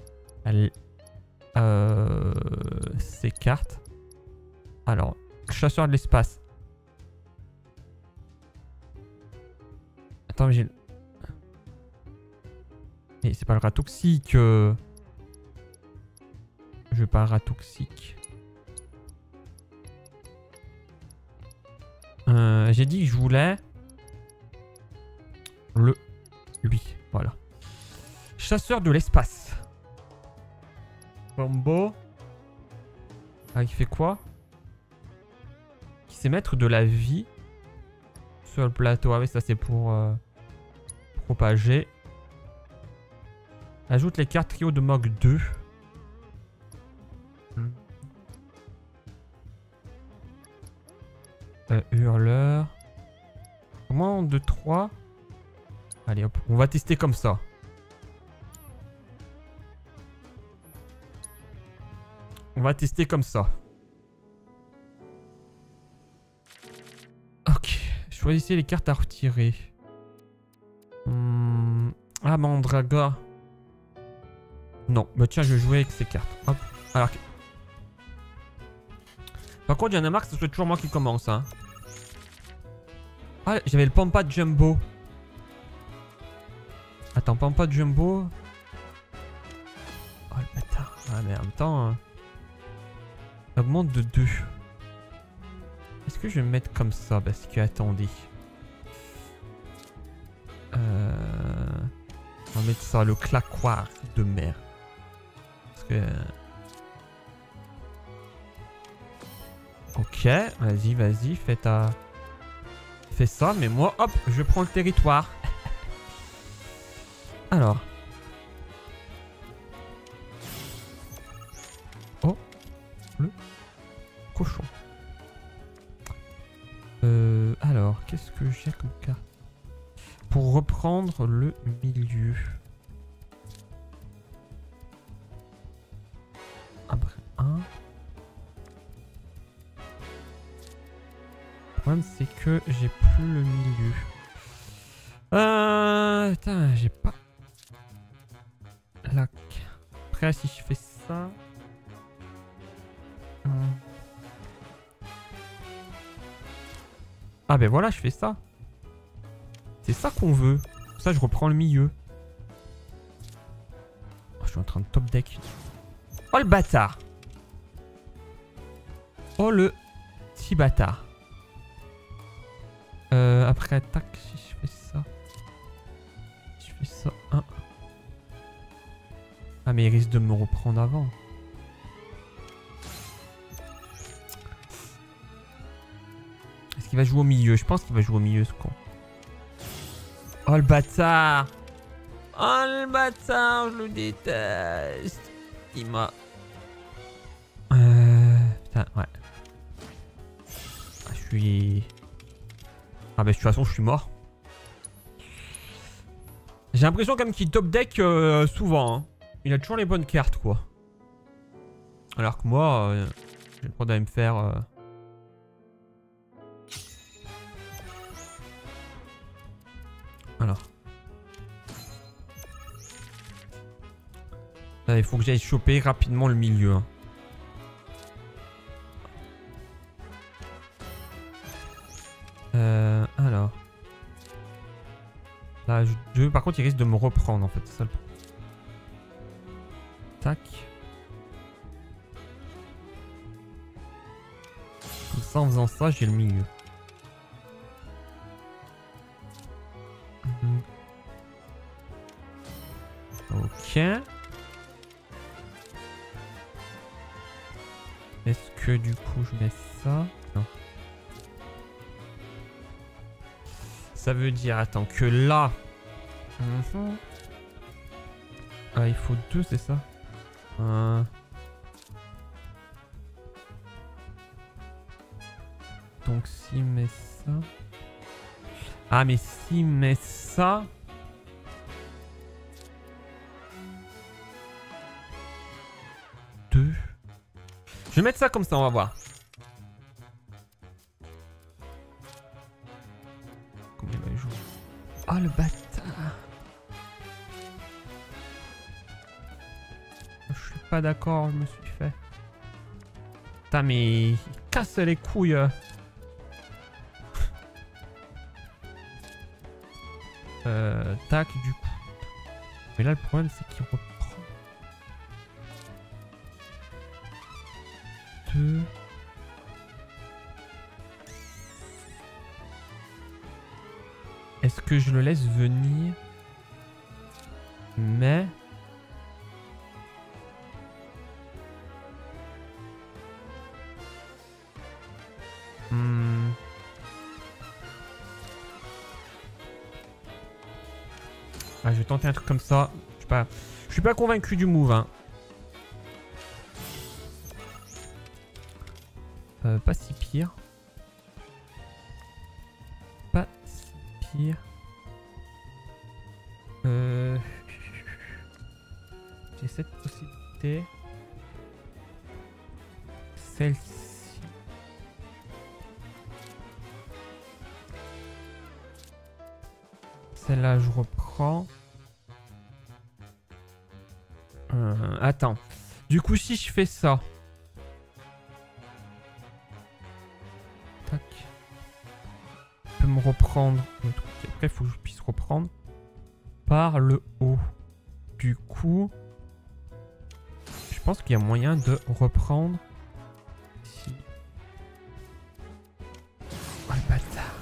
ces cartes. Alors, chasseur de l'espace. Attends, mais j'ai... Mais c'est pas le rat toxique. Je veux pas un rat toxique. J'ai dit que je voulais... Lui, voilà. Chasseur de l'espace. Combo. Ah, il fait quoi? Qui sait mettre de la vie sur le plateau. Ah oui, ça c'est pour propager. Ajoute les cartes trio de Mog 2. Hurleur. Comment 2, 3. Allez hop, on va tester comme ça. On va tester comme ça. Ok, choisissez les cartes à retirer. Ah, Mandraga. Non, bah tiens, je vais jouer avec ces cartes. Hop. Alors, par contre, il y en a marre que ce soit toujours moi qui commence. Hein. Ah, j'avais le Pampa Jumbo. Attends, Pampa Jumbo. Oh le bâtard. Ah, mais en même temps. Hein. Augmente de 2. Est-ce que je vais me mettre comme ça? Parce que, attendez. On va mettre ça, le claquoir de mer. Parce que... Ok, vas-y, fais ta... Fais ça, mais moi, hop, je prends le territoire. Alors. Oh, le cochon. Alors, qu'est-ce que j'ai comme carte? Pour reprendre le milieu. Après 1. Le problème, c'est que j'ai plus le milieu. Putain, j'ai pas... Là. Après, si je fais ça... Ah ben voilà, je fais ça. C'est ça qu'on veut. Pour ça, je reprends le milieu. Oh, je suis en train de top deck. Oh le bâtard. Oh le petit bâtard. Après attaque, si je fais ça. Si je fais ça, 1. Ah mais il risque de me reprendre avant. Est-ce qu'il va jouer au milieu? Je pense qu'il va jouer au milieu ce con. Oh le bâtard. Oh le bâtard, je le déteste. Il m'a... Putain, ouais. Ah, je suis... Ah bah de toute façon je suis mort. J'ai l'impression comme qu'il top deck souvent. Hein. Il a toujours les bonnes cartes, quoi. Alors que moi, j'ai le droit d'aller me faire... Alors. Là, il faut que j'aille choper rapidement le milieu. Hein. Alors. Là, par contre, il risque de me reprendre en fait. Ça, tac. Comme ça, en faisant ça, j'ai le milieu. Ok. Est-ce que du coup je mets ça? Non. Ça veut dire, attends, que là... Ah, il faut 2, c'est ça? Donc s'il met ça... Ah, mais s'il met ça... Je vais mettre ça comme ça, on va voir. Combien il va jouer? Ah, le bâtard. Je suis pas d'accord, je me suis fait. Putain, mais il casse les couilles. Tac, du coup. Mais là, le problème, c'est qu'il reprend. 2. Est-ce que je le laisse venir? Mais... Ah, je vais tenter un truc comme ça. Je suis pas convaincu du move, hein. Pas si pire. Pas si pire. J'ai cette possibilité. Celle-ci. Celle-là, je reprends. Attends. Du coup, si je fais ça... Tac. Je peux me reprendre. Après, il faut que je puisse reprendre par le haut. Du coup, je pense qu'il y a moyen de reprendre ici. Oh le bâtard.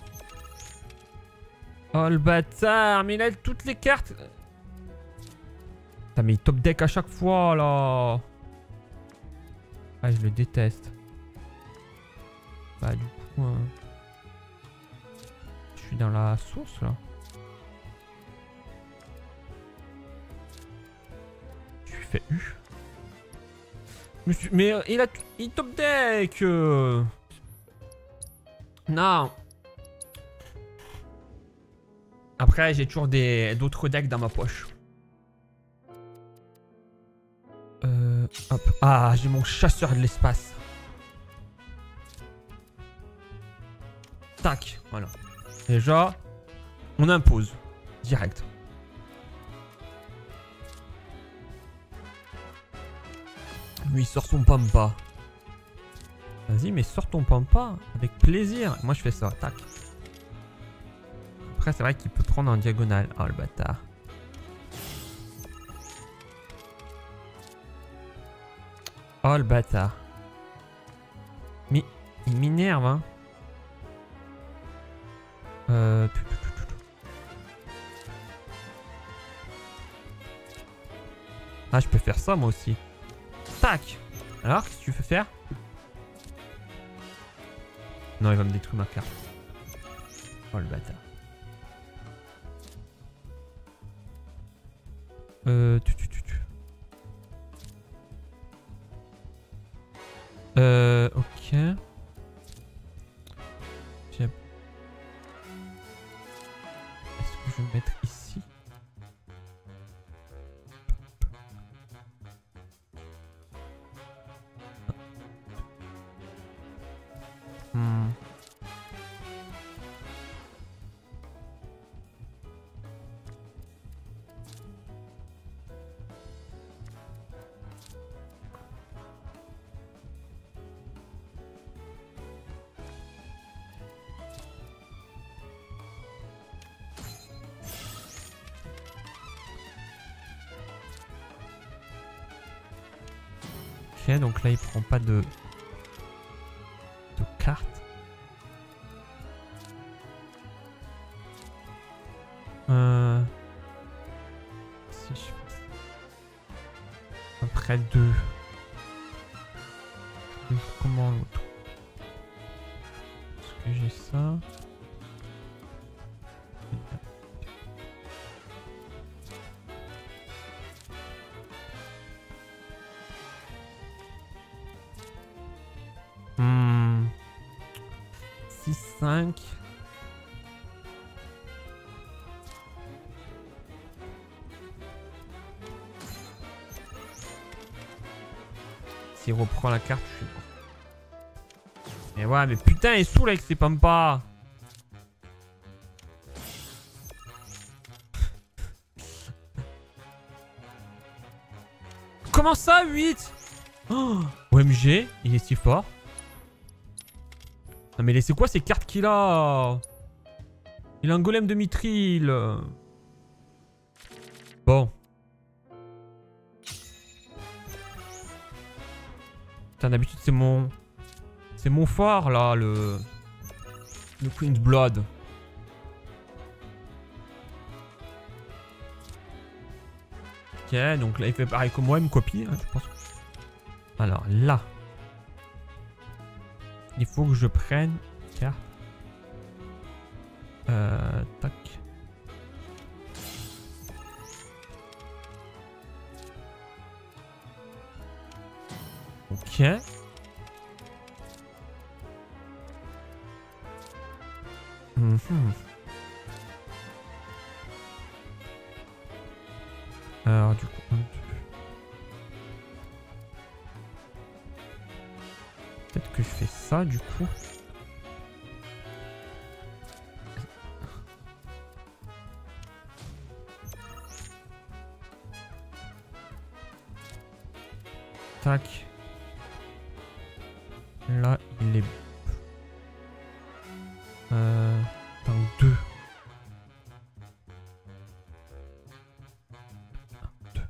Oh le bâtard. Mais il a toutes les cartes. Putain, mais il top deck à chaque fois là. Ah, je le déteste. Bah du coup... Je suis dans la sauce là. Je lui fais U. Mais il top deck. Non. Après j'ai toujours d'autres decks dans ma poche. Hop. Ah, j'ai mon chasseur de l'espace. Tac, voilà. Déjà, on impose. Direct. Lui, il sort son pampa. Vas-y, mais sors ton pampa. Avec plaisir. Moi, je fais ça. Tac. Après, c'est vrai qu'il peut prendre en diagonale. Oh, le bâtard. Oh, le bâtard. Mais il m'énerve, hein. Ah, je peux faire ça moi aussi. Tac. Alors, qu'est-ce que tu veux faire? Non, il va me détruire ma carte. Oh le bâtard. Ok. Est-ce que je vais me mettre ici? Ok, donc là il prend pas de carte. Si je fais après 2. Comment l'autre? Est-ce que j'ai ça? Hmm. 6, 5. S'il reprend la carte, je suis mort. Mais ouais, mais putain, il est saoul avec ses pampas. Comment ça, 8? Oh, OMG, il est si fort. Non mais c'est quoi ces cartes qu'il a? Il a un golem de mithril. Bon. Putain, d'habitude c'est mon... C'est mon phare là, le Queen's Blood. Ok, donc là il fait pareil que moi, il me copie, hein, je pense. Alors là. Il faut que je prenne carte. Tac. Ok. Alors du coup, 1, 2. Peut-être que je fais ça du coup. Tac. Là, il est... Dans 2. 2.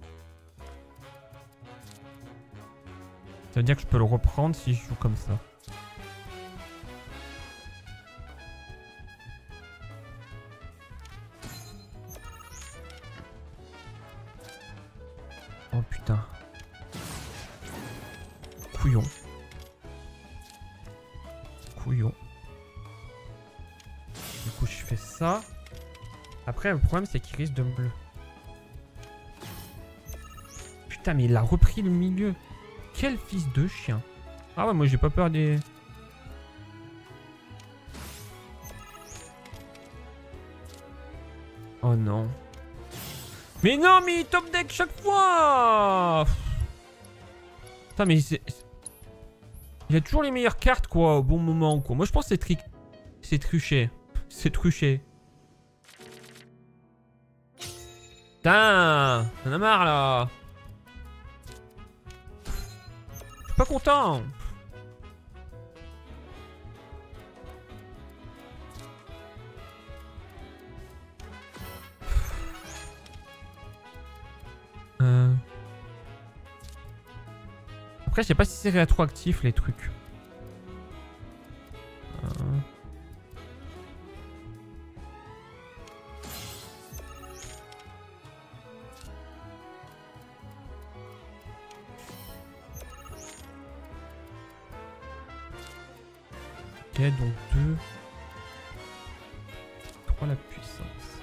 Ça veut dire que je peux le reprendre si je joue comme ça. Oh putain. Couillon. Couillon. Du coup, je fais ça. Après, le problème, c'est qu'il risque de me... Putain, mais il a repris le milieu. Quel fils de chien. Ah ouais, moi, j'ai pas peur des... Oh non. Mais non, mais il top deck chaque fois. Putain, mais c'est... Il a toujours les meilleures cartes, quoi, au bon moment, quoi. Moi, je pense que c'est truché. C'est truché. Putain, j'en ai marre, là. Je suis pas content. Après, je sais pas si c'est rétroactif les trucs. Ok, donc 2. 3 la puissance.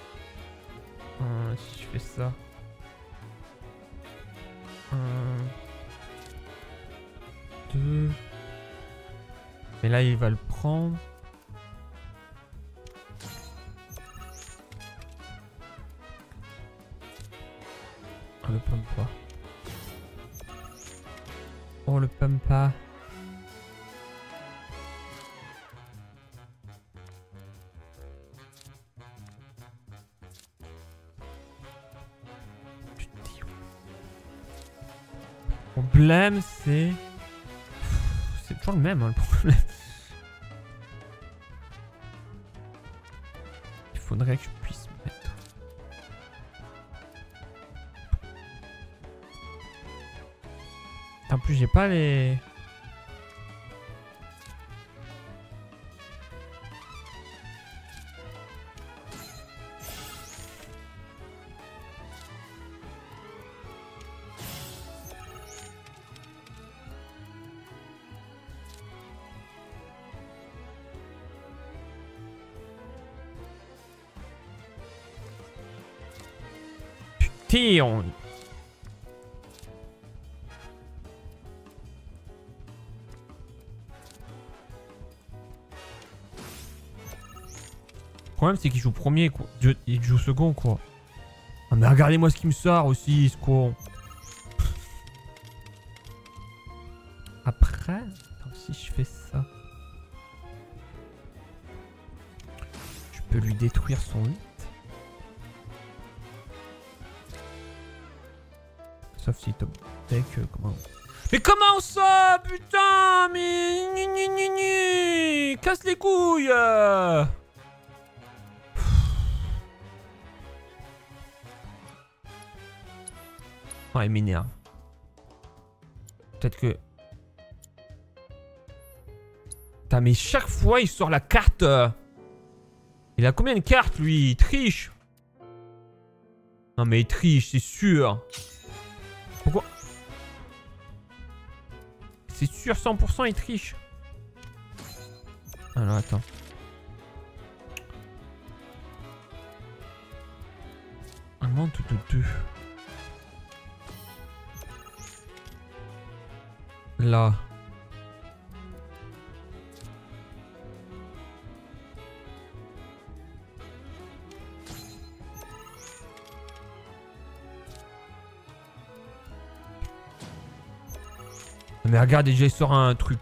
Si je fais ça. 2. Mais là, il va le prendre. Oh, le pampa. Oh, le pampa. Le problème, c'est... C'est toujours le même, hein, le problème. Il faudrait que je puisse mettre... En plus, j'ai pas les... Putain. Le problème c'est qu'il joue premier quoi. Il joue second quoi. Ah mais regardez-moi ce qui me sort aussi ce con. Après, attends, si je fais ça, je peux lui détruire son 8. Sauf si top deck, comment... Mais comment ça, putain, mais... Casse les couilles. Oh, il m'énerve. Peut-être que... Putain, mais chaque fois, il sort la carte. Il a combien de cartes, lui? Il triche. Non, mais il triche, c'est sûr. Pourquoi? C'est sûr, 100% il triche. Alors, attends. Un manque de 2. Là. Mais regarde, déjà il sort un truc.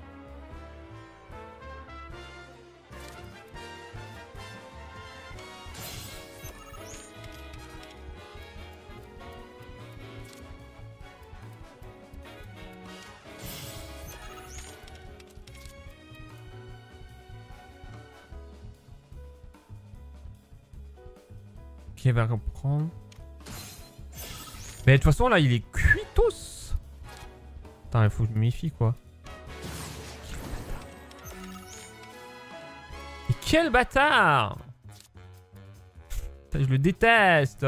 Qui va reprendre. Mais de toute façon là il est cuitos. Attends, il faut que je me méfie quoi. Et quel bâtard! Putain, je le déteste.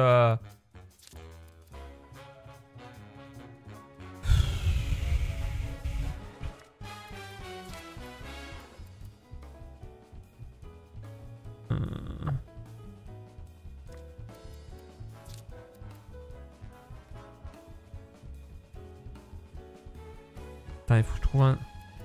Attends, il faut que je trouve un...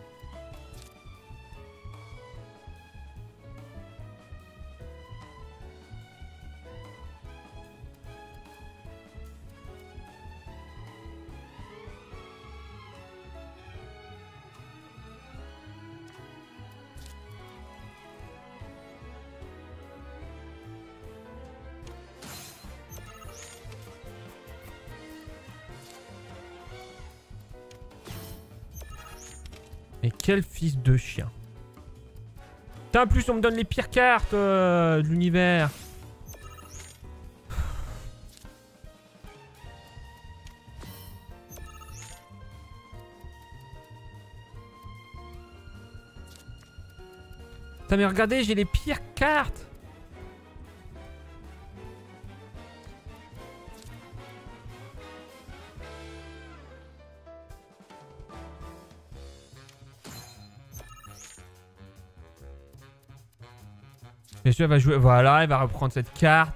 Mais quel fils de chien. Putain, en plus on me donne les pires cartes de l'univers. Putain mais regardez, j'ai les pires cartes. Bien sûr, elle va jouer. Voilà, elle va reprendre cette carte.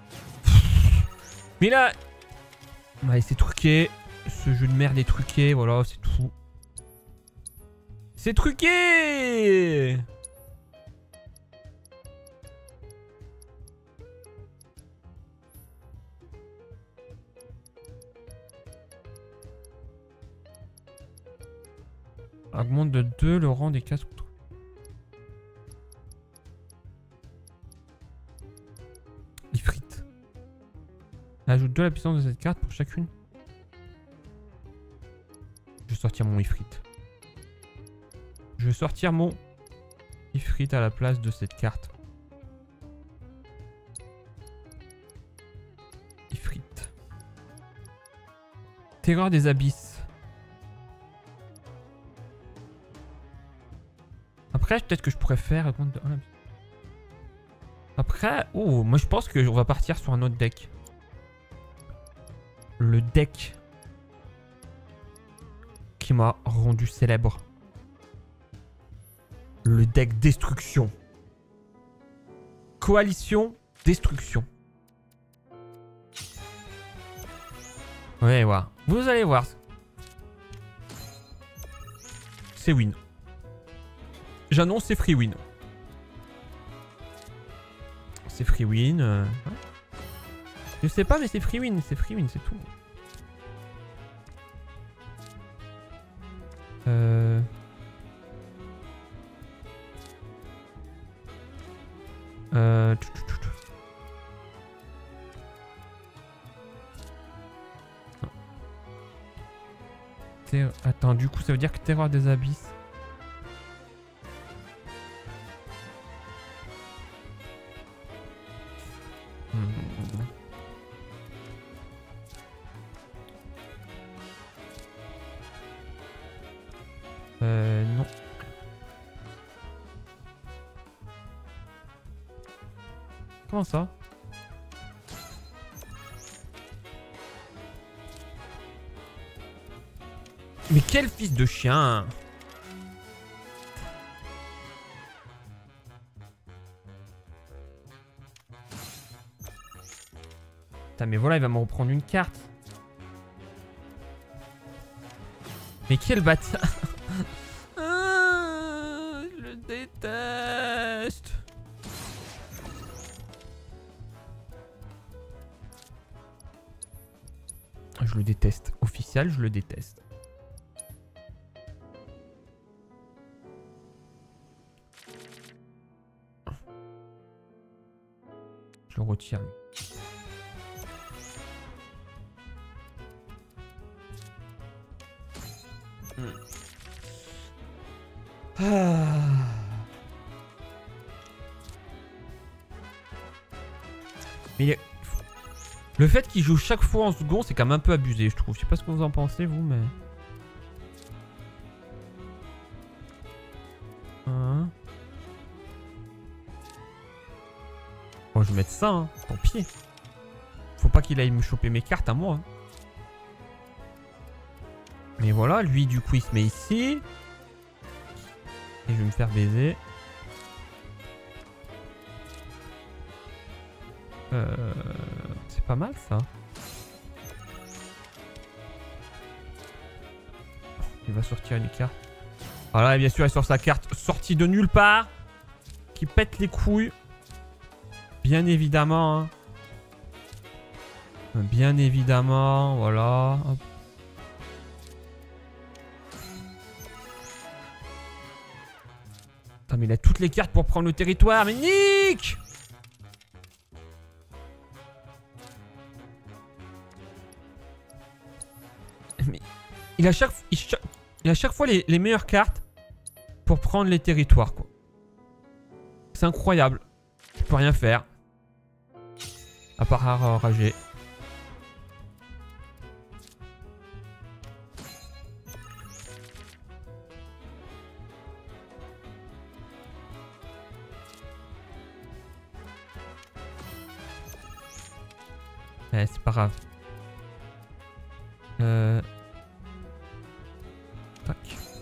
Mais là. Ouais, c'est truqué. Ce jeu de merde est truqué. Voilà, c'est tout. C'est truqué! Augmente de 2 le rang des cases. Ajoute 2 à la puissance de cette carte pour chacune. Je vais sortir mon Ifrit. Je vais sortir mon Ifrit à la place de cette carte. Ifrit. Terreur des abysses. Après, peut-être que je pourrais faire... Après... Oh, moi je pense qu'on va partir sur un autre deck. Le deck qui m'a rendu célèbre. Le deck destruction. Coalition destruction. Ouais, ouais. Vous allez voir. C'est win. J'annonce c'est free win. C'est free win. Ouais. Je sais pas mais c'est free win. C'est free win, c'est tout. Attends, du coup, ça veut dire que Terreur des Abysses. Non. Comment ça? Mais quel fils de chien! Putain, mais voilà, il va me reprendre une carte. Mais quel bâtard! Je le déteste! Je le déteste. Officiel, je le déteste. Je le retire. Mais le fait qu'il joue chaque fois en second, c'est quand même un peu abusé, je trouve. Je sais pas ce que vous en pensez, vous, mais... Bon, je vais mettre ça, hein. Tant pis. Faut pas qu'il aille me choper mes cartes à moi. Hein. Mais voilà, lui, du coup, il se met ici. Et je vais me faire baiser. C'est pas mal, ça. Il va sortir une carte. Voilà, et bien sûr, il sort sa carte sortie de nulle part. Qui pète les couilles. Bien évidemment. Hein. Bien évidemment, voilà. Hop. Putain, mais il a toutes les cartes pour prendre le territoire. Mais Nick! Mais il a chaque fois les meilleures cartes pour prendre les territoires, quoi. C'est incroyable. Je peux rien faire. À part rager. Ouais, c'est pas grave. Tac.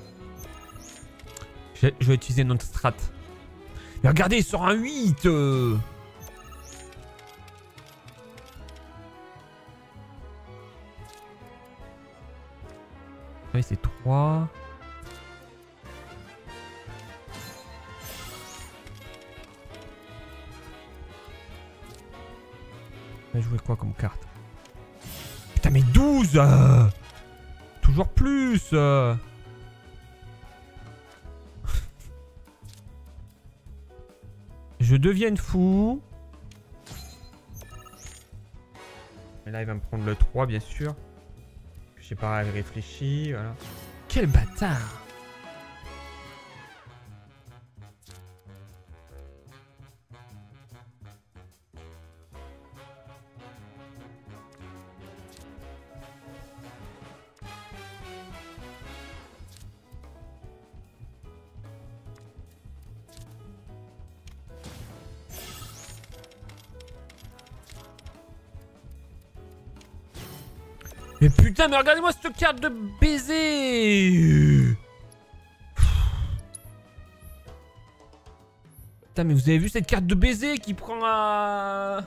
Je vais utiliser notre strat. Mais regardez, il sort un 8 Oui, c'est 3. Je vais jouer quoi comme carte? Putain, mais 12 Toujours plus Je deviens fou. Et là, il va me prendre le 3, bien sûr. Je sais pas, il réfléchit, voilà. Quel bâtard. Mais putain, mais regardez-moi cette carte de baiser. Putain, mais vous avez vu cette carte de baiser qui prend à...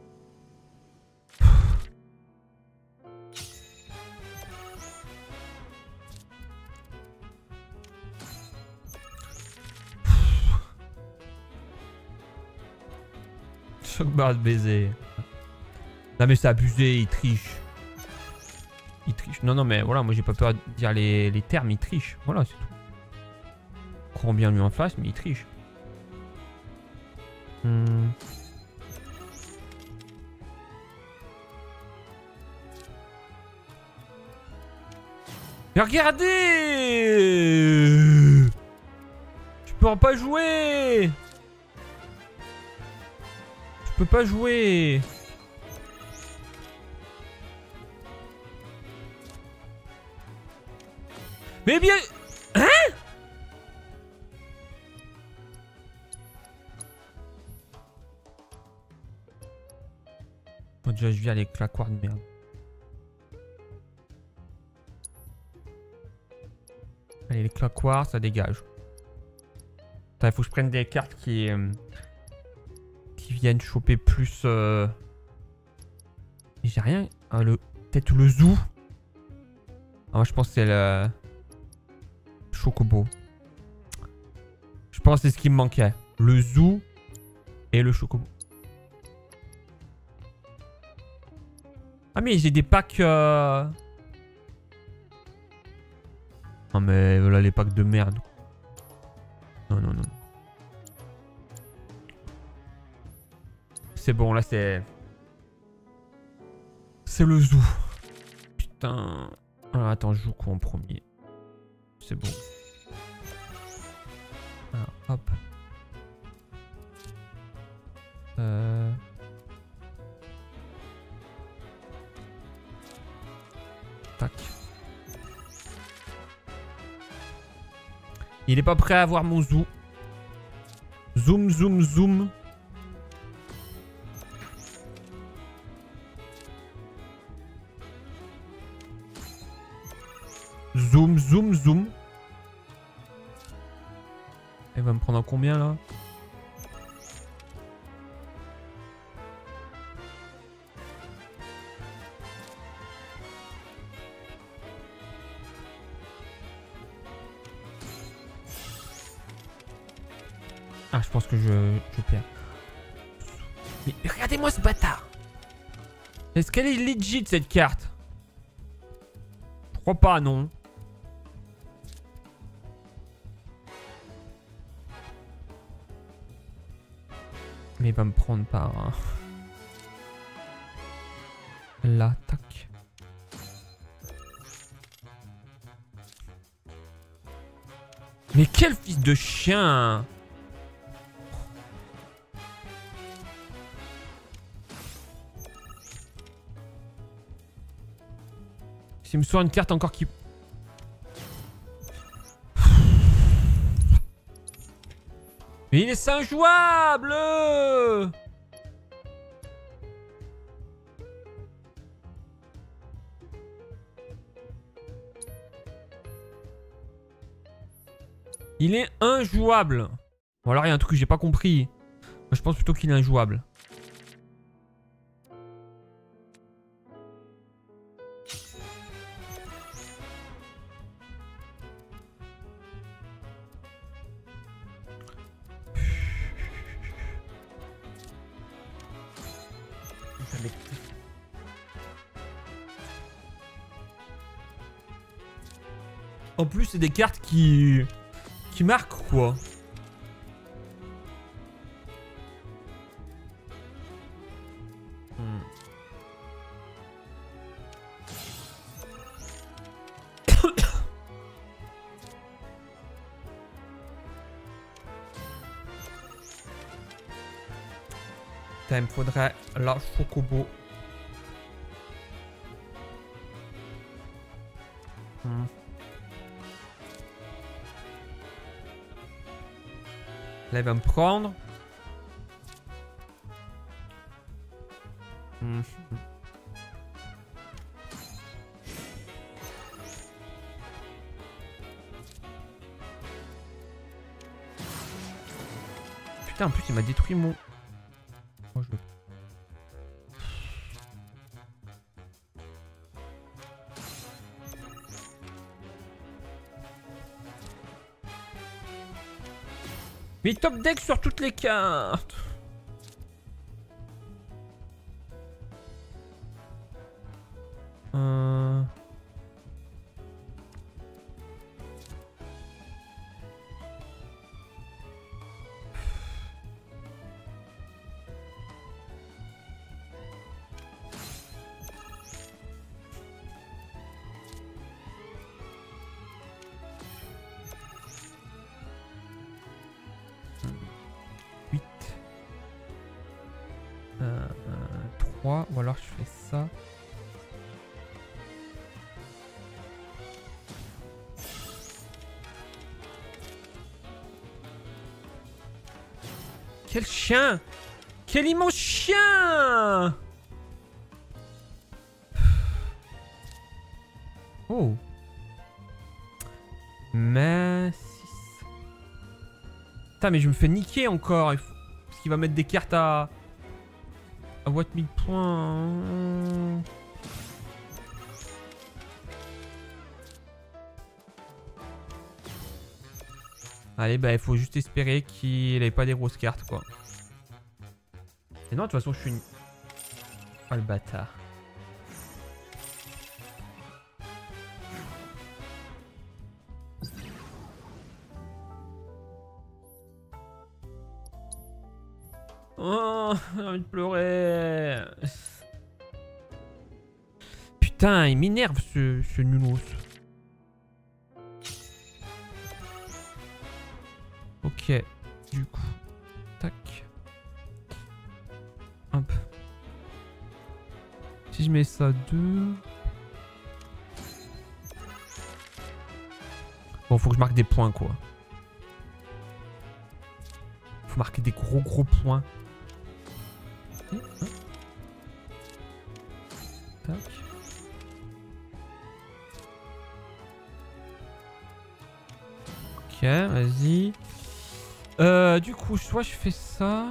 Choc barre de baiser. Non mais c'est abusé, il triche. Il triche. Non, non, mais voilà, moi j'ai pas peur de dire les termes, il triche. Voilà, c'est tout. Crois bien lui en face, mais il triche. Mais regardez! Je peux pas jouer! Je peux pas jouer! Mais bien... Hein? Bon, déjà, je viens les claquoirs de merde. Allez, les claquoirs, ça dégage. Il faut que je prenne des cartes qui viennent choper plus... J'ai rien... Ah, peut-être le zoo. Ah, moi, je pense que c'est le... Chocobo. Je pense que c'est ce qui me manquait. Le zoo et le chocobo. Ah mais j'ai des packs... Non mais voilà les packs de merde. Non, non, non. C'est bon, là c'est... C'est le zoo. Putain. Alors attends, je joue quoi en premier? C'est bon. Alors, hop. Tac. Il est pas prêt à avoir mon zoo. Zoom, zoom, zoom. Zoom, zoom, zoom. Il va me prendre en combien là? Ah, je pense que je perds. Mais regardez-moi ce bâtard. Est-ce qu'elle est legit cette carte? Je crois pas, non. Mais il va me prendre par... Là, tac. Mais quel fils de chien! S'il me sort une carte encore qui... Mais il est injouable! Il est injouable. Bon alors il y a un truc que j'ai pas compris. Moi, je pense plutôt qu'il est injouable. En plus, c'est des cartes qui marquent quoi. Putain, il me faudrait la chocobo. Là, il va me prendre. Putain, en plus, il m'a détruit mon... Oh, je... Mais top deck sur toutes les cartes. Ou alors je fais ça. Quel chien! Quel immense chien! Oh! Mais 6. Putain, mais je me fais niquer encore. Parce qu'il va mettre des cartes à what 1000 points. Allez, bah il faut juste espérer qu'il ait pas des grosses cartes quoi. Et non, de toute façon je suis une... Oh le bâtard. Oh, j'ai envie de pleurer. Putain, il m'énerve ce nulos. Ok, du coup, tac. Hop. Si je mets ça 2. Bon, faut que je marque des points quoi. Faut marquer des gros points. Tac. Ok, vas-y. Du coup, soit je fais ça.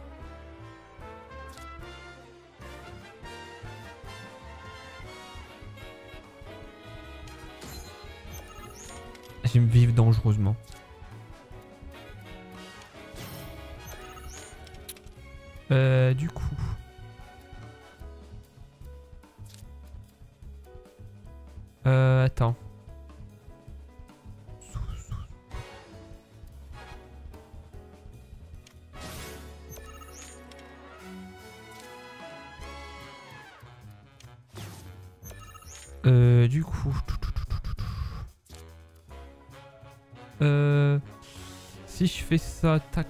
Je vais me vivre dangereusement. Du coup. Attends. Du coup. Si je fais ça, tac.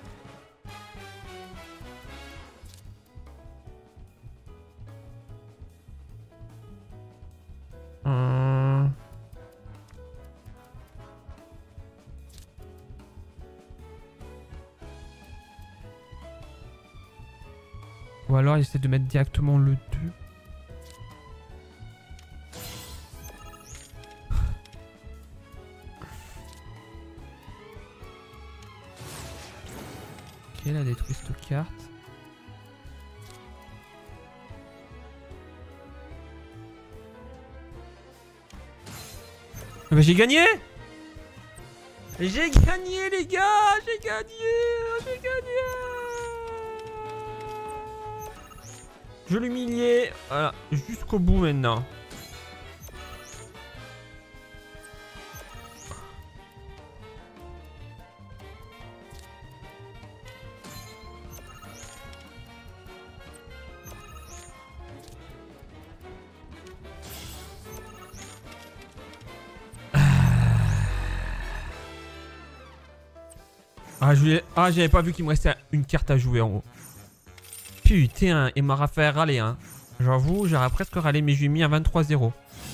Ou alors j'essaie de mettre directement le 2. Ok, elle a détruit cette carte. Bah, j'ai gagné! J'ai gagné les gars! J'ai gagné! J'ai gagné! Je l'humiliais, voilà, jusqu'au bout maintenant. Ah, j'avais pas vu qu'il me restait une carte à jouer en haut. Putain, il m'aura fait râler, hein. J'avoue, j'aurais presque râlé, mais je lui ai mis un 23-0.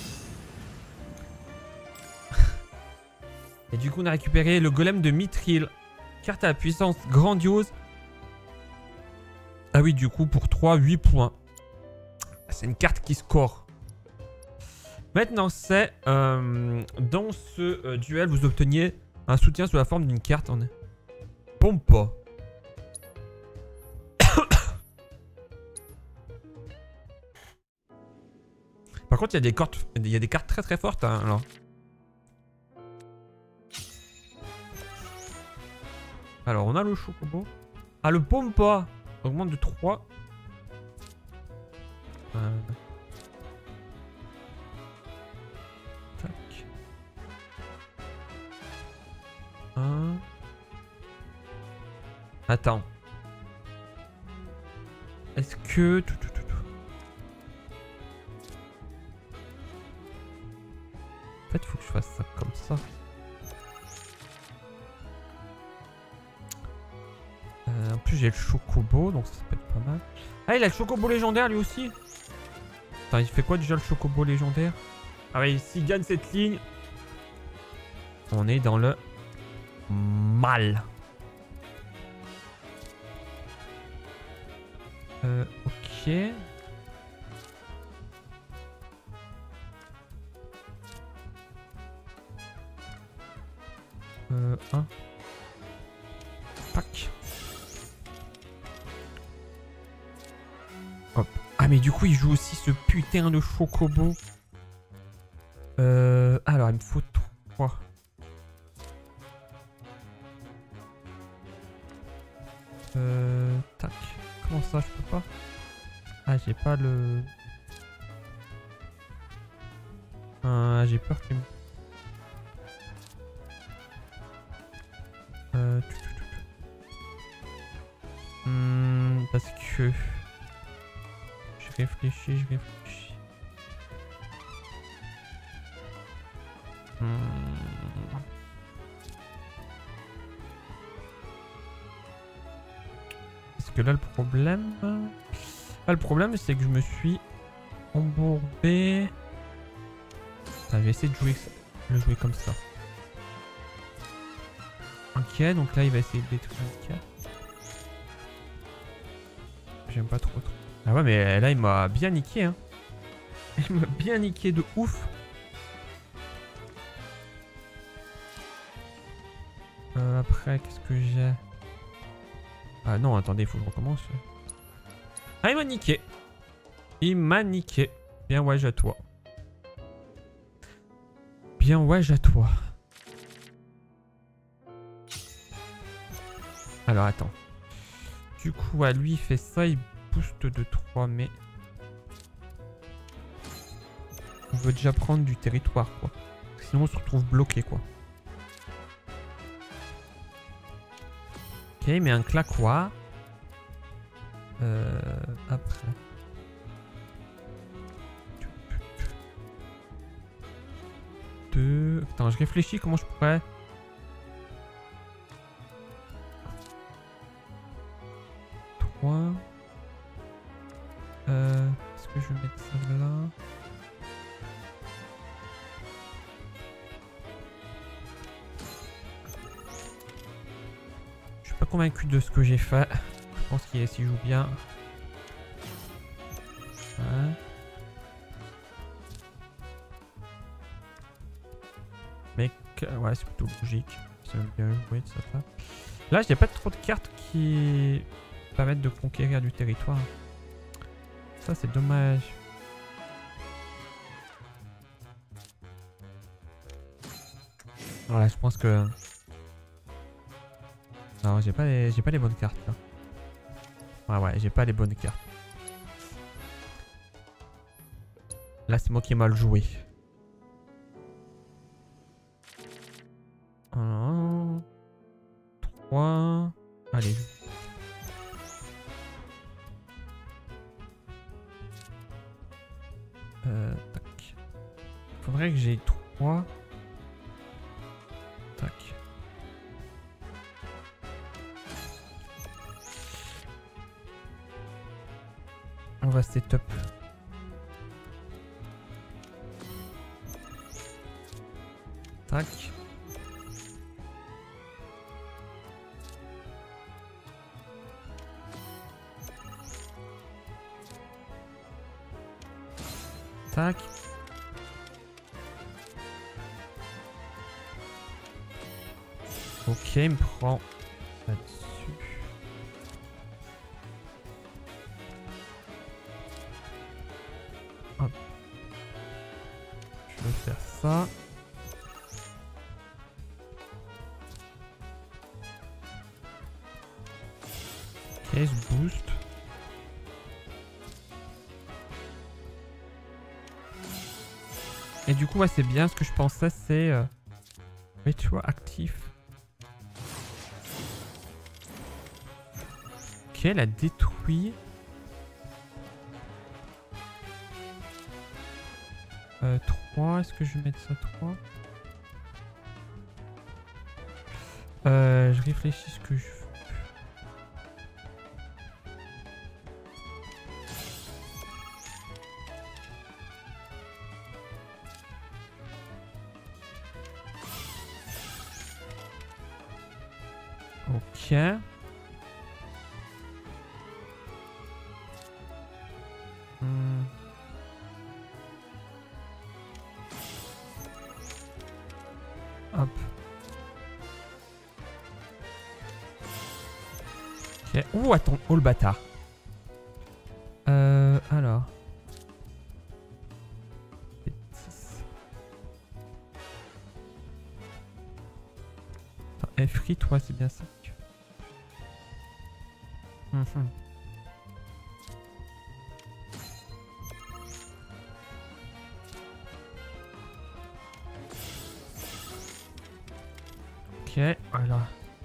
Et du coup, on a récupéré le golem de Mithril. Carte à la puissance grandiose. Ah oui, du coup, pour 3, 8 points. C'est une carte qui score. Maintenant, c'est... dans ce duel, vous obteniez un soutien sous la forme d'une carte. On est... Pompa. Par contre, il y a des cartes très très fortes. Hein, alors. Alors, on a le chocobo. Ah, le pompa augmente de 3. Tac. 1. Attends. Est-ce que... En fait, il faut que je fasse ça comme ça. En plus, j'ai le chocobo, donc ça peut être pas mal. Ah, il a le chocobo légendaire lui aussi. Attends, il fait quoi déjà le chocobo légendaire? Ah ouais, s'il gagne cette ligne, on est dans le mal. Ok. Un. Pack. Hop. Ah mais du coup il joue aussi ce putain de chocobo. Alors il me faut 3. Tac. Comment ça je peux pas? Ah j'ai pas le... j'ai peur qu'il me... Parce que... Je réfléchis. Parce que là le problème... le problème c'est que je me suis embourbé... Je vais essayer de jouer le jouer comme ça. Ok, donc là il va essayer de détruire le 4. J'aime pas trop. Ah ouais, mais là il m'a bien niqué, hein. Il m'a bien niqué de ouf. Après, qu'est-ce que j'ai? Ah non, attendez, il faut que je recommence. Ah, il m'a niqué. Il m'a niqué. Bien ouais, à toi. Bien ouais, à toi. Alors attends. Du coup, à lui il fait ça, il booste de 3, mais... On veut déjà prendre du territoire, quoi. Sinon on se retrouve bloqué, quoi. Ok, il met un claquois. Après... Attends, je réfléchis comment je pourrais... Est-ce que je vais mettre ça là? Je suis pas convaincu de ce que j'ai fait. Je pense qu'il s'y joue bien. Ouais. Mais ouais, c'est plutôt logique. Ça va bien jouer de sa part. Là, j'ai pas trop de cartes qui permettent de conquérir du territoire. Ça, c'est dommage. Voilà, je pense que... Non, j'ai pas les bonnes cartes, là. Ouais, j'ai pas les bonnes cartes. Là, c'est moi qui ai mal joué. 1, 3... Allez. Tac. Faudrait que j'ai 3. Tac. va setup. Tac. Tac. Ok, il me prend là-dessus. Hop. Je vais faire ça. Ok, je boost. Et du coup, ouais, c'est bien ce que je pensais, c'est rétroactif. Ok, elle a détruit. 3, est-ce que je vais mettre ça 3? Je réfléchis ce que je veux. Ok. Hop. Ok. Ouh, attends. Oh, le bâtard. Alors. F8, ouais, c'est bien ça. Ok, voilà.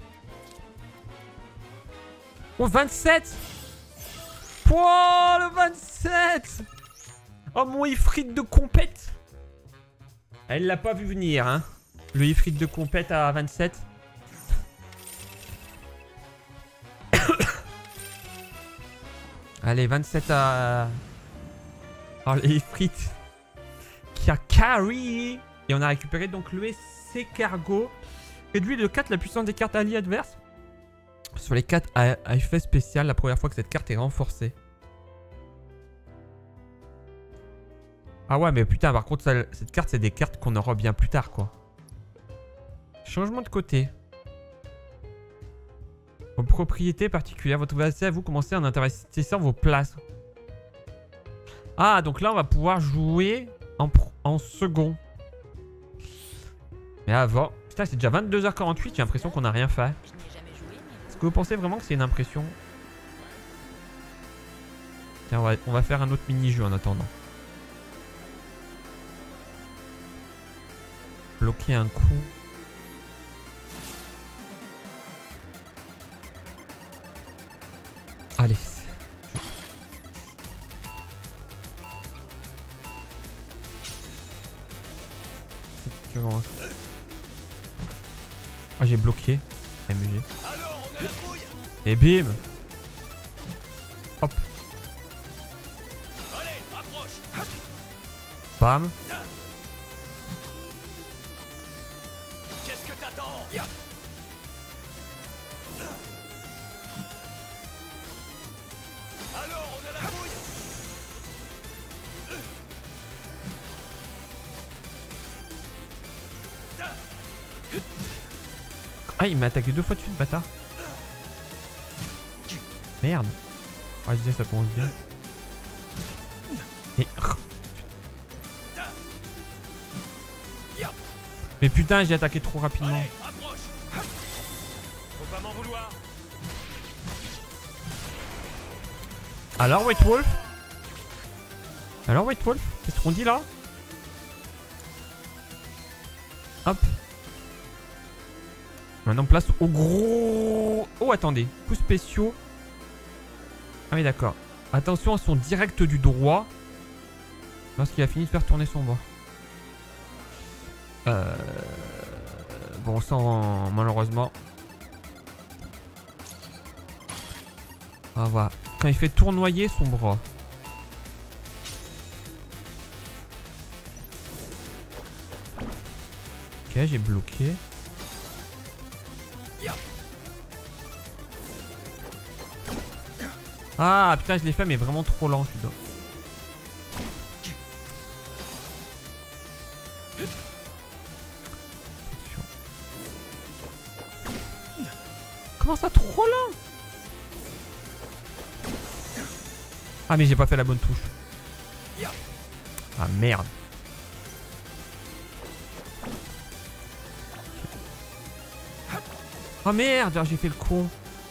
Oh, 27! Oh, le 27! Oh, mon ifrit de compète! Elle l'a pas vu venir, hein. Le ifrit de compète à 27. Allez, 27 à... Oh, les frites qui a carry. Et on a récupéré donc le SC Cargo. Réduit de 4 la puissance des cartes alliées adverses. Sur les 4 à effet spécial, la première fois que cette carte est renforcée. Ah ouais, mais putain, par contre, cette carte, c'est des cartes qu'on aura bien plus tard, quoi. Changement de côté. Vos propriétés particulières. Votre vassal, vous commencez en investissant vos places. Ah, donc là, on va pouvoir jouer en second. Mais avant... Putain, c'est déjà 22h48. J'ai l'impression qu'on n'a rien fait. Est-ce que vous pensez vraiment que c'est une impression? Tiens, on va faire un autre mini-jeu en attendant. Bloquer un coup. Allez. Ah, j'ai bloqué. MG. Et bim. Hop. Bam. Qu'est-ce que t'attends? Alors, on a la bouille. Ah, il m'a attaqué 2 fois de suite, bâtard. Merde. Ah, je disais, ça commence bien. Et... Mais putain, j'ai attaqué trop rapidement. Faut pas m'en vouloir. Alors, White Wolf? Alors, White Wolf? Qu'est-ce qu'on dit là? Hop. Maintenant, place au gros... Oh, attendez. Coups spéciaux. Ah oui, d'accord. Attention à son direct du droit. Lorsqu'il a fini de faire tourner son bras. Bon, sans... Malheureusement. On va voir. Quand il fait tournoyer son bras. Ok, j'ai bloqué. Ah putain, je l'ai fait mais vraiment trop lent, je suis dedans. Comment ça, trop lent? Ah mais j'ai pas fait la bonne touche. Ah merde. Oh merde, j'ai fait le con.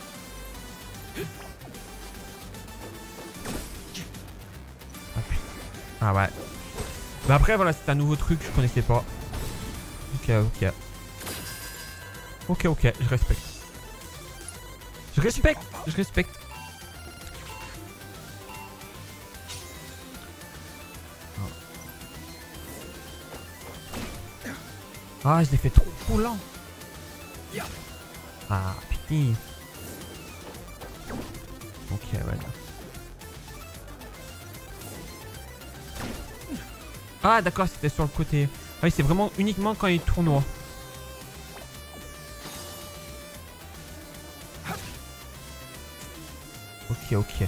Ah putain. Ah ouais. Bah après voilà, c'est un nouveau truc, je connaissais pas. Ok, ok. Ok, ok, je respecte. Je respecte, je respecte. Ah, je l'ai fait trop lent. Ah, putain. Ok, ouais. Ah, d'accord, c'était sur le côté. Ah oui, c'est vraiment uniquement quand il tournoie. Ok, ok.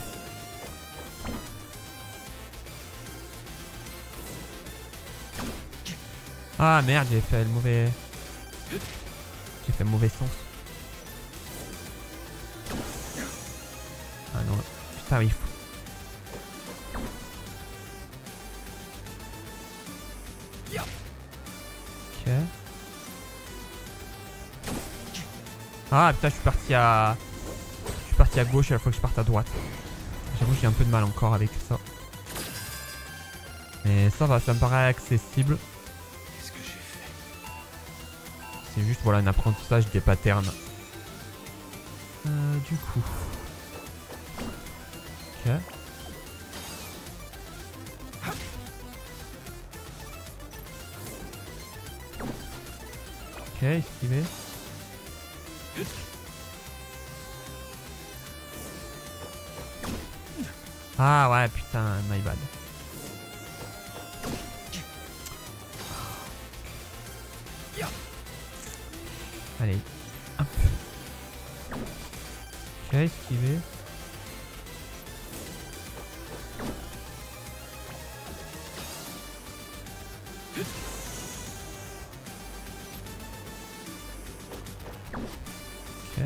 Ah merde, j'ai fait le mauvais... J'ai fait le mauvais sens. Ah non, putain, il faut... Ok. Ah putain, je suis parti à... Je suis parti à gauche à la fois que je parte à droite. J'avoue que j'ai un peu de mal encore avec ça. Mais ça va, ça me paraît accessible. C'est juste voilà un apprentissage des patterns. Du coup. Ok. Ok, esquiver. Ah ouais, putain, my bad. Allez, hop. Ok, esquiver. Ok.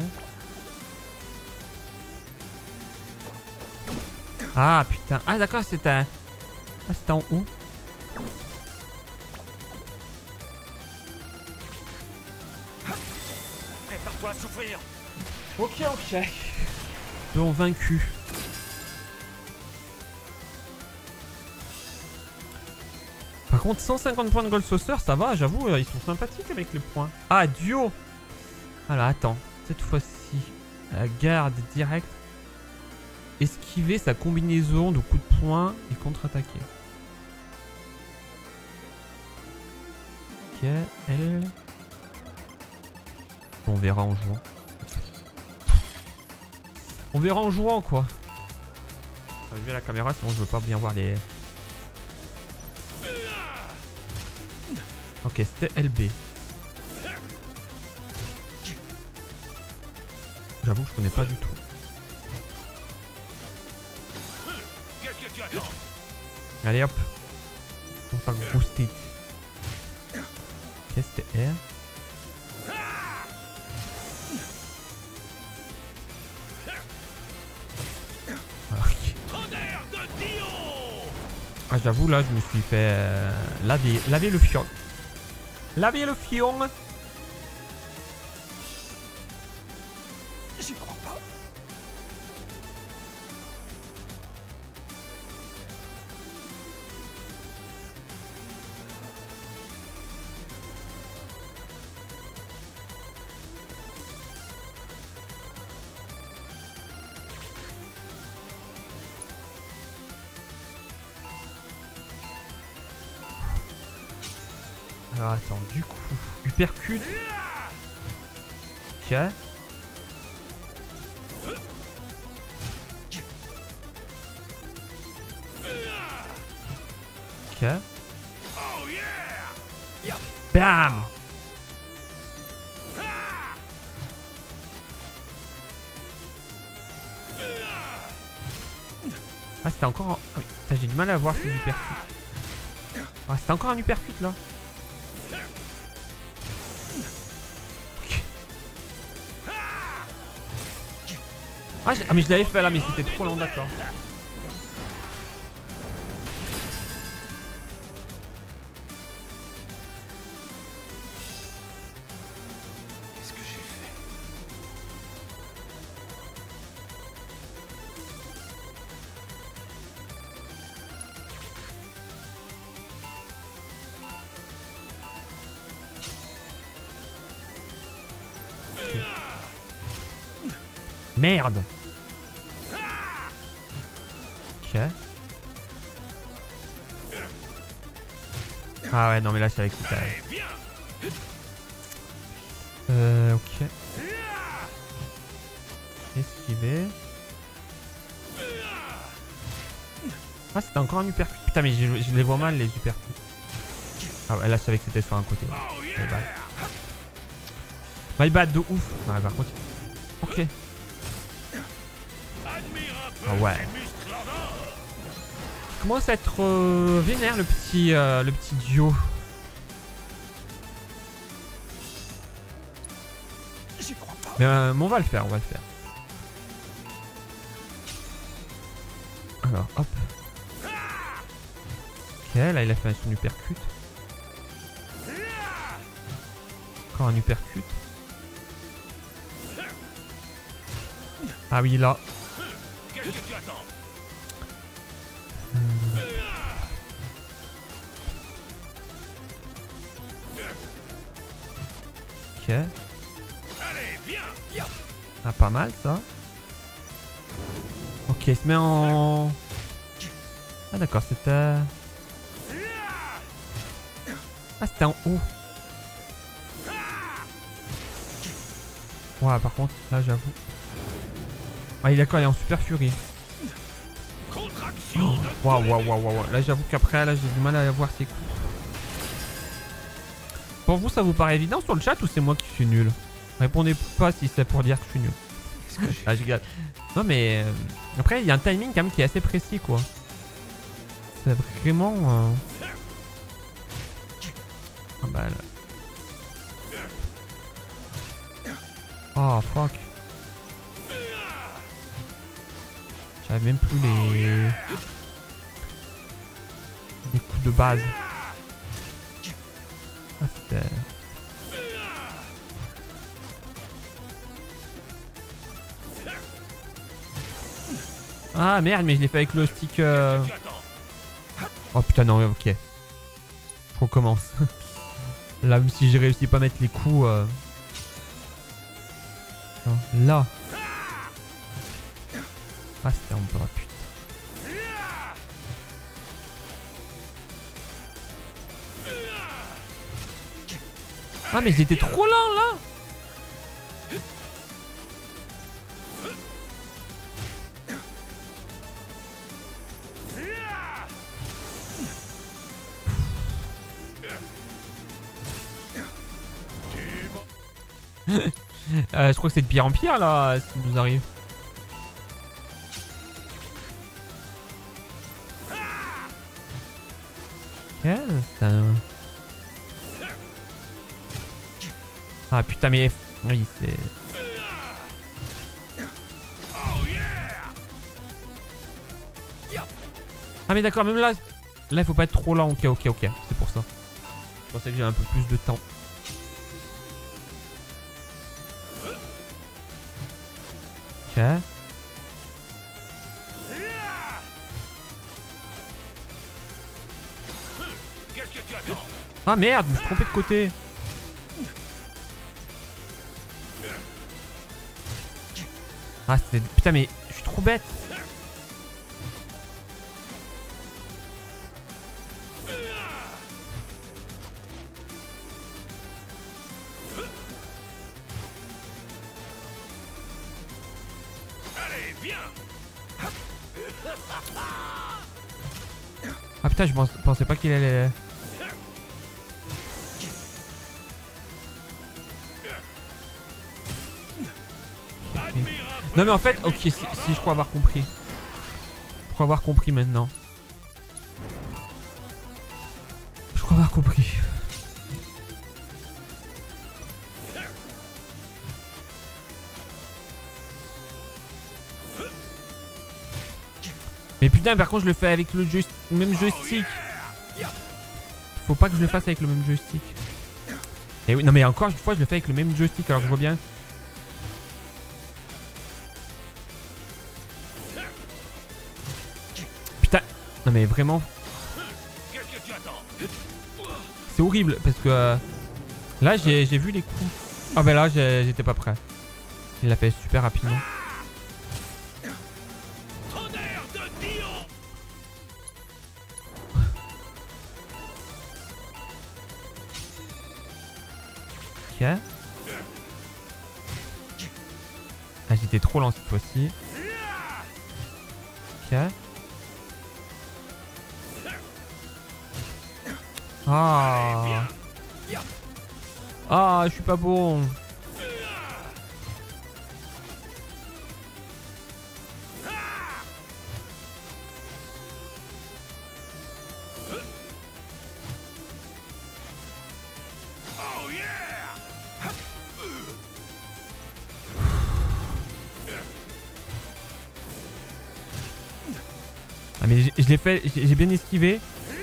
Ah putain, ah d'accord, c'était un... Ah, c'était en haut. Prépare-toi à souffrir. Ok, ok. Donc vaincu. Par contre, 150 points de Gold Saucer, ça va, j'avoue, ils sont sympathiques avec les points. Ah, duo. Alors, attends. Cette fois-ci, la garde directe. Esquiver sa combinaison de coups de poing et contre-attaquer. Ok, elle... On verra en jouant. On verra en jouant quoi. Je vais à la caméra sinon je veux pas bien voir les... Ok, c'était LB. J'avoue que je connais pas du tout. Allez hop. On va booster. Ok, c'était R. Ah j'avoue là je me suis fait laver le fion. Laver le fion. J'y crois pas. Alors attends, du coup, uppercut. Ok. Ok. Bam. Ah, c'était encore... Ah, oui. J'ai du mal à voir ces hypercutes. Ah, c'était encore un hypercute là. Ah, mais je l'avais fait là, mais c'était trop lent, d'accord. Qu'est-ce que j'ai fait? Merde. Ok. Ah ouais, non mais là c'est avec tout ça. Ok. Esquiver. Ah, c'était encore un uppercut. Putain, mais je les vois mal les uppercuts. Ah ouais, là je savais que c'était sur un côté. My bad. My bad de ouf. Ouais, par contre. Ok. Ah ouais. Il commence à être vénère le petit duo. J'y crois pas. Mais on va le faire, on va le faire. Alors, hop. Ok, là il a fait son uppercut. Encore un uppercut. Ah oui, là. Qu'est-ce que tu attends? Ok. Allez, viens. Ah, pas mal ça. Ok, il se met en... Ah d'accord, c'était... Ah, c'était en haut. Ouais, par contre, là j'avoue. Ah, il est d'accord, il est en super furie. Waouh, waouh, waouh, waouh. Là j'avoue qu'après, là j'ai du mal à voir ses coups. Pour vous, ça vous paraît évident sur le chat ou c'est moi qui suis nul? Répondez pas si c'est pour dire que je suis nul. Ah, je regarde. Non mais... Après, il y a un timing quand même qui est assez précis, quoi. C'est vraiment... Ah bah là... Oh, fuck. J'avais même plus les coups de base. Ah, c'était... Ah merde, mais je l'ai fait avec le stick... Oh putain, non, ok. Je recommence. Là, même si j'ai réussi pas à mettre les coups... Non, là. Ah, c'était un peu rapide. Ah, mais j'étais trop lent là. Je crois que c'est de pire en pire là, ce qui nous arrive. Ah putain, mais oui, c'est... Ah mais d'accord, même là il faut pas être trop lent. Ok, ok, ok, c'est pour ça. Je pensais que j'avais un peu plus de temps. Ok. Ah merde, je me suis trompé de côté. Ah c'est... Putain mais je suis trop bête. Ah putain, je pensais pas qu'il allait... Non mais en fait, ok, si je crois avoir compris. crois avoir compris maintenant. Je crois avoir compris. Mais putain, par contre, je le fais avec le même joystick. Faut pas que je le fasse avec le même joystick. Et oui, non mais encore une fois, je le fais avec le même joystick, alors je vois bien. Putain, non mais vraiment. C'est horrible parce que là, j'ai vu les coups. Ah ben là, j'étais pas prêt. Il l'a fait super rapidement. Ok. Ah, j'étais trop lent cette fois-ci. Ok. Ah. Ah, je suis pas bon. Ah mais je l'ai fait, j'ai bien esquivé.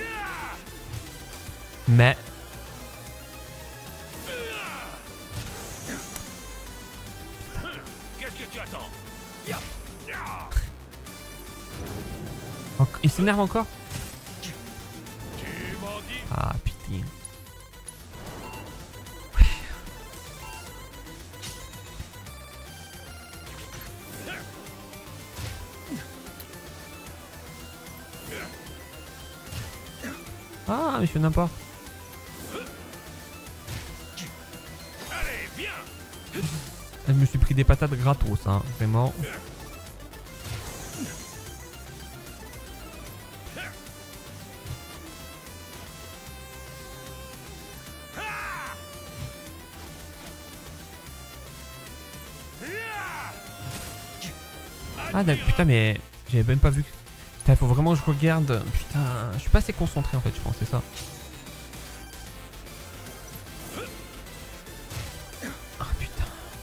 Mais... Qu'est-ce que tu attends? Il s'énerve encore? Ah putain. Ah mais je fais n'importe. Je me suis pris des patates gratos, hein, vraiment. Ah putain mais j'avais même pas vu. Putain, faut vraiment que je regarde. Putain, je suis pas assez concentré en fait, je pense, c'est ça. Ah putain.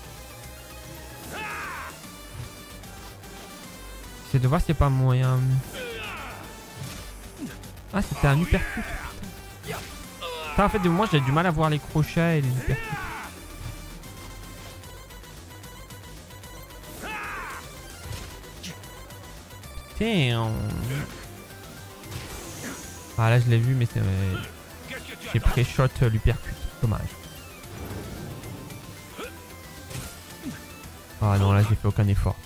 J'essaie de voir s'il n'y a pas moyen. Ah, c'était un uppercut. Putain, en fait, de moment, j'ai du mal à voir les crochets et les uppercuts. Putain. Ah là, je l'ai vu, mais c'est... J'ai pré-shot l'uppercut. Dommage. Ah non, là, j'ai fait aucun effort.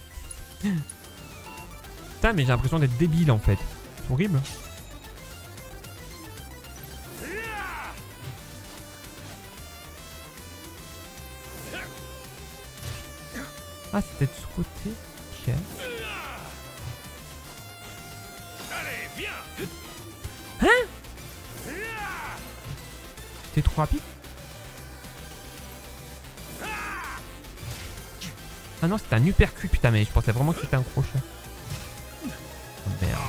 Putain, mais j'ai l'impression d'être débile, en fait. C'est horrible. Ah, c'était de ce côté. Ok. Hein? C'était trop rapide? Ah non, c'était un uppercut, putain, mais je pensais vraiment que c'était un crochet. Oh merde.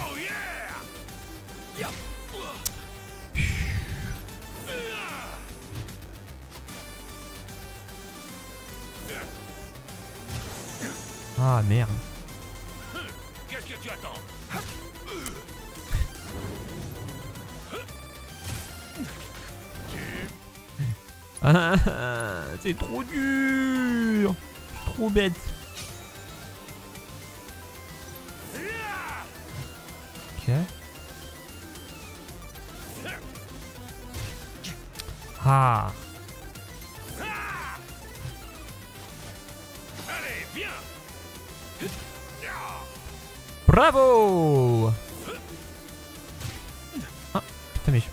Ah merde. Qu'est-ce que tu attends? Ah, c'est trop dur. Trop bête. Ok. Ah. Allez, viens. Bravo. Ah, putain mais...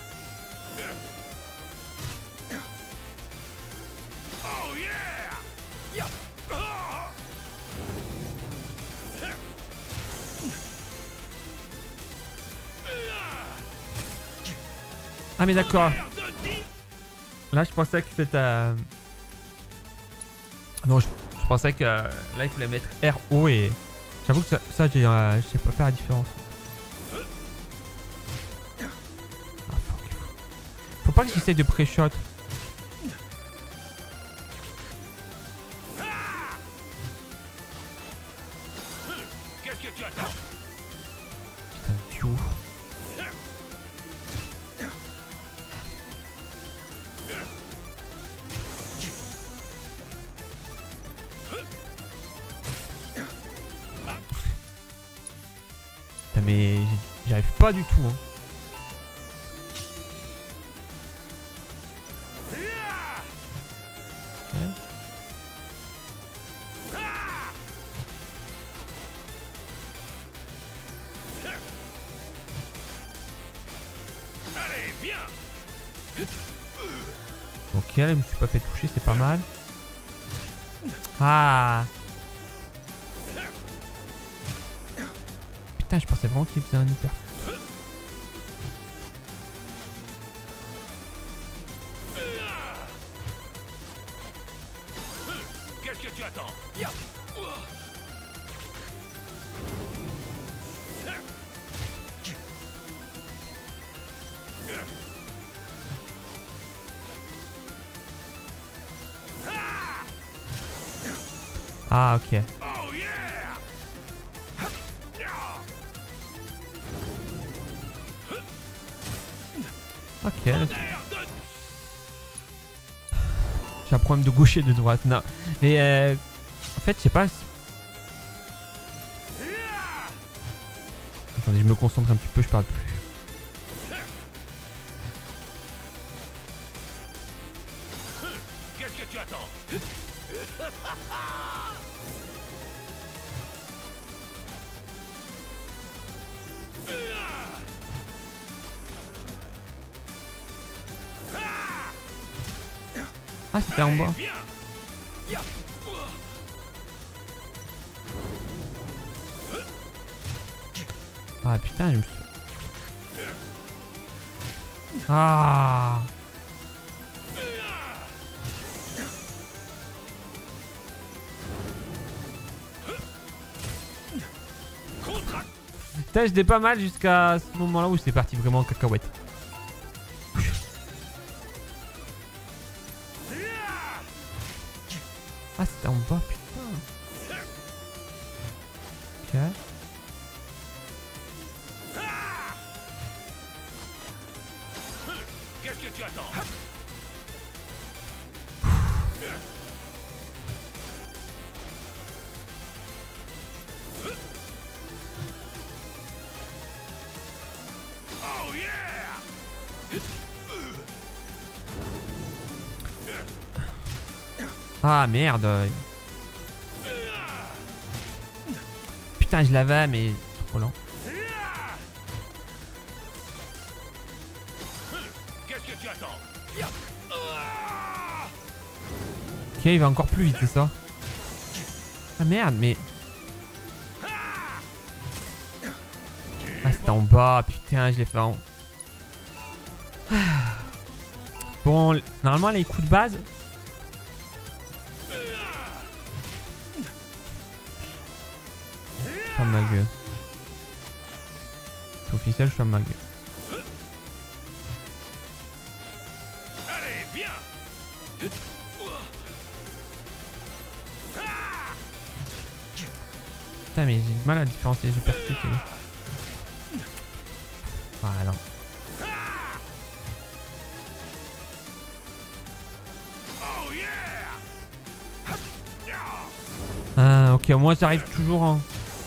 Ah mais d'accord. Là je pensais que c'était... Non je pensais que là il fallait mettre RO et J'avoue que ça je sais pas faire la différence. Ah, faut pas que j'essaye de pré-shot. Qu'est-ce que tu attends? Putain, du ouf. Putain, mais j'y arrive pas du tout. Hein. Allez, viens. Ok, là, je me suis pas fait toucher, c'est pas mal. Ah. Putain, je pensais vraiment qu'il faisait un hyper. Qu'est-ce que tu attends? Ah, ok. Oh yeah! Ok. J'ai un problème de gauche et de droite. Non. Mais en fait, je sais pas. Attendez, je me concentre un petit peu, je parle plus. Qu'est-ce que tu attends? Ah, c'était en bas. Ah putain, je me suis... Ah. Putain, j'étais pas mal jusqu'à ce moment-là où c'est parti vraiment en cacahuète. Ah, c'était en bas, putain. Ok. Qu'est-ce que tu attends? Oh yeah! Ah merde. Putain, je l'avais, mais trop lent. Qu'est-ce que tu attends? Ok, il va encore plus vite, c'est ça? Ah merde, mais... Ah, c'était en bas, putain, je l'ai fait en... Bon, normalement, les coups de base... Je ferme ma gueule. C'est officiel, je ferme ma gueule. Allez, viens! Putain, mais j'ai du mal à différencier les hypercutes. Voilà. Oh yeah! Ah, ok, moi j'arrive toujours en...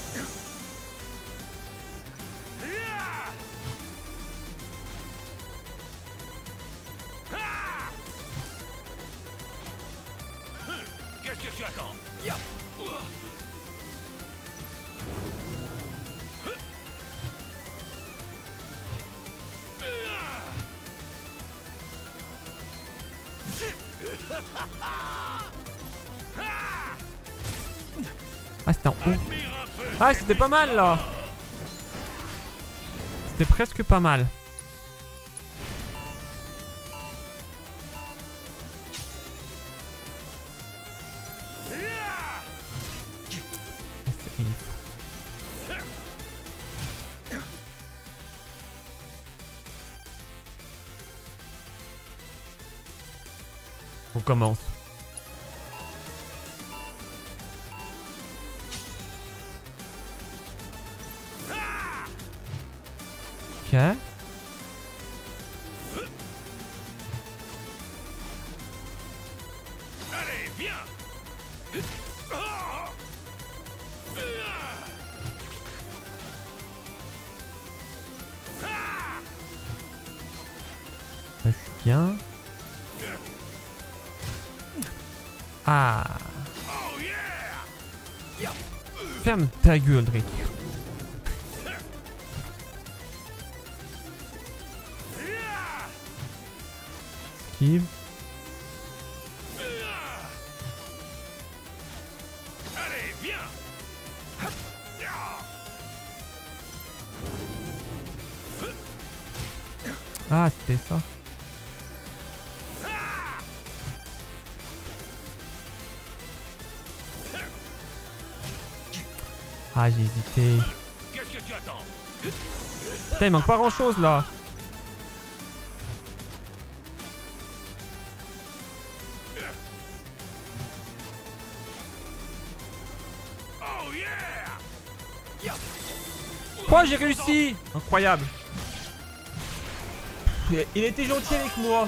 Qu'est-ce que tu attends? Ah, c'était en haut. Ah, c'était pas mal là. C'était presque pas mal. On commence. Ok. Allez, viens. Là, je suis bien. Ah. Ferme ta gueule, Rick. Esquive. Allez, viens. Ah, c'était ça. Ah, j'ai hésité. Qu'est-ce que tu attends? Putain, il manque pas grand chose là. Oh yeah! Quoi, j'ai réussi! Incroyable. Il était gentil avec moi.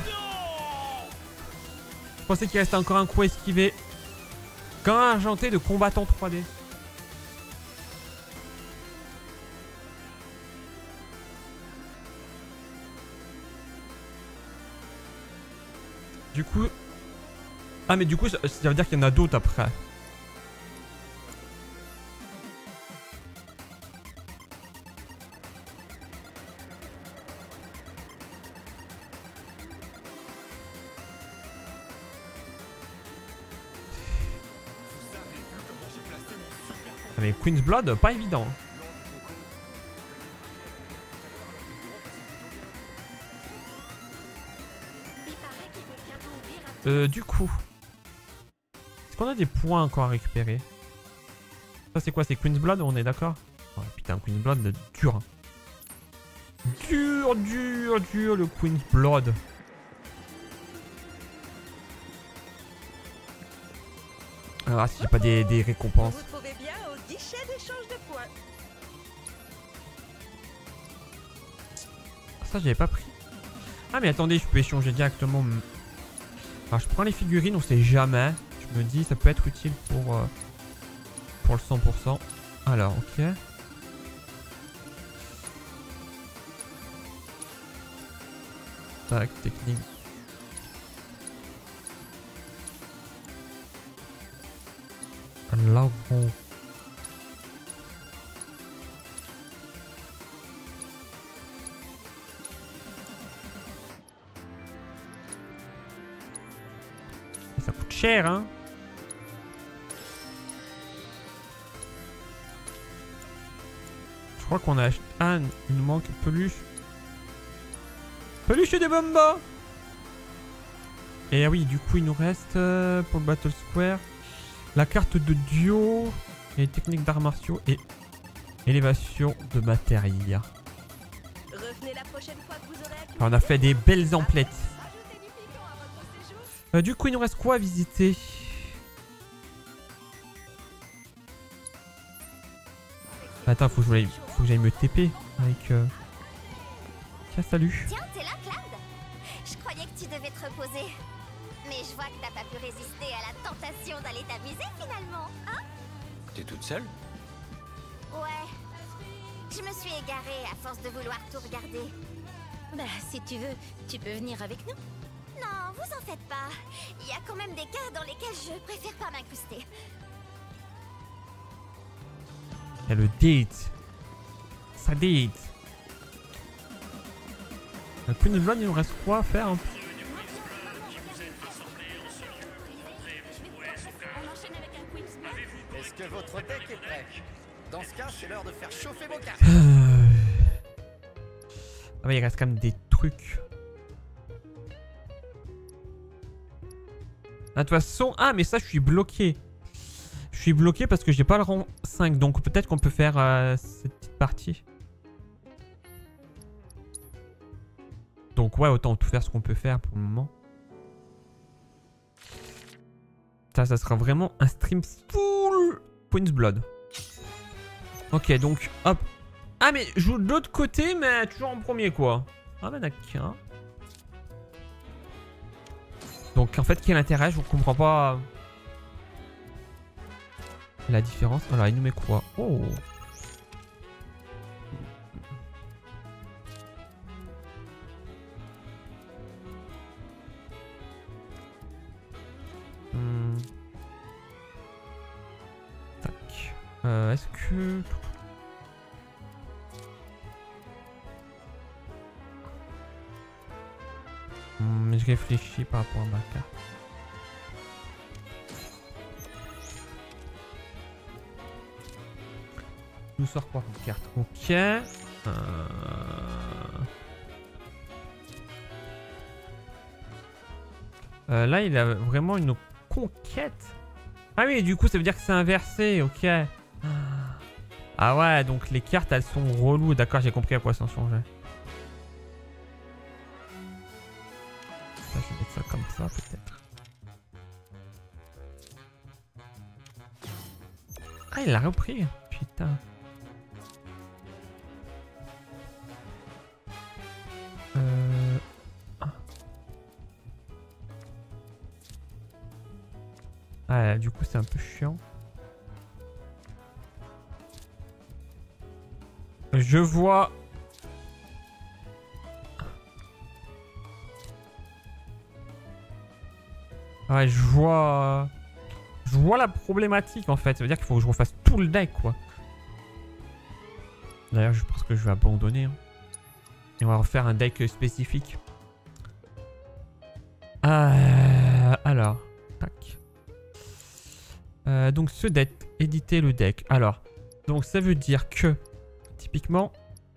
Je pensais qu'il restait encore un coup à esquiver. Quand argenté de combattant 3D. Du coup... Ah mais du coup ça veut dire qu'il y en a d'autres après. Ah mais Queen's Blood, pas évident. Du coup, est-ce qu'on a des points encore à récupérer? Ça c'est quoi? C'est Queen's Blood, on est d'accord? Oh, putain, Queen's Blood, dur. Hein. Dur le Queen's Blood. Ah, si j'ai pas des récompenses. Vous trouvez bien au guichet d'échange de points. Ça j'avais pas pris. Ah mais attendez, je peux échanger directement. Alors je prends les figurines, on sait jamais. Je me dis ça peut être utile pour le 100%. Alors ok. Tac, technique. Là on... Ça coûte cher, hein. Je crois qu'on a acheté... Ah, il nous manque peluche. Peluche de Bomba. Et oui, du coup, il nous reste pour le Battle Square la carte de duo et technique d'arts martiaux et élévation de matériel. Revenez la prochaine fois que vous aurez accumulé. Alors, on a fait des belles emplettes. Du coup, il nous reste quoi à visiter? Attends, faut que j'aille me TP avec... Tiens, salut. Tiens, t'es là, Cloud? Je croyais que tu devais te reposer. Mais je vois que t'as pas pu résister à la tentation d'aller t'amuser finalement, hein? T'es toute seule? Ouais. Je me suis égarée à force de vouloir tout regarder. Bah, si tu veux, tu peux venir avec nous. Non, vous en faites pas. Il y a quand même des cas dans lesquels je préfère pas m'incruster. Il y a le date. Ça date. Le Queen's Blood, il nous reste quoi à faire hein? Est-ce que votre deck est prêt? Dans ce cas, c'est l'heure de faire chauffer vos cartes. Ah ouais, il reste quand même des trucs. Ah, de toute façon... Ah, mais ça, je suis bloqué. Je suis bloqué parce que j'ai pas le rang 5. Donc peut-être qu'on peut faire cette petite partie. Donc ouais, autant tout faire ce qu'on peut faire pour le moment. Ça sera vraiment un stream full Queen's Blood. Ok, donc, hop. Ah, mais je joue de l'autre côté, mais toujours en premier, quoi. Ah, ben d'accord. Donc, en fait, quel intérêt? Je ne comprends pas la différence. Alors, il nous met quoi? Oh. Tac. Est-ce que... je réfléchis par rapport à ma carte. Je nous sors quoi comme carte? Ok. Là, il a vraiment une conquête. Ah oui, du coup, ça veut dire que c'est inversé. Ok. Ah ouais, donc les cartes, elles sont reloues. D'accord, j'ai compris à quoi ça changeait. Je vais mettre ça comme ça, peut-être. Ah, il l'a repris. Putain. Ah, du coup, c'est un peu chiant. Je vois... Ouais, je vois la problématique en fait. Ça veut dire qu'il faut que je refasse tout le deck, quoi. D'ailleurs, je pense que je vais abandonner. Hein. Et on va refaire un deck spécifique. Alors, tac. Donc ce deck, éditer le deck. Alors, donc ça veut dire que, typiquement,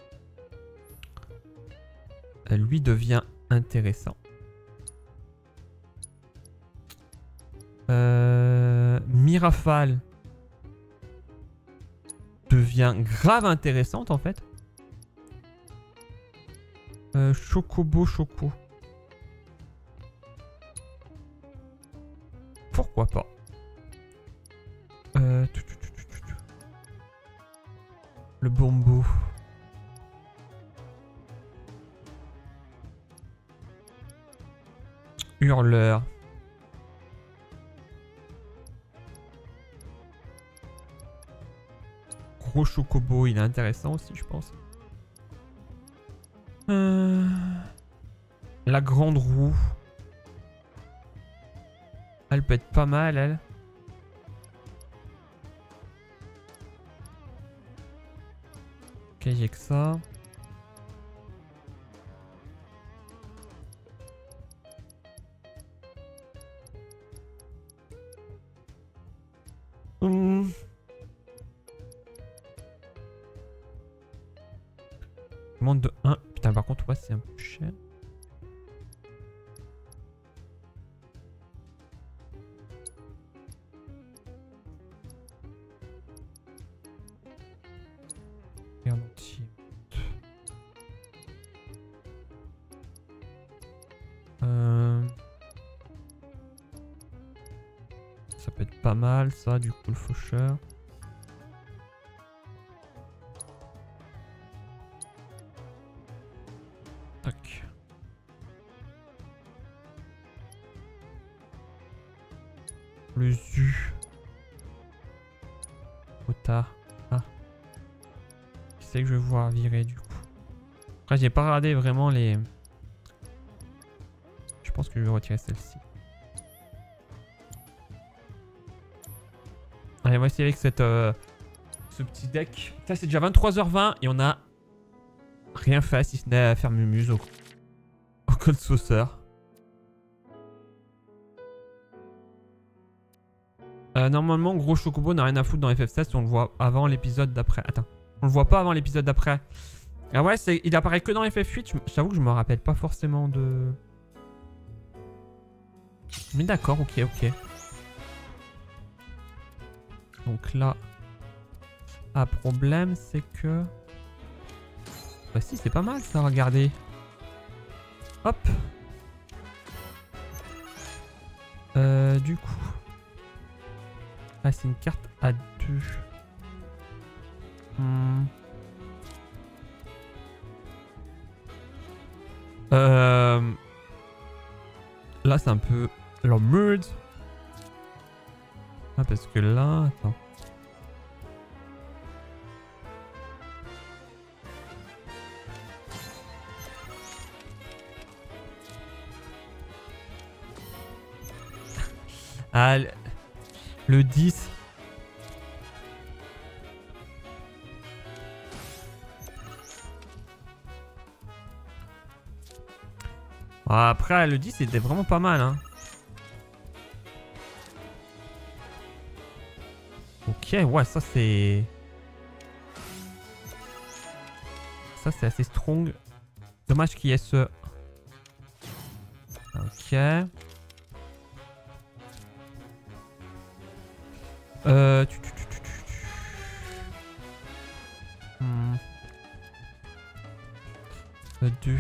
lui devient intéressant. Mirafale devient grave intéressante en fait. Chocobo Choco. Pourquoi pas. Le Bombo. Hurleur. Gros Chocobo, il est intéressant aussi, je pense. La grande roue. Elle peut être pas mal, elle. Ok, j'ai que ça. Demande de 1. Putain, par contre, ouais, c'est un peu cher. Et en entier. Ça peut être pas mal, ça, du coup, le faucheur. Tac. Le ZU. Otard. Ah. Qui c'est que je vais voir virer du coup. Après, j'ai pas regardé vraiment les... Je pense que je vais retirer celle-ci. Allez, on va essayer avec cette, ce petit deck. Ça, c'est déjà 23h20 et on a rien fait si ce n'est faire Mumuse au Cold Saucer. Normalement, Gros Chocobo n'a rien à foutre dans FF16 si on le voit avant l'épisode d'après. Attends, on le voit pas avant l'épisode d'après. Ah ouais, il apparaît que dans FF8. J'avoue que je me rappelle pas forcément de... Mais d'accord, ok, ok. Donc là, un problème, c'est que... Bah si, c'est pas mal ça, regardez. Hop. Du coup... Ah, c'est une carte à 2. Là, c'est un peu la merde. Ah, parce que là... Attends. Ah, le 10. Après, le 10, c'était vraiment pas mal, hein. Ok, ouais, ça c'est... Ça, c'est assez strong. Dommage qu'il y ait ce... Ok. Le 2.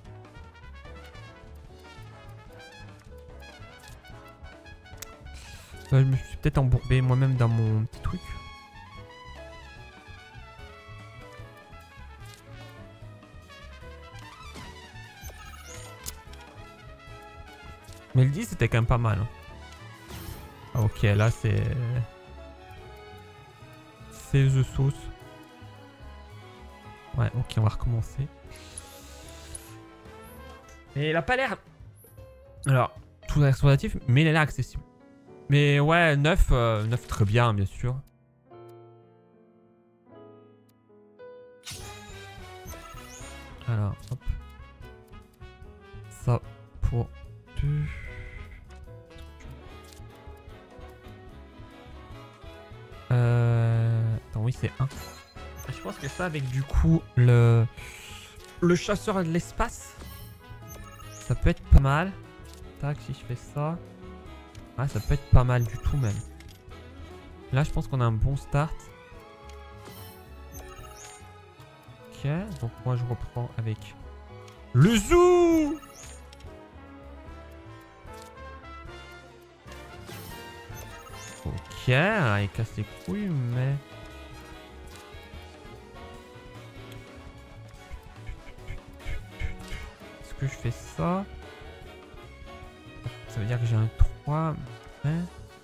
Je me suis peut-être embourbé moi-même dans mon petit truc. Mais le 10 c'était quand même pas mal. Ah, ok, là c'est... C'est The Sauce. Ouais, ok, on va recommencer. Et il a pas l'air... Alors, tout est relatif, mais il a l'air accessible. Mais ouais, 9 très bien, bien sûr. Alors, hop. Ça pour 2. Attends, oui, c'est 1. Je pense que ça, avec du coup, le chasseur de l'espace, ça peut être pas mal. Tac, si je fais ça. Ah, ça peut être pas mal du tout même. Là, je pense qu'on a un bon start. Ok, donc moi je reprends avec le zoo. Ok, il casse les couilles, mais... Est-ce que je fais ça? Ça veut dire que j'ai un 3. Mais...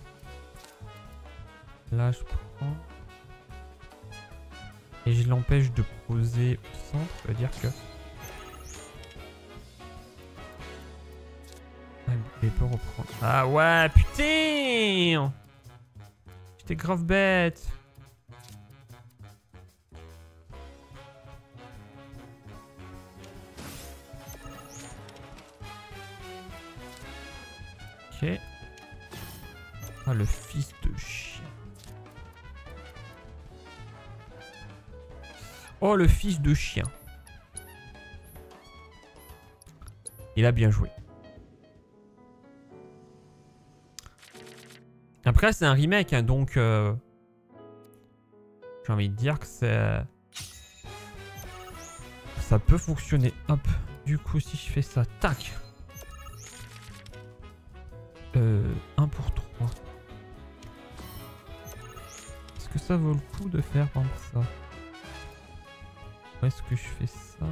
Là, je prends. Et je l'empêche de poser au centre. Ça veut dire que... Il peut reprendre. Ah ouais, putain! J'étais grave bête. Ok. Ah, le fils de chien. Oh, le fils de chien. Il a bien joué. Après, c'est un remake, hein, donc... J'ai envie de dire que c'est... Ça peut fonctionner. Hop. Du coup, si je fais ça, tac. 1 pour 3. Est-ce que ça vaut le coup de faire comme ça? Où est-ce que je fais ça?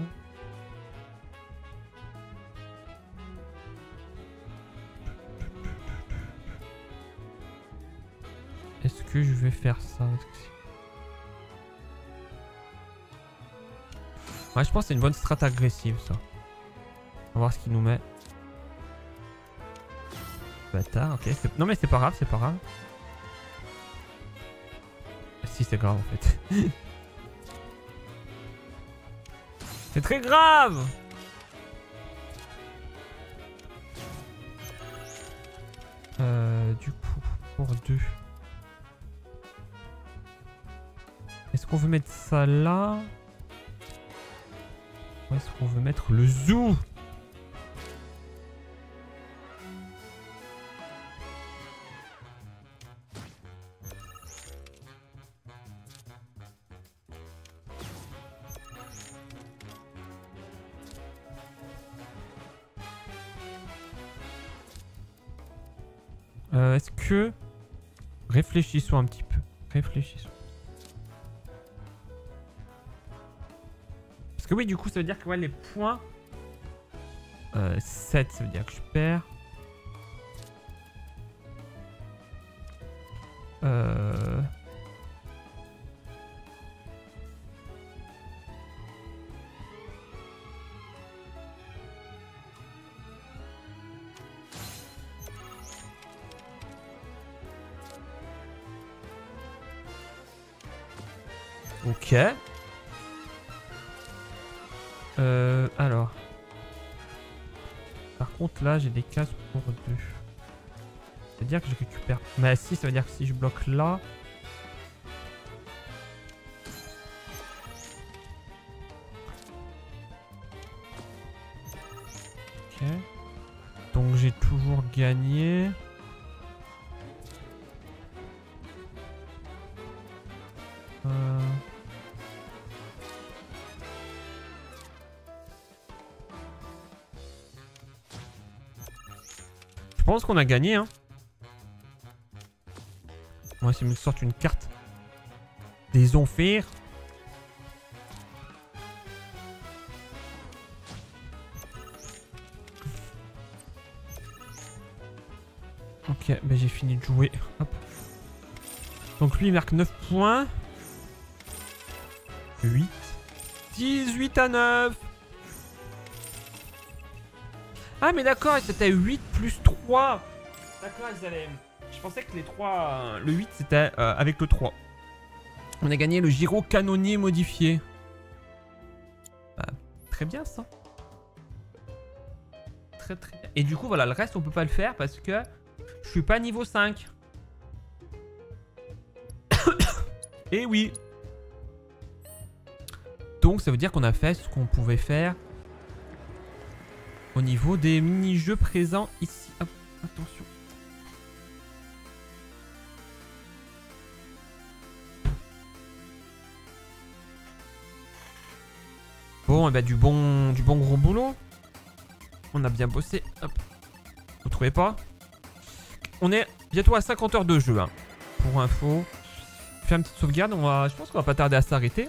Est-ce que je vais faire ça? Ouais, je pense que c'est une bonne strat agressive, ça. On va voir ce qu'il nous met. Bâtard, ok. Non mais c'est pas grave, c'est pas grave. Si, c'est grave en fait. C'est très grave! Du coup, pour 2. Est-ce qu'on veut mettre ça là? Ou est-ce qu'on veut mettre le zoo? Est-ce que Réfléchissons un petit peu. Réfléchissons. Parce que oui, du coup, ça veut dire que ouais, les points... 7, ça veut dire que je perds. Ok. Alors. Par contre, là, j'ai des cases pour 2. C'est-à-dire que je récupère... Mais si, ça veut dire que si je bloque là... Ok. Donc j'ai toujours gagné. Je pense qu'on a gagné, hein. On va essayer de me sortir une carte des enfers. Ok, ben j'ai fini de jouer. Hop. Donc lui il marque 9 points. 8. 18 à 9. Ah mais d'accord, c'était 8 plus 3. D'accord, ils allaient... Je pensais que les 3... le 8 c'était avec le 3. On a gagné le gyro canonnier modifié. Bah, très bien ça. Très très bien. Et du coup voilà, le reste on peut pas le faire parce que je suis pas niveau 5. Et oui. Donc ça veut dire qu'on a fait ce qu'on pouvait faire au niveau des mini-jeux présents ici. Hop, attention. Bon, et bah du bon gros boulot. On a bien bossé. Hop. Vous trouvez pas? On est bientôt à 50 heures de jeu. Hein. Pour info. Faire une petite sauvegarde. Je pense qu'on va pas tarder à s'arrêter.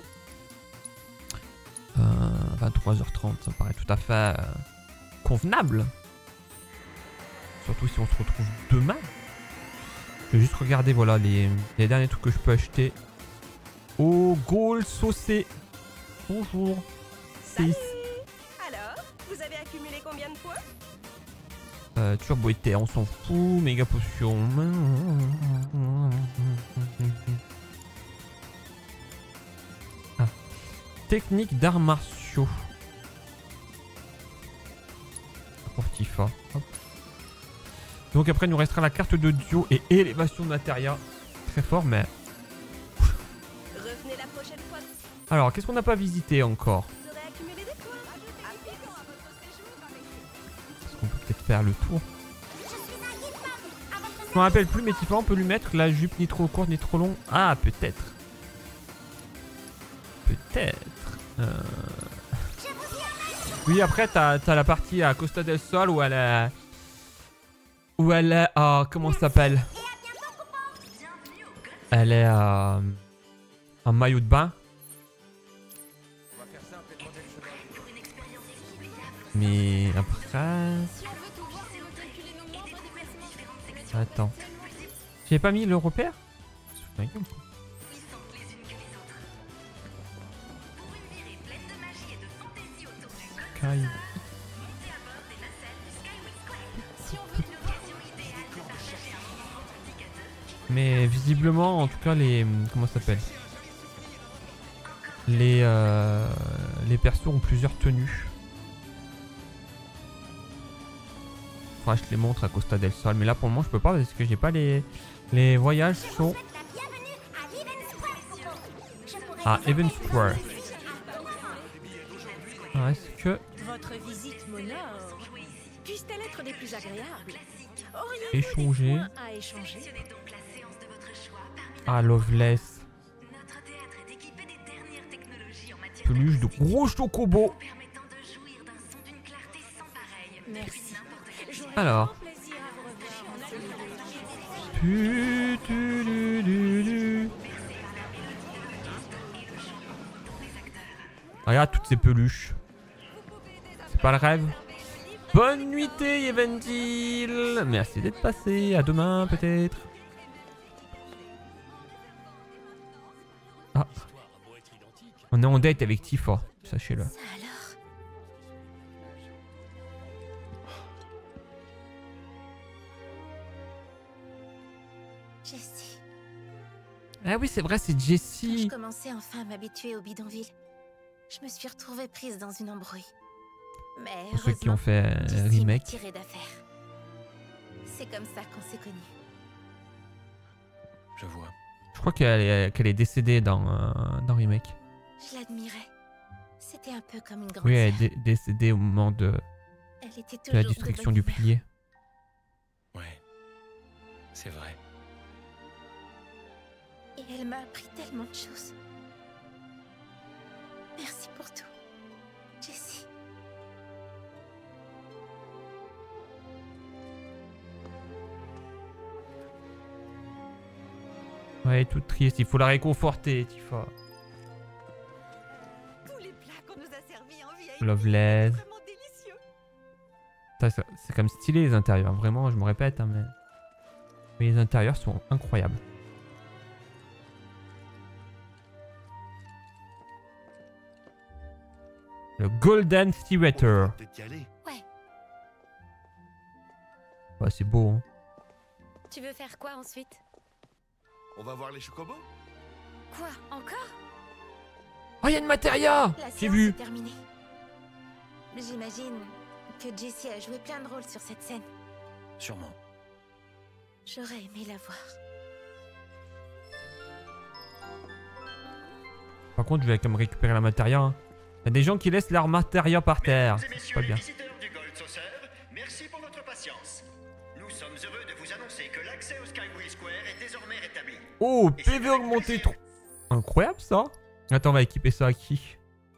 23h30, ça me paraît tout à fait convenable. Surtout si on se retrouve demain. Je vais juste regarder voilà les derniers trucs que je peux acheter. Oh, Gaulle saucé. Bonjour. Salut. Alors, vous avez accumulé combien de points? Turbo éther, on s'en fout. Méga potion. Ah. Technique d'arts martiaux. Pour Tifa. Hop. Donc après, il nous restera la carte de Dio et élévation de Materia. Très fort, mais... Revenez la prochaine fois. Alors, qu'est-ce qu'on n'a pas visité encore? Vous aurez accumulé des points. Est-ce qu'on peut peut-être faire le tour? Je me rappelle plus, mais Tifa, on peut lui mettre la jupe ni trop courte ni trop longue. Ah, peut-être. Peut-être. Oui, après, t'as la partie à Costa del Sol où elle a... comment ça s'appelle? Elle est en maillot de bain. Mais après... Attends. J'ai pas mis le repère? Mais visiblement, en tout cas, les... Comment ça s'appelle? Les persos ont plusieurs tenues. Enfin, je te les montre à Costa del Sol. Mais là, pour le moment, je peux pas parce que j'ai pas les voyages sont... Ah, Event Square. Ah, est-ce que... Votre visite m'honore. Puisse-t-elle être des plus agréables? Échanger. À échanger. Ah, Loveless. Peluche de gros chocobo. Merci. Alors. Regarde toutes ces peluches. C'est pas le rêve. Bonne nuitée, Evendil. Merci d'être passé. À demain, peut-être. Ah. On est en date avec Tifa, sachez-le. Jessie. Ah oui, c'est vrai, c'est Jessie. Je commençais enfin à m'habituer au bidonville. Je me suis retrouvée prise dans une embrouille. Mais pour ceux qui ont fait remake. Tiré d'affaire. C'est comme ça qu'on s'est connus. Je vois. Je crois qu'elle est décédée dans remake. Je l'admirais. C'était un peu comme une grande Oui, elle sœur. est décédée au moment de la destruction du pilier. Ouais, c'est vrai. Et elle m'a appris tellement de choses. Merci pour tout, Jessie. Ouais, toute triste. Il faut la réconforter, Tifa. Loveless. C'est comme stylé les intérieurs. Vraiment, je me répète, hein, mais les intérieurs sont incroyables. Le Golden Theater. Ouais. Ouais, c'est beau, hein. Tu veux faire quoi ensuite? On va voir les chocobos? Quoi? Encore? Oh, il y a une Materia! J'ai vu. Terminé. J'imagine que Jessie a joué plein de rôles sur cette scène. Sûrement. J'aurais aimé la voir. Par contre, je vais quand même récupérer la Materia. Hein. Il y a des gens qui laissent leur Materia par terre. C'est pas bien. Merci pour votre patience. Nous sommes heureux de vous annoncer que l'accès au Skyway Square est désormais rétabli. Oh, PV augmenté trop. Incroyable ça. Attends, on va équiper ça à qui?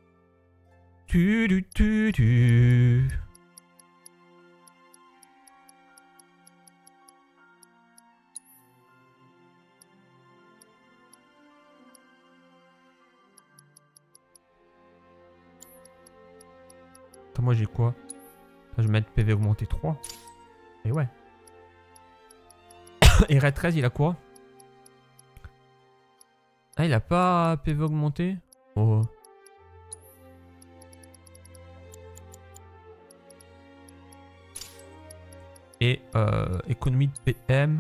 Attends, moi j'ai quoi? Je vais mettre PV augmenté 3. Et ouais. Et Red 13, il a quoi? Ah, il a pas PV augmenté? Oh. Et économie de PM.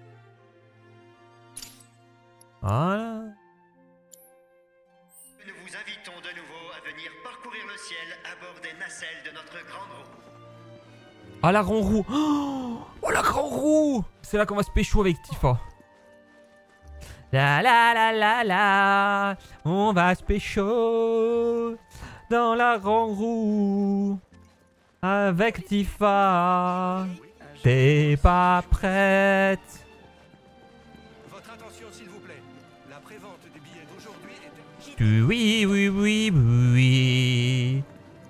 Voilà. Nous vous invitons de nouveau à venir parcourir le ciel à bord des nacelles de notre grande roue. Ah, la grande roue. Oh, la grande roue. C'est là qu'on va se pécho avec Tifa. La la la la la. On va se pécho dans la grande roue avec Tifa. T'es pas prête? Votre attention, s'il vous plaît. La prévente des billets d'aujourd'hui est... Oui, oui, oui, oui.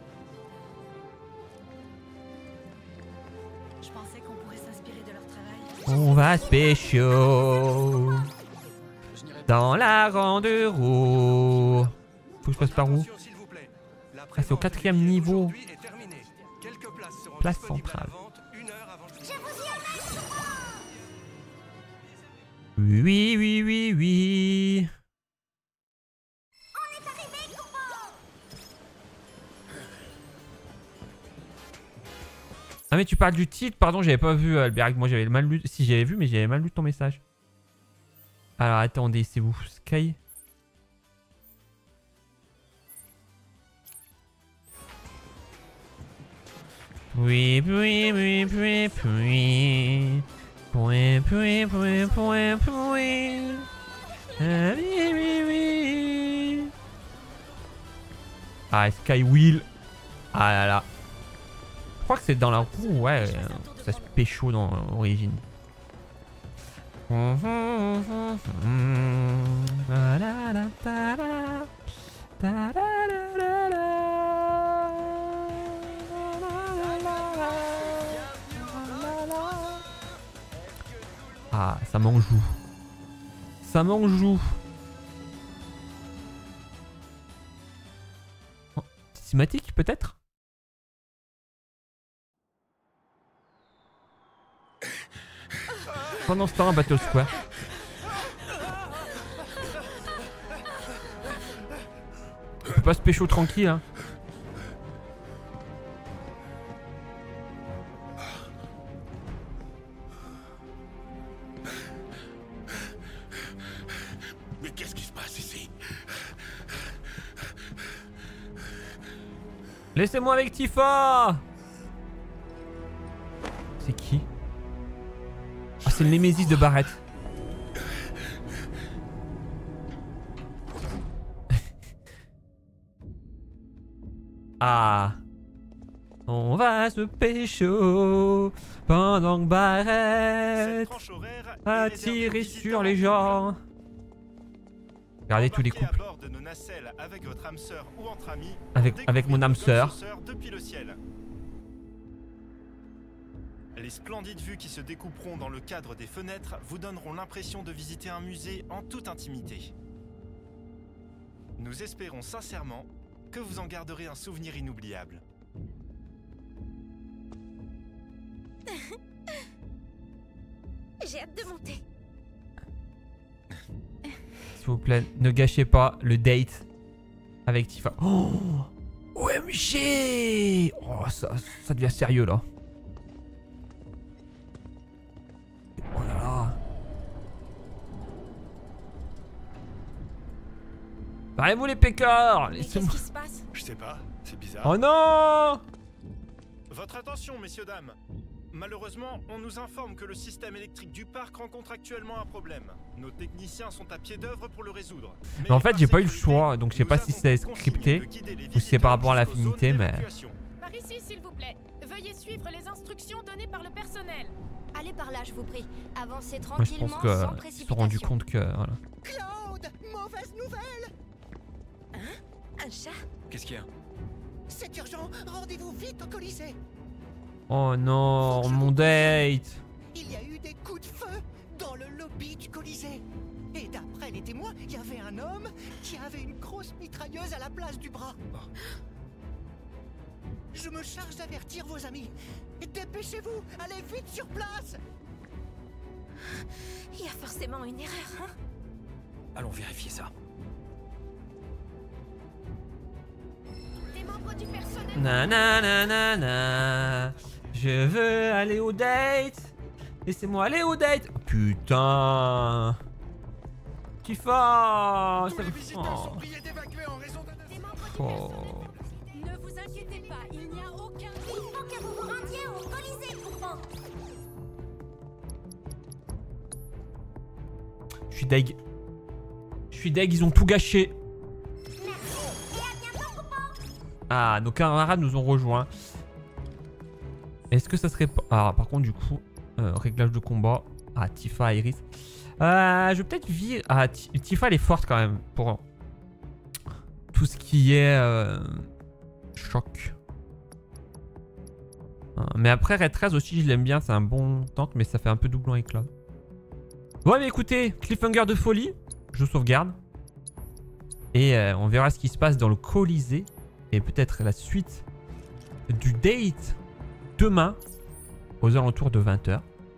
Je pensais qu'on pourrait s'inspirer de leur travail. On va se pécho dans la grande roue. Faut que je passe par où? Ah, c'est au 4e niveau. Place centrale. Oui, oui, oui, oui. Ah mais tu parles du titre, pardon, j'avais pas vu Alberic, moi j'avais mal lu, si j'avais vu mais j'avais mal lu ton message. Alors attendez, c'est où? Sky? Oui, oui, oui, oui, oui. Oui, oui, oui, oui, oui. Ah, oui, oui, oui. Ah, Sky Wheel. Ah là là. Je crois que c'est dans la roue, ouais. Ça se pécho dans l'origine. Ah, ça m'en joue. Ça m'en joue. Oh, cinématique peut-être? Pendant ce temps à Battle Square. On peut pas se pécho tranquille hein. Mais qu'est-ce qui se passe ici? Laissez-moi avec Tifa. C'est qui? Ah, c'est le Némésis de Barrett. Ah. On va se pécho pendant que Barrett a tiré sur les gens. Regardez tous les couples. Avec mon âme sœur. Les splendides vues qui se découperont dans le cadre des fenêtres vous donneront l'impression de visiter un musée en toute intimité. Nous espérons sincèrement que vous en garderez un souvenir inoubliable. J'ai hâte de monter. S'il vous plaît, ne gâchez pas le date avec Tifa. Oh, OMG. Oh, ça devient sérieux là. Oh là là. Barrez-vous les pécards. Qu'est-ce qui se passe? Je sais pas, c'est bizarre. Oh non. Votre attention, messieurs, dames. Malheureusement, on nous informe que le système électrique du parc rencontre actuellement un problème. Nos techniciens sont à pied d'œuvre pour le résoudre. Mais en fait, j'ai pas eu le choix, donc je sais pas si c'est scripté ou si c'est par rapport à l'affinité, mais... Par ici, s'il vous plaît. Veuillez suivre les instructions données par le personnel. Allez par là, je vous prie. Avancez Moi, je tranquillement, pense sans qu'ils se précipitation. sont rendus compte que... Voilà. Claude, mauvaise nouvelle. Un chat? Qu'est-ce qu'il y a? C'est urgent, rendez-vous vite au Colisée. Oh non, mon date. Il y a eu des coups de feu dans le lobby du Colisée. Et d'après les témoins, il y avait un homme qui avait une grosse mitrailleuse à la place du bras. Je me charge d'avertir vos amis. Dépêchez-vous, allez vite sur place. Il y a forcément une erreur, hein? Allons vérifier ça. Des membres du personnel. Nanana. Je veux aller au date. Laissez-moi aller au date. Oh, putain. Tifa. Tous les visiteurs sont priés d'évacuer en raison d'un... Ne vous inquiétez pas, il n'y a aucun... Il faut que vous vous rendiez au Colisée, Poupon. Je suis deg. Je suis deg, ils ont tout gâché. Ah, nos camarades nous ont rejoints. Est-ce que ça serait pas... Ah, par contre, du coup, réglage de combat. Ah, Tifa, Iris. Je vais peut-être virer... Ah, Tifa, elle est forte quand même pour tout ce qui est choc. Mais après, Red 13 aussi, je l'aime bien. C'est un bon tank, mais ça fait un peu doublon avec Cloud. Bon, mais écoutez, cliffhanger de folie. Je sauvegarde. Et on verra ce qui se passe dans le Colisée. Et peut-être la suite du date demain aux alentours de 20 h.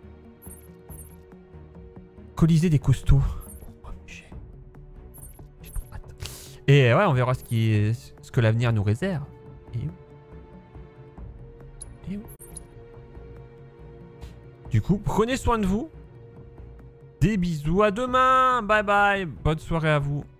Colisée des costauds. Oh, j'ai trop hâte. Et ouais, on verra ce que l'avenir nous réserve. Et du coup, prenez soin de vous. Des bisous, à demain. Bye bye. Bonne soirée à vous.